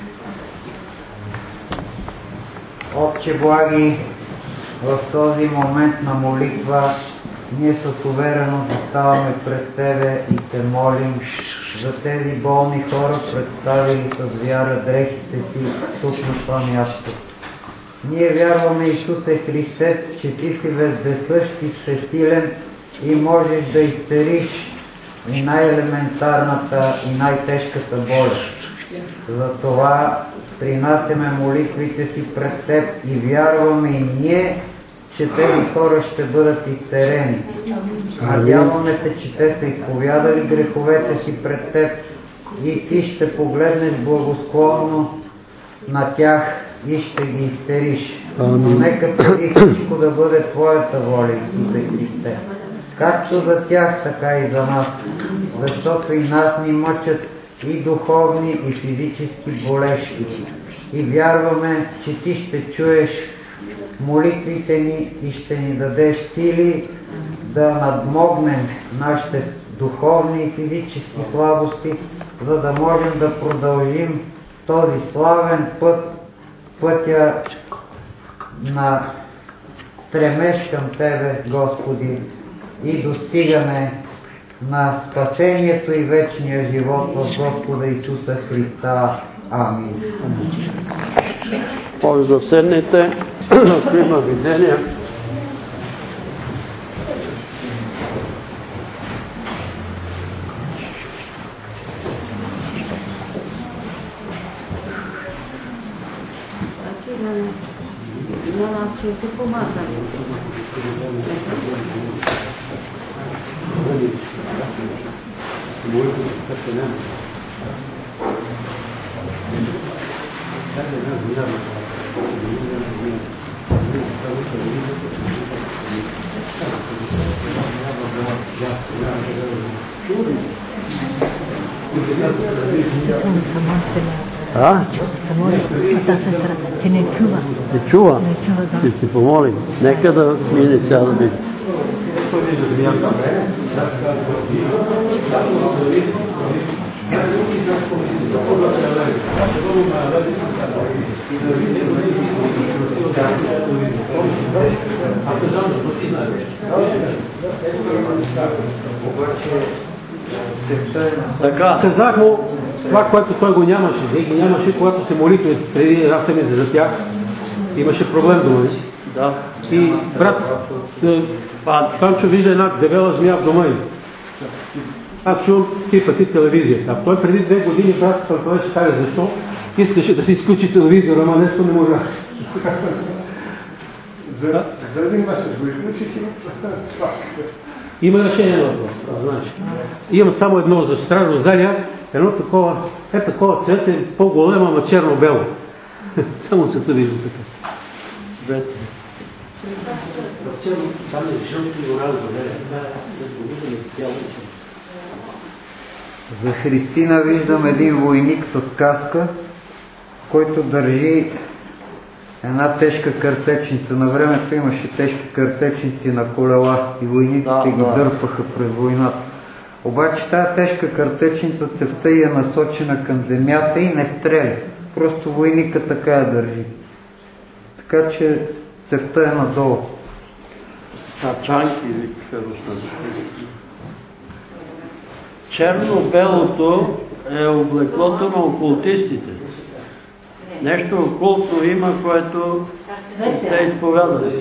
Отче благи, в този момент на молитва ние с увереност заставаме пред Тебе и Те молим за тези болни хора, представили с вяра дрехите си тук на това място. Ние вярваме, Исусе Христе, че Ти си вездесъщ и всесилен и можеш да изцелиш и най-елементарната и най-тежката болест. Затова принасяме молитвите си пред Теб и вярваме и ние, че тези хора ще бъдат изцелени. Надяваме се, че те са изповядали греховете си пред Теб и Ти ще погледнеш благосклонно на тях и ще ги изцелиш. Но нека преди всичко да бъде Твоята воля, Исусе Христе. Както за тях, така и за нас. Защото и нас ни мъчат и духовни, и физически болешки. И вярваме, че Ти ще чуеш молитвите ни и ще ни дадеш сили да надмогнем нашите духовни и физически слабости, за да можем да продължим този славен път, пътя на стремеж към Тебе, Господи, и достигане на спасението и вечния живот в Господа Исуса Христа. Амин. Може да седнете, ако има видения. А? Не чува. Ще си помолим. Нека да мине тя да види. Така. Казах му това, което той го нямаше. И ги нямаше, когато се молихме преди една седмица за тях. Имаше проблем дома си. Да. И брат Панчо вижда една дебела змия в дома им. Аз чувам три пъти телевизията. А той преди две години, брат, той ще каже защо искаше да си изключи телевизора, ама нещо не можа. За един месец го изключих и... Има решение на въпрос, знаеш. Имам само едно за страна розалия, едно такова, е такова цвет, е по-голема, ама черно-бело. Само цвета вижда така. Двете. Там е жълто и оранжево. За Христина виждам един войник с каска, който държи една тежка картечница. На времето имаше тежки картечници на колела и войниците да, ги да. дърпаха през войната. Обаче тази тежка картечница, цевта й е насочена към земята и не стреля. Просто войника така я държи. Така че цевта е надолу. Тачанки викаха руснаци. Черно-белото е облеклото на окултистите. Нещо окултно има, което те изповядат.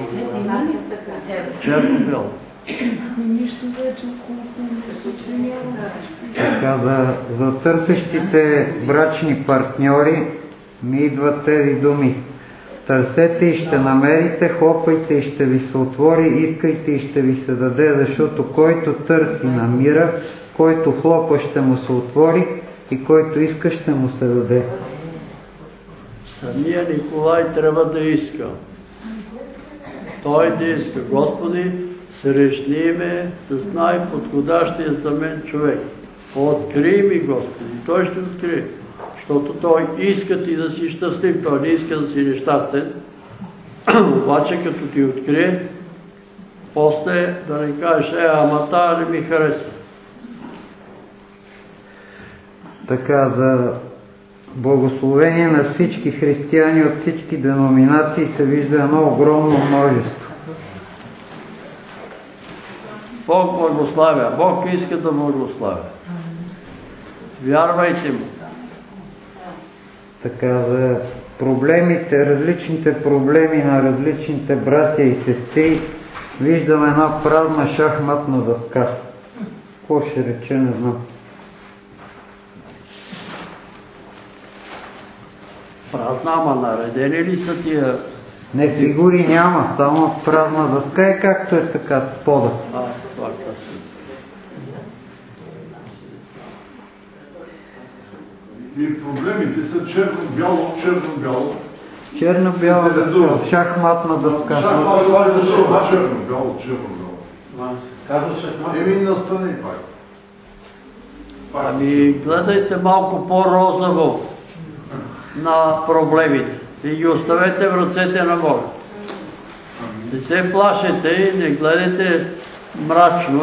Черно-бело. Нищо вече окултно не се съчинява. Така, за, за търсещите брачни партньори ми идват тези думи. Търсете и ще намерите, хлопайте и ще ви се отвори, искайте и ще ви се даде, защото който търси намира, който хлопа ще му се отвори и който иска ще му се даде. Самия Николай трябва да иска. Той да иска. Господи, срещни ме с най-подходящия за мен човек. Открий ми, Господи. Той ще открие. Защото той иска ти да си щастлив. Той не иска да си нещастен. Обаче като ти открие, после да не кажеш, е, ама тая не ми хареса. Така, за благословение на всички християни от всички деноминации се вижда едно огромно множество. Бог благославя. Бог иска да благославя. Вярвайте му. Така, за проблемите, различните проблеми на различните братя и сестри, виждам една празна шахматна дъска. Какво ще рече, не знам. Празна, ама наредени ли са тия? Не, фигури няма, само празна дъска е както е така, пода. А, това красиво. И проблемите са черно-бяло, черно-бяло. Черно-бяло дъска, шахматна дъска. Шахматна дъска, черно-бяло, черно-бяло. Еми настани пак. Ами гледайте малко по-розово на проблемите и ги оставете в ръцете на Бога. Не се плашете и не гледайте мрачно.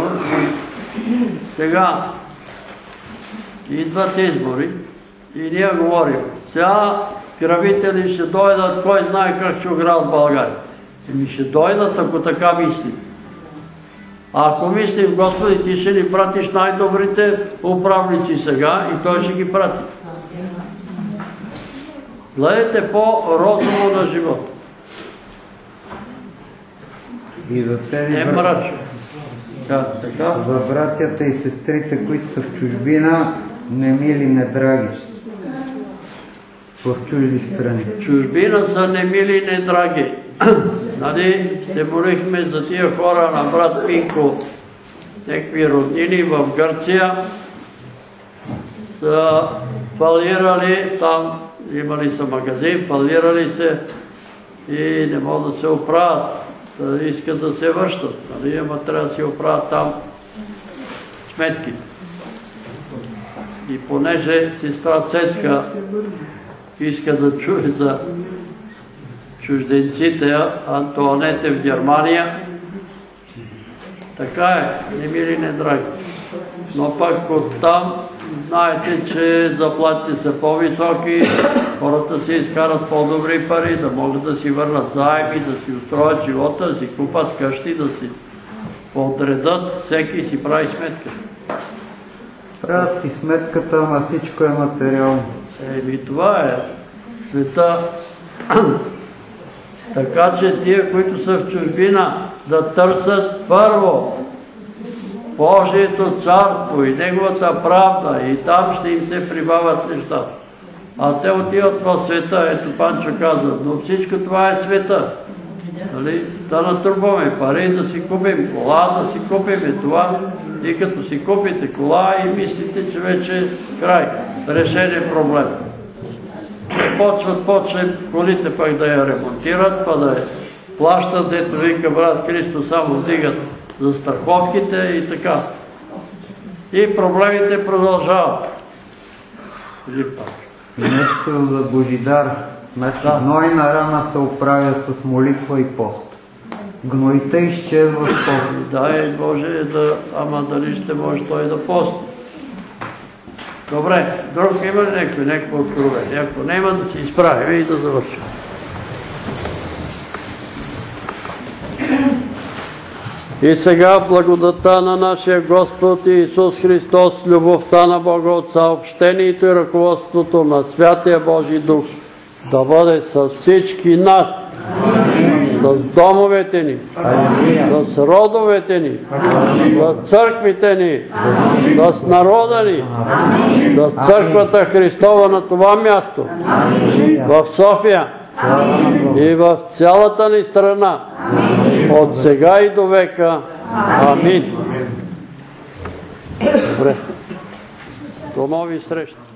Сега идват избори и ние говорим. Сега грабители ще дойдат, кой знае как ще ограбят България. Еми ще дойдат, ако така мисли. А ако мислим, Господи, ти ще ни пратиш най-добрите управници сега и той ще ги прати. Гледайте по-розово на живота. И за тези не мрачно. Да, така. За братята и сестрите, които са в чужбина, не мили, не драги. В чужди страни. Чужбина са не мили, не драги. Нали, се молихме за тия хора на брат Минко, някакви роднини в Гърция, са фалирали, там имали са магазин, фалирали се и не могат да се оправят, да искат да се връщат, нали, ама трябва да се оправят там сметки. И понеже сестра Цецка иска да чуе за чужденците, Антуанете в Германия, така е, не мили, не драги. Но пък оттам знаете, че заплатите са по-високи, хората си изкарат по-добри пари, да могат да си върнат заеми, да си устроят живота, да си купат къщи, да си подредат, всеки си прави сметка. Правят си сметката, ама всичко е материално. Еми това е света. Така че тия, които са в чужбина, да търсят първо Божието царство и Неговата правда и там ще им се прибавят нещата. А те отиват в света, ето Панчо каза, но всичко това е света. Нали? Да натрупаме пари, да си купим кола, да си купим това. И като си купите кола и мислите, че вече край, решен е проблем. Почват, почнем колите пък да я ремонтират, па да я плащат, ето вика брат Христо, само вдигат за страховките и така. И проблемите продължават. И нещо за Божидар. Значи да. Гнойна рана се оправя с молитва и пост. Гнойта изчезва с пост. Дай Боже, да, ама дали ще може той да пости. Добре, друг има ли някой, някакво откровение? Ако няма, да се изправим и да завършим. И сега благодата на нашия Господ Исус Христос, любовта на Бога Отца, общението и ръководството на Святия Божий Дух да бъде с всички нас, с домовете ни, с родовете ни, с църквите ни, с народа ни, с църквата Христова на това място, в София и в цялата ни страна, от сега и до века. Амин. Добре. До нови срещи.